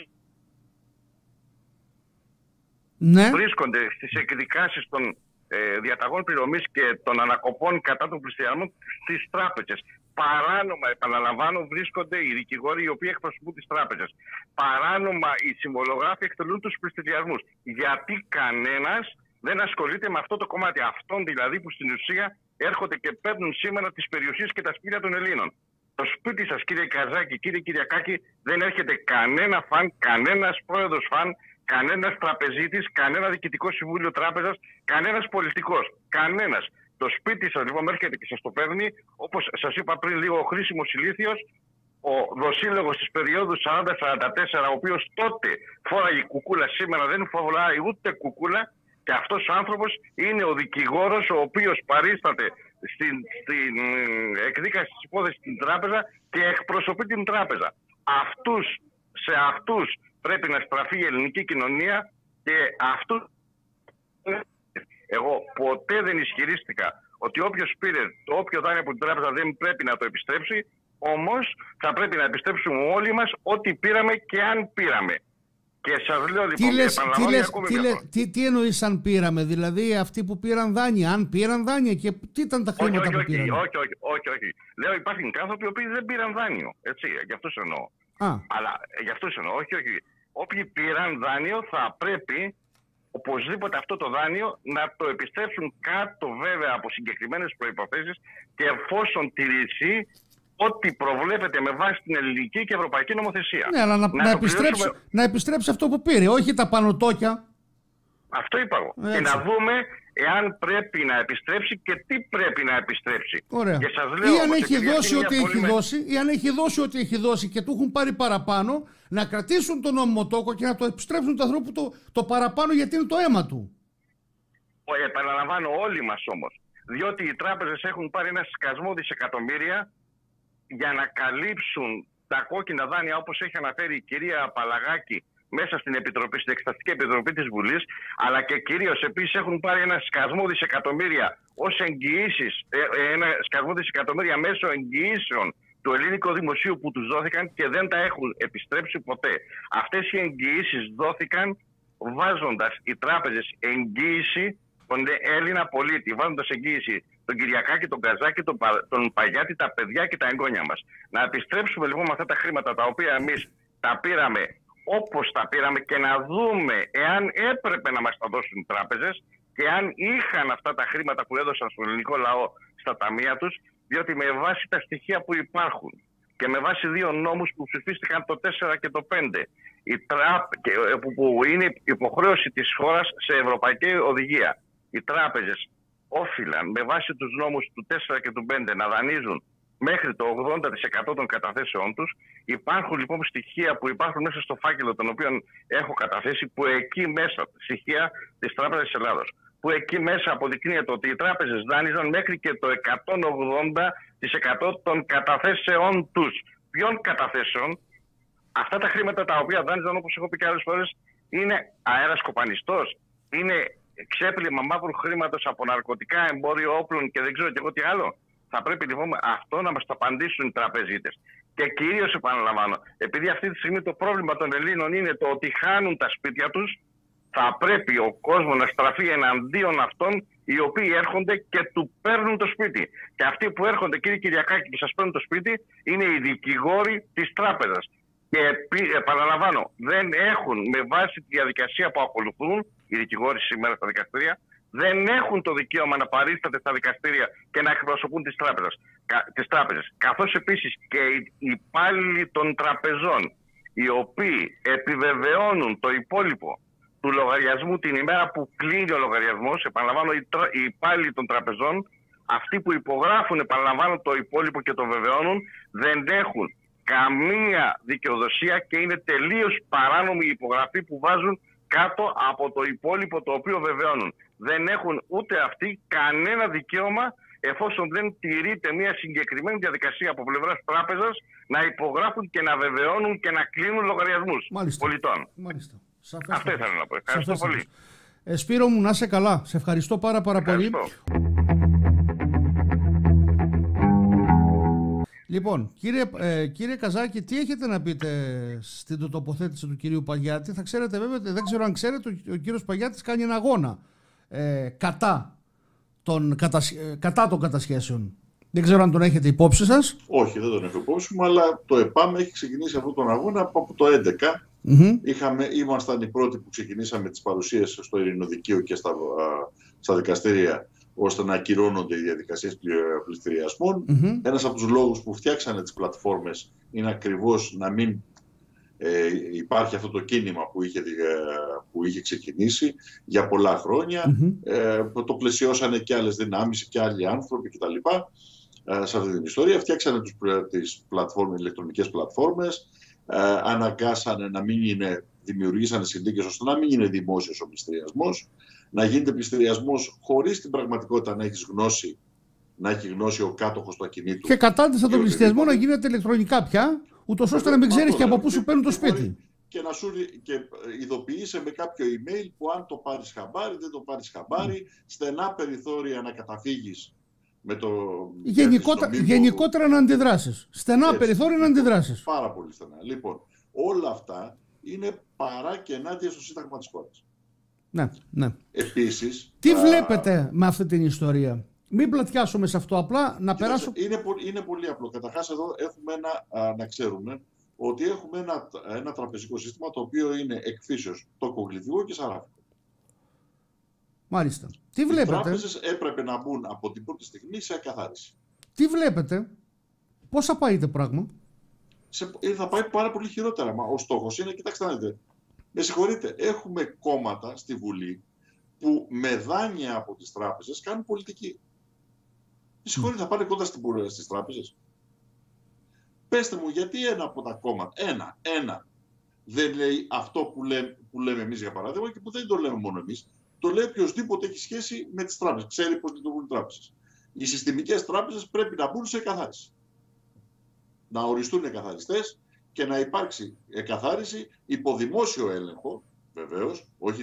βρίσκονται στις εκδικάσεις των διαταγών πληρωμής και των ανακοπών κατά των πληστηριασμών στις τράπεζες. Παράνομα, επαναλαμβάνω, βρίσκονται οι δικηγόροι οι οποίοι εκπροσωπούν τις τράπεζες. Παράνομα οι συμβολογράφοι εκτελούν τους πληστηριασμούς. Γιατί κανένας δεν ασχολείται με αυτό το κομμάτι. Αυτών δηλαδή που στην ουσία έρχονται και παίρνουν σήμερα τις περιουσίες και τα σπίτια των Ελλήνων. Στο σπίτι σας, κύριε Καζάκη, κύριε Κυριακάκη, δεν έρχεται κανένα φαν, κανένας πρόεδρος φαν, κανένας τραπεζίτης, κανένα διοικητικό συμβούλιο τράπεζας, κανένας πολιτικός. Κανένας. Το σπίτι σας λοιπόν έρχεται και σας το παίρνει, όπως σας είπα πριν λίγο, ο Χρήσιμος Ηλίθιος, ο δοσύλλογος της περίοδου 40-44, ο οποίος τότε φόραγε κουκούλα, σήμερα δεν φοράει ούτε κουκούλα, και αυτός ο άνθρωπος είναι ο δικηγόρος ο οποίος παρίσταται στην εκδίκαση της υπόθεσης στην τράπεζα και εκπροσωπεί την τράπεζα. Σε αυτούς πρέπει να στραφεί η ελληνική κοινωνία και αυτούς... Εγώ ποτέ δεν ισχυρίστηκα ότι όποιος πήρε το όποιο δάνειο από την τράπεζα δεν πρέπει να το επιστρέψει, όμως θα πρέπει να επιστρέψουμε όλοι μας ό,τι πήραμε και αν πήραμε. Και σας λέω λοιπόν, τι εννοείς αν πήραμε, δηλαδή αυτοί που πήραν δάνεια, αν πήραν δάνεια και τι ήταν τα χρήματα που πήραν? Όχι. Λέω υπάρχουν άνθρωποι που δεν πήραν δάνειο, έτσι, γι' αυτούς εννοώ. Αλλά γι' αυτούς εννοώ, όχι. Όποιοι πήραν δάνειο θα πρέπει οπωσδήποτε αυτό το δάνειο να το επιστρέψουν κάτω βέβαια από συγκεκριμένες προϋποθέσεις και εφόσον τηρήσει ό,τι προβλέπεται με βάση την ελληνική και ευρωπαϊκή νομοθεσία. Ναι, αλλά να επιστρέψει αυτό που πήρε, όχι τα πανωτόκια. Αυτό είπα εγώ. Και να δούμε εάν πρέπει να επιστρέψει και τι πρέπει να επιστρέψει. Ωραία. Και σας λέω, ή αν έχει δώσει ό,τι έχει δώσει, ή αν έχει δώσει ό,τι έχει δώσει και του έχουν πάρει παραπάνω, να κρατήσουν τον νόμιμο τόκο και να το επιστρέψουν του ανθρώπου το παραπάνω, γιατί είναι το αίμα του. Επαναλαμβάνω, όλοι μας όμως. Διότι οι τράπεζες έχουν πάρει ένα σκασμό δισεκατομμύρια για να καλύψουν τα κόκκινα δάνεια, όπως έχει αναφέρει η κυρία Παλαγάκη μέσα στην Εξεταστική Επιτροπή της Βουλής, αλλά και κυρίως επίσης έχουν πάρει ένα σκασμό δισεκατομμύρια ως εγγυήσεις, ένα σκασμό δισεκατομμύρια μέσω εγγυήσεων του ελληνικού δημοσίου που τους δόθηκαν και δεν τα έχουν επιστρέψει ποτέ. Αυτές οι εγγυήσεις δόθηκαν βάζοντας οι τράπεζες εγγύηση τον Έλληνα πολίτη, βάζοντας εγγύηση τον Κυριακάκη, τον Καζάκη, τον Παγιάτη, τα παιδιά και τα εγγόνια μας. Να επιστρέψουμε λοιπόν με αυτά τα χρήματα τα οποία εμείς τα πήραμε όπως τα πήραμε και να δούμε εάν έπρεπε να μας τα δώσουν οι τράπεζες και αν είχαν αυτά τα χρήματα που έδωσαν στον ελληνικό λαό στα ταμεία τους, διότι με βάση τα στοιχεία που υπάρχουν και με βάση δύο νόμους που ψηφίστηκαν το 4 και το 5, που είναι υποχρέωση της χώρας σε ευρωπαϊκή οδηγία, οι τράπεζες όφυλαν με βάση τους νόμους του 4 και του 5 να δανείζουν μέχρι το 80% των καταθέσεών τους. Υπάρχουν λοιπόν στοιχεία που υπάρχουν μέσα στο φάκελο τον οποίο έχω καταθέσει, που εκεί μέσα, στοιχεία της Τράπεζας της Ελλάδος, που εκεί μέσα αποδεικνύεται ότι οι τράπεζες δάνειζαν μέχρι και το 180% των καταθέσεών τους. Ποιων καταθέσεων? Αυτά τα χρήματα τα οποία δάνειζαν, όπως έχω πει και άλλες φορές, είναι αέρας κοπανιστός, είναι ξέπλυμα μαύρου χρήματος από ναρκωτικά, εμπόριο όπλων και δεν ξέρω και εγώ τι άλλο. Θα πρέπει λοιπόν αυτό να μας το απαντήσουν οι τραπεζίτες. Και κυρίως επαναλαμβάνω, επειδή αυτή τη στιγμή το πρόβλημα των Ελλήνων είναι το ότι χάνουν τα σπίτια τους, θα πρέπει ο κόσμος να στραφεί εναντίον αυτών οι οποίοι έρχονται και του παίρνουν το σπίτι. Και αυτοί που έρχονται, κύριε Κυριακάκη, και σας παίρνουν το σπίτι, είναι οι δικηγόροι της τράπεζας. Και επαναλαμβάνω, δεν έχουν με βάση τη διαδικασία που ακολουθούν οι δικηγόροι σήμερα στα δικαστήρια, δεν έχουν το δικαίωμα να παρίσταται στα δικαστήρια και να εκπροσωπούν τις τράπεζες. Καθώς επίσης και οι υπάλληλοι των τραπεζών, οι οποίοι επιβεβαιώνουν το υπόλοιπο του λογαριασμού την ημέρα που κλείνει ο λογαριασμός, επαναλαμβάνω, οι υπάλληλοι των τραπεζών, αυτοί που υπογράφουν, επαναλαμβάνω, το υπόλοιπο και το βεβαιώνουν, δεν έχουν καμία δικαιοδοσία και είναι τελείως παράνομη η υπογραφή που βάζουν κάτω από το υπόλοιπο το οποίο βεβαιώνουν. Δεν έχουν ούτε αυτοί κανένα δικαίωμα, εφόσον δεν τηρείται μια συγκεκριμένη διαδικασία από πλευράς τράπεζας, να υπογράφουν και να βεβαιώνουν και να κλείνουν λογαριασμούς πολιτών. Μάλιστα. Αυτό ήθελα να πω. Ευχαριστώ πολύ. Σπύρο μου, να είσαι καλά. Σε ευχαριστώ πάρα πολύ. Λοιπόν, κύριε Καζάκη, τι έχετε να πείτε στην τοποθέτηση του κυρίου Παγιάτη? Θα ξέρετε βέβαια, δεν ξέρω αν ξέρετε, ο κύριος Παγιάτης κάνει ένα αγώνα κατά των κατασχέσεων. Δεν ξέρω αν τον έχετε υπόψη σας. Όχι, δεν τον έχω υπόψη μου, αλλά το ΕΠΑΜ έχει ξεκινήσει αυτόν τον αγώνα από το 2011. Ήμασταν οι πρώτοι που ξεκινήσαμε τις παρουσίες στο Ειρηνοδικείο και στα δικαστήρια ώστε να ακυρώνονται οι διαδικασίες πληστηριασμών. Ένας από τους λόγους που φτιάξανε τις πλατφόρμες είναι ακριβώς να μην υπάρχει αυτό το κίνημα που είχε ξεκινήσει για πολλά χρόνια. Το πλαισιώσανε και άλλες δυνάμεις και άλλοι άνθρωποι κτλ. Σε αυτή την ιστορία φτιάξανε τις ηλεκτρονικές πλατφόρμες, αναγκάσανε να μην δημιουργήσανε συνθήκες ώστε να μην είναι δημόσιος ο πληστηριασμός, να γίνεται πληστηριασμός χωρίς την πραγματικότητα να έχει γνώση ο κάτοχος του ακινήτου. Και κατάντησα τον πληστηριασμό να γίνεται ηλεκτρονικά πια, ούτως ώστε να μην ξέρεις και από πού σου παίρνουν το σπίτι. Και ειδοποιείσαι με κάποιο email που αν το πάρεις χαμπάρι, δεν το πάρεις χαμπάρι, στενά περιθώρια να καταφύγεις. Γενικότερα να αντιδράσεις. Στενά περιθώρια να αντιδράσεις. Πάρα πολύ στενά. Λοιπόν, όλα αυτά είναι παρά και ενάντια στο Σύνταγμα της χώρας. Ναι. Επίσης, τι βλέπετε με αυτή την ιστορία? Μην πλατιάσουμε σε αυτό, απλά να περάσω. Είναι πολύ απλό. Καταρχάς εδώ έχουμε να ξέρουμε ότι έχουμε ένα τραπεζικό σύστημα το οποίο είναι εκφύσεως τοκογλυφικό και σαράφικο. Μάλιστα. Τι βλέπετε? Οι τράπεζες έπρεπε να μπουν από την πρώτη στιγμή σε εκαθάριση. Τι βλέπετε? Πώς θα πάει το πράγμα? Θα πάει πάρα πολύ χειρότερα. Μα ο στόχος είναι, κοιτάξτε να δείτε, με συγχωρείτε, έχουμε κόμματα στη Βουλή που με δάνεια από τις τράπεζες κάνουν πολιτική. Με συγχωρείτε, θα πάνε κοντά στις τράπεζες. Πέστε μου, γιατί ένα από τα κόμματα, ένα δεν λέει αυτό που λέμε εμείς για παράδειγμα και που δεν το λέμε μόνο εμείς. Το λέει οποιοσδήποτε έχει σχέση με τις τράπεζες. Ξέρει πώς λειτουργούν οι τράπεζες. Οι συστημικές τράπεζες πρέπει να μπουν σε εκαθάριση. Να οριστούν εκαθαριστές και να υπάρξει εκαθάριση υπό δημόσιο έλεγχο, βεβαίως, όχι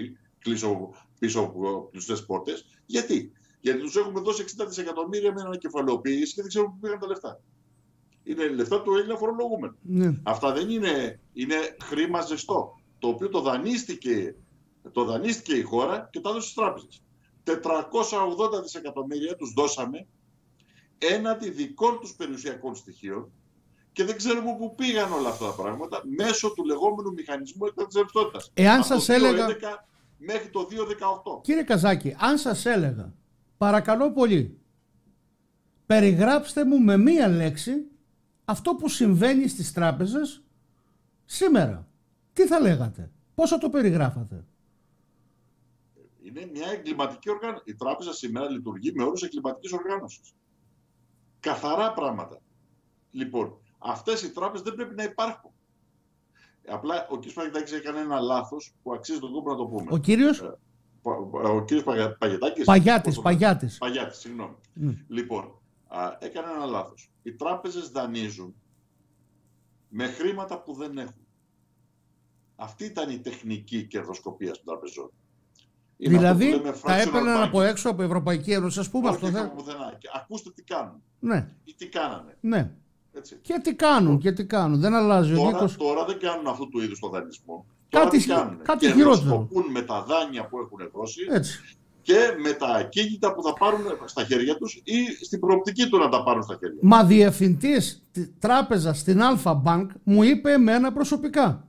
πίσω από κλειστές πόρτες. Γιατί? Γιατί τους έχουμε δώσει 60 δισεκατομμύρια με ανακεφαλαιοποίηση και δεν ξέρουμε πού πήγαν τα λεφτά. Είναι λεφτά του Έλληνα φορολογούμενου. Ναι. Αυτά δεν είναι χρήμα ζεστό, το οποίο το δανείστηκε η χώρα και τα έδωσε στις τράπεζες. 480 δισεκατομμύρια τους δώσαμε έναντι δικών τους περιουσιακών στοιχείων και δεν ξέρουμε πού πήγαν όλα αυτά τα πράγματα μέσω του λεγόμενου μηχανισμού έκτακτης ρευστότητας. Εάν σας έλεγα... μέχρι το 2018. Κύριε Καζάκη, αν σας έλεγα, παρακαλώ πολύ, περιγράψτε μου με μία λέξη αυτό που συμβαίνει στις τράπεζες σήμερα. Τι θα λέγατε? Πώς θα το περιγράφατε? Είναι μια εγκληματική οργάνωση. Η τράπεζα σήμερα λειτουργεί με όρους εγκληματικής οργάνωσης. Καθαρά πράγματα. Λοιπόν, αυτές οι τράπεζες δεν πρέπει να υπάρχουν. Απλά ο κ. Παγετάκης έκανε ένα λάθος που αξίζει τον κόπο να το πούμε. Ο κύριος? Ο κ. Παγετάκης. Παγιάτης, συγγνώμη. Λοιπόν, έκανε ένα λάθος. Οι τράπεζες δανείζουν με χρήματα που δεν έχουν. Αυτή ήταν η τεχνική κερδοσκοπία των τραπεζών. Δηλαδή, τα έπαιρναν από έξω από Ευρωπαϊκή Ένωση, ας πούμε. Όχι αυτό πουθενά. Ακούστε τι κάνουν. Ναι. Ή τι κάνανε. Ναι. Έτσι. Και τι κάνουν. Δεν αλλάζει ο Νίκος. Τώρα δεν κάνουν αυτού του είδους το δανεισμό. Κάτι χειρότερο. Με τα δάνεια που έχουν δώσει. Έτσι. Και με τα ακίνητα που θα πάρουν στα χέρια τους ή στην προοπτική του να τα πάρουν στα χέρια τους. Μα διευθυντής τράπεζα στην Alpha Bank μου είπε εμένα προσωπικά: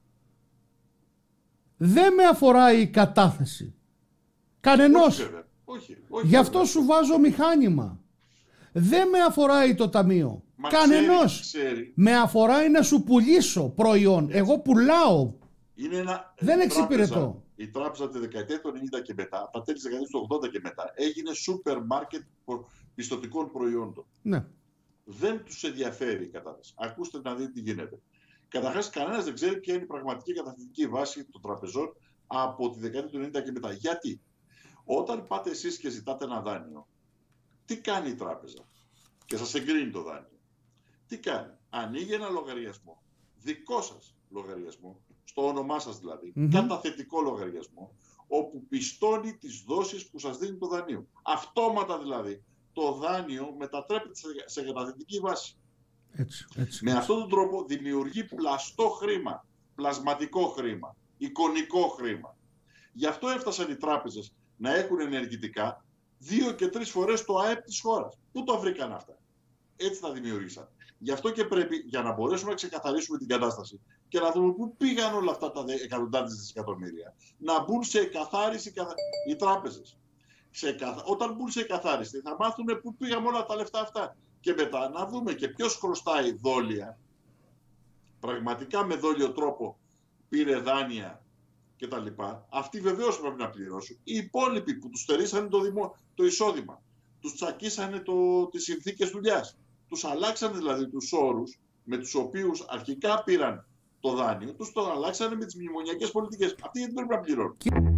δεν με αφορά η κατάθεση κανενός. Όχι, γι' αυτό σου βάζω μηχάνημα. Δεν με αφορά το ταμείο. Κανενός. Ξέρει. Με αφορά να σου πουλήσω προϊόν. Εγώ πουλάω. Δεν εξυπηρετώ. Η τράπεζα τη δεκαετία του 90 και μετά, τα τέλη της δεκαετίας του 80 και μετά, έγινε σούπερ μάρκετ πιστωτικών προϊόντων. Ναι. Δεν τους ενδιαφέρει η κατάσταση. Ακούστε να δείτε τι γίνεται. Καταρχάς, κανένας δεν ξέρει ποια είναι η πραγματική καταθετική βάση των τραπεζών από τη δεκαετία του 90 και μετά. Γιατί? Όταν πάτε εσείς και ζητάτε ένα δάνειο, τι κάνει η τράπεζα? Και σας εγκρίνει το δάνειο. Τι κάνει? Ανοίγει ένα λογαριασμό, δικό σας λογαριασμό, στο όνομά σας δηλαδή, καταθετικό λογαριασμό, όπου πιστώνει τις δόσεις που σας δίνει το δάνειο. Αυτόματα δηλαδή, το δάνειο μετατρέπεται σε καταθετική βάση. Με αυτόν τον τρόπο δημιουργεί πλαστό χρήμα, πλασματικό χρήμα, εικονικό χρήμα. Γι' αυτό έφτασαν οι τράπεζες να έχουν ενεργητικά 2 και 3 φορές το ΑΕΠ της χώρας. Πού το βρήκαν αυτά? Έτσι τα δημιουργήσαν. Γι' αυτό και πρέπει, για να μπορέσουμε να ξεκαθαρίσουμε την κατάσταση και να δούμε πού πήγαν όλα αυτά τα εκατοντάδες δισεκατομμύρια, να μπουν σε εκαθάριση οι τράπεζες. όταν μπουν σε καθάριστη θα μάθουν πού πήγαμε όλα τα λεφτά αυτά. Και μετά να δούμε και ποιος χρωστάει δόλια. Πραγματικά με δόλιο τρόπο πήρε δάνεια κτλ. Αυτοί βεβαίως πρέπει να πληρώσουν. Οι υπόλοιποι που τους στερήσανε το εισόδημα, τους τσακίσανε τις συνθήκες δουλειάς, τους αλλάξανε δηλαδή τους όρους με τους οποίους αρχικά πήραν το δάνειο, τους τον αλλάξανε με τις μνημονιακές πολιτικές. Αυτοί γιατί πρέπει να πληρώνουν.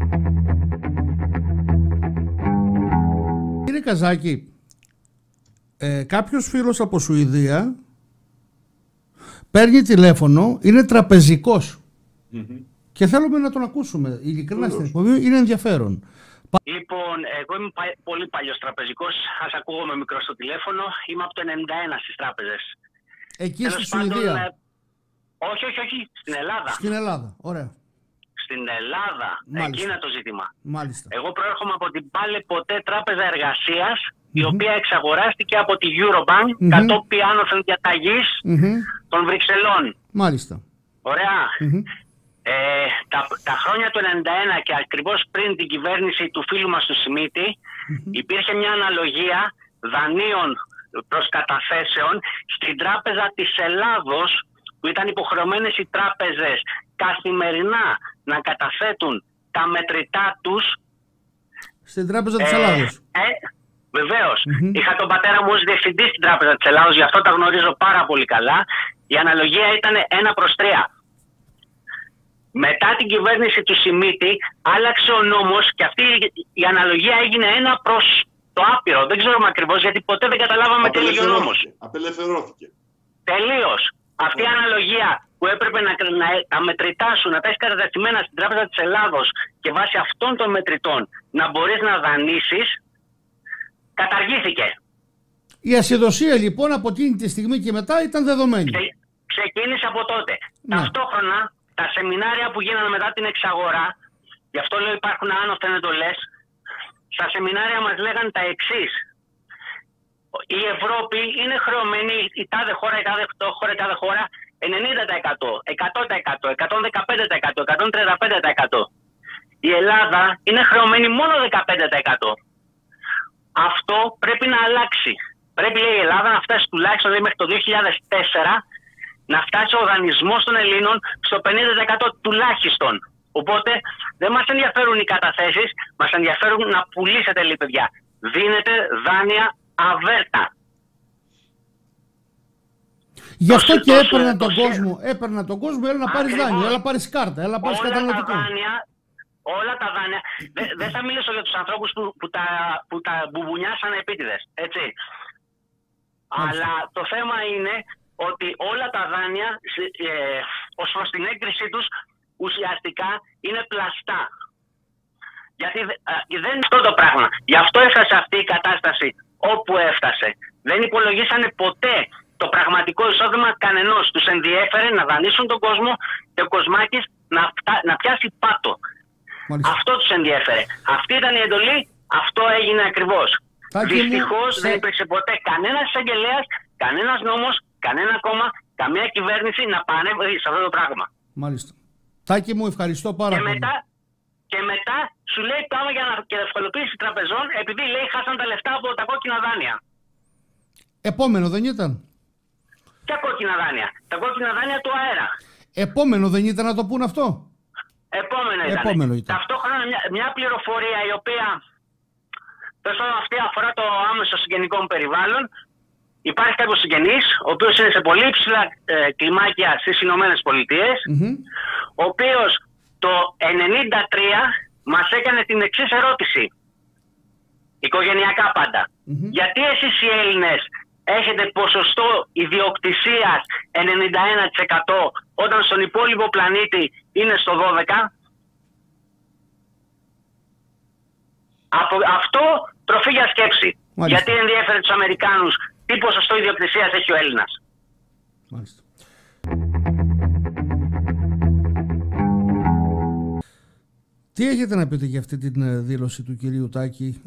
Κύριε Καζάκη, κάποιος φίλος από Σουηδία παίρνει τηλέφωνο, είναι τραπεζικός και θέλουμε να τον ακούσουμε. Ειλικρινά στην εκπομπή είναι ενδιαφέρον. Λοιπόν, εγώ είμαι πολύ παλιός τραπεζικός, ας ακούγομαι μικρό στο τηλέφωνο, είμαι από το 91 στις τράπεζες. Εκεί στη Σουηδία? Όχι, στην Ελλάδα. Στην Ελλάδα, ωραία. Στην Ελλάδα, εκεί είναι το ζήτημα. Μάλιστα. Εγώ προέρχομαι από την Πάλε Ποτέ Τράπεζα Εργασίας, η οποία εξαγοράστηκε από τη Eurobank κατόπιν άνωθεν διαταγής των Βρυξελών. Μάλιστα. Ωραία. Τα χρόνια του 91 και ακριβώς πριν την κυβέρνηση του φίλου μας του Σιμίτη, υπήρχε μια αναλογία δανείων προς καταθέσεων στην Τράπεζα της Ελλάδος, που ήταν υποχρεωμένες οι τράπεζες καθημερινά να καταθέτουν τα μετρητά τους στην Τράπεζα της Ελλάδος. Βεβαίως. Είχα τον πατέρα μου ως διευθυντή στην Τράπεζα της Ελλάδος, γι' αυτό τα γνωρίζω πάρα πολύ καλά. Η αναλογία ήταν 1/3. Μετά την κυβέρνηση του Σιμίτη άλλαξε ο νόμος και αυτή η αναλογία έγινε 1/το. Δεν ξέρουμε ακριβώς, γιατί ποτέ δεν καταλάβαμε τι έλεγε ο νόμος. Απελευθερώθηκε. Τελείως. Αυτή η αναλογία που έπρεπε τα μετρητά σου να τα έχεις κατατεθειμένα στην Τράπεζα της Ελλάδος και βάσει αυτών των μετρητών να μπορείς να δανείσεις, καταργήθηκε. Η ασυδοσία λοιπόν από εκείνη τη στιγμή και μετά ήταν δεδομένη. Ξεκίνησε από τότε. Ταυτόχρονα τα σεμινάρια που γίνανε μετά την εξαγορά, γι' αυτό λέω υπάρχουν άνωθεν εντολές, στα σεμινάρια μας λέγανε τα εξής. Η Ευρώπη είναι χρεωμένη, η τάδε χώρα, η τάδε χώρα, 90%, 100%, 115%, 135%. Η Ελλάδα είναι χρεωμένη μόνο 15%. Αυτό πρέπει να αλλάξει. Πρέπει, λέει, η Ελλάδα να φτάσει τουλάχιστον μέχρι το 2004 να φτάσει ο δανεισμός των Ελλήνων στο 50% τουλάχιστον. Οπότε δεν μας ενδιαφέρουν οι καταθέσεις, μας ενδιαφέρουν να πουλήσετε, λέει, παιδιά. Δίνετε δάνεια αβέρτα. Γι' αυτό και έπαιρνα τον κόσμο, έλα να πάρεις δάνειο, έλα να πάρεις κάρτα, έλα να πάρεις καταναλωτικό. Όλα τα δάνεια. Δεν θα μιλήσω για τους ανθρώπους που τα μπουμπουνιάσανε επίτηδες, έτσι. Αλλά το θέμα είναι ότι όλα τα δάνεια, ως προς την έγκρισή τους, ουσιαστικά είναι πλαστά. Γιατί δεν είναι αυτό το πράγμα. Γι' αυτό έφτασε αυτή η κατάσταση όπου έφτασε. Δεν υπολογίσανε ποτέ το πραγματικό εισόδημα κανενός. Τους ενδιέφερε να δανείσουν τον κόσμο και ο Κοσμάκης να πιάσει πάτο. Μάλιστα. Αυτό τους ενδιέφερε. Αυτή ήταν η εντολή, αυτό έγινε ακριβώς. Δυστυχώς δεν υπήρξε ποτέ κανένας εισαγγελέας, κανένας νόμος, κανένα κόμμα, καμία κυβέρνηση να πανέβει σε αυτό το πράγμα. Μάλιστα. Τάκη μου, ευχαριστώ πάρα πολύ. Και μετά σου λέει πάμε για ευκολοποίηση τραπεζών, επειδή λέει χάσαν τα λεφτά από τα κόκκινα δάνεια. Επόμενο δεν ήταν? Ποια κόκκινα δάνεια? Τα κόκκινα δάνεια του αέρα. Επόμενο δεν ήταν να το πούν αυτό? Επόμενο ήταν. Ταυτόχρονα μια πληροφορία η οποία αυτή αφορά το άμεσο συγγενικό μου περιβάλλον. Υπάρχει κάποιος συγγενής, ο οποίος είναι σε πολύ υψηλά κλιμάκια στις Ηνωμένες Πολιτείες, ο οποίος το 1993 μας έκανε την εξής ερώτηση, οικογενειακά πάντα. Γιατί εσείς οι Έλληνες έχετε ποσοστό ιδιοκτησίας 91% όταν στον υπόλοιπο πλανήτη είναι στο 12%? Αυτό τροφή για σκέψη. Μάλιστα. Γιατί ενδιαφέρει τους Αμερικάνους τι ποσοστό ιδιοκτησίας έχει ο Έλληνας. Μάλιστα. Τι έχετε να πείτε για αυτή την δήλωση του κυρίου Τάκη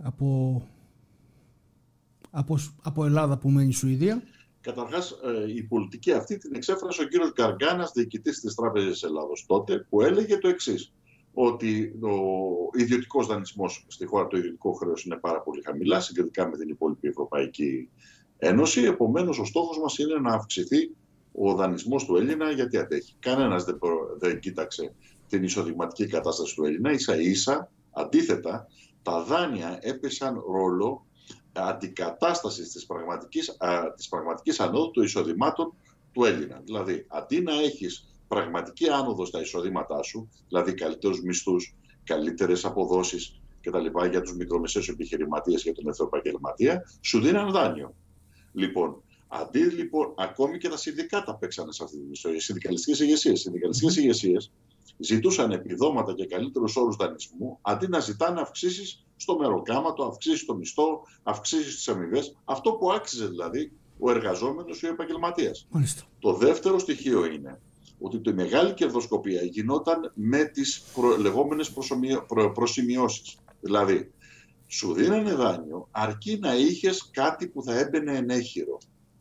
από Ελλάδα που μένει Σουηδία? Καταρχάς, η πολιτική αυτή την εξέφρασε ο κύριος Γκαργκάνας, διοικητής της Τράπεζας Ελλάδος τότε, που έλεγε το εξής, ότι ο ιδιωτικός δανεισμός στη χώρα, το ιδιωτικό χρέος είναι πάρα πολύ χαμηλά συγκριτικά με την υπόλοιπη Ευρωπαϊκή Ένωση. Επομένως, ο στόχος μας είναι να αυξηθεί ο δανεισμός του Έλληνα, γιατί αντέχει. Κανένας δεν κοίταξε την εισοδηματική κατάσταση του Έλληνα. Ίσα-ίσα, αντίθετα, τα δάνεια έπαιξαν ρόλο αντικατάστασης της πραγματικής ανόδου των εισοδημάτων του Έλληνα. Δηλαδή, αντί να έχεις πραγματική άνοδο στα εισοδήματά σου, δηλαδή καλύτερους μισθούς, καλύτερες αποδόσεις κτλ. Για τους μικρομεσαίους επιχειρηματίες, για τον ελεύθερο επαγγελματία, σου δίναν δάνειο. Λοιπόν, αντί λοιπόν, ακόμη και τα συνδικάτα παίξανε σε αυτή την ιστορία, οι συνδικαλιστικές ηγεσίες ζητούσαν επιδόματα και καλύτερους όρους δανεισμού, αντί να ζητάνε αυξήσεις στο μεροκάματο, αυξήσεις στο μισθό, αυξήσεις στις αμοιβές, αυτό που άξιζε δηλαδή ο εργαζόμενος ή ο επαγγελματίας. Το δεύτερο στοιχείο είναι ότι η μεγάλη κερδοσκοπία γινόταν με τις λεγόμενες προσημειώσεις. Δηλαδή, σου δίνανε δάνειο αρκεί να είχες κάτι που θα έμπαινε ενέχειρο.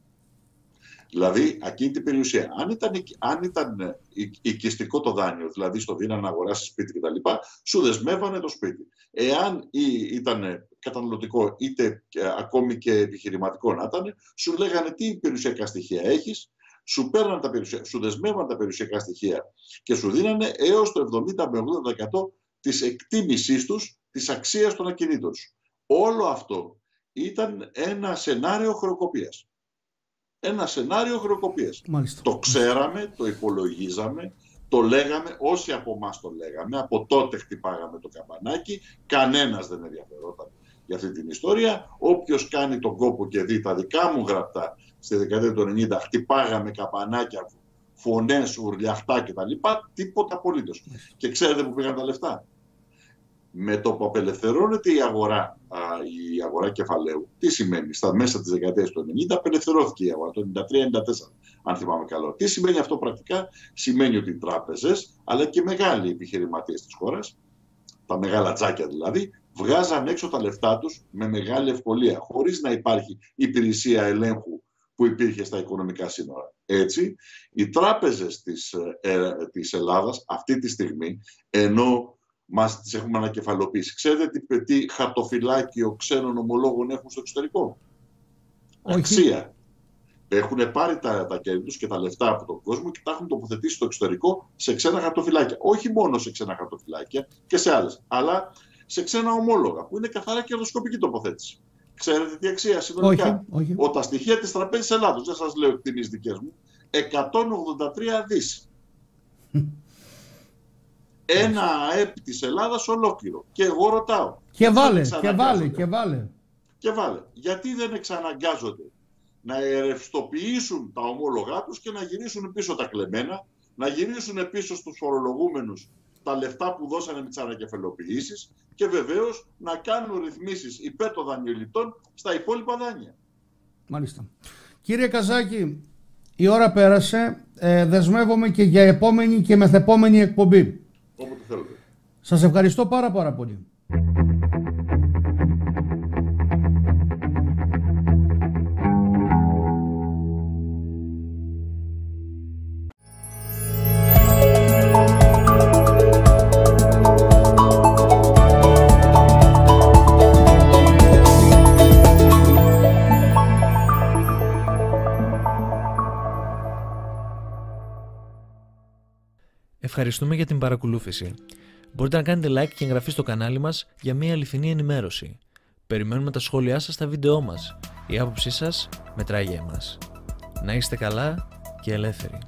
Δηλαδή, εκείνη την περιουσία. Αν ήταν οικιστικό το δάνειο, δηλαδή στο δίνανε να αγοράσεις σπίτι κτλ., σου δεσμεύανε το σπίτι. Εάν ήταν καταναλωτικό, είτε ακόμη και επιχειρηματικό να ήταν, σου λέγανε τι περιουσιακά στοιχεία έχεις, σου δεσμεύαν τα περιουσιακά στοιχεία και σου δίνανε έως το 70 με 80% της εκτίμησής τους, της αξίας των ακινήτων σου. Όλο αυτό ήταν ένα σενάριο χρεοκοπίας. Ένα σενάριο χρεοκοπίας. Το ξέραμε, το υπολογίζαμε, το λέγαμε, όσοι από εμάς το λέγαμε, από τότε χτυπάγαμε το καμπανάκι, κανένας δεν ενδιαφερόταν για αυτή την ιστορία. Όποιος κάνει τον κόπο και δει τα δικά μου γραπτά στη δεκαετία του 90, χτυπάγαμε καμπανάκια, φωνές, ουρλιαχτά κτλ. Τίποτα απολύτως. Και ξέρετε που πήγαν τα λεφτά. Με το που απελευθερώνεται η αγορά κεφαλαίου, τι σημαίνει? Στα μέσα της δεκαετίας του 90 απελευθερώθηκε η αγορά, το 93-94, αν θυμάμαι καλά. Τι σημαίνει αυτό πρακτικά? Σημαίνει ότι οι τράπεζες, αλλά και μεγάλοι επιχειρηματίες της χώρας, τα μεγάλα τζάκια δηλαδή, βγάζαν έξω τα λεφτά τους με μεγάλη ευκολία, χωρίς να υπάρχει υπηρεσία ελέγχου που υπήρχε στα οικονομικά σύνορα. Έτσι, οι τράπεζες της Ελλάδας αυτή τη στιγμή, ενώ μας τις έχουμε ανακεφαλοποιήσει, ξέρετε τι χαρτοφυλάκιο ξένων ομολόγων έχουν στο εξωτερικό? Αξία. Έχουν πάρει τα κέρδη τους και τα λεφτά από τον κόσμο και τα έχουν τοποθετήσει στο εξωτερικό σε ξένα χαρτοφυλάκια. Όχι μόνο σε ξένα χαρτοφυλάκια και σε άλλες, αλλά σε ξένα ομόλογα, που είναι καθαρά κερδοσκοπική τοποθέτηση. Ξέρετε τι αξία συνολικά? Όχι. Τα στοιχεία της Τραπέζης Ελλάδος, δεν σας λέω εκτιμήσεις δικές μου, 183 δις. Ένα ΑΕΠ της Ελλάδας ολόκληρο. Και εγώ ρωτάω. Και βάλε. Γιατί δεν εξαναγκάζονται να ερευστοποιήσουν τα ομόλογά τους και να γυρίσουν πίσω τα κλεμμένα, να γυρίσουν πίσω στους φορολογούμενους τα λεφτά που δώσανε με τις ανακεφαλαιοποιήσεις και βεβαίως να κάνουν ρυθμίσεις υπέρ των δανειοληπτών στα υπόλοιπα δάνεια. Μάλιστα. Κύριε Καζάκη, η ώρα πέρασε. Δεσμεύομαι και για επόμενη και μεθεπόμενη εκπομπή. Όποτε θέλετε. Σας ευχαριστώ πάρα πολύ. Ευχαριστούμε για την παρακολούθηση. Μπορείτε να κάνετε like και εγγραφή στο κανάλι μας για μια αληθινή ενημέρωση. Περιμένουμε τα σχόλιά σας στα βίντεό μας. Η άποψή σας μετράει για εμάς. Να είστε καλά και ελεύθεροι.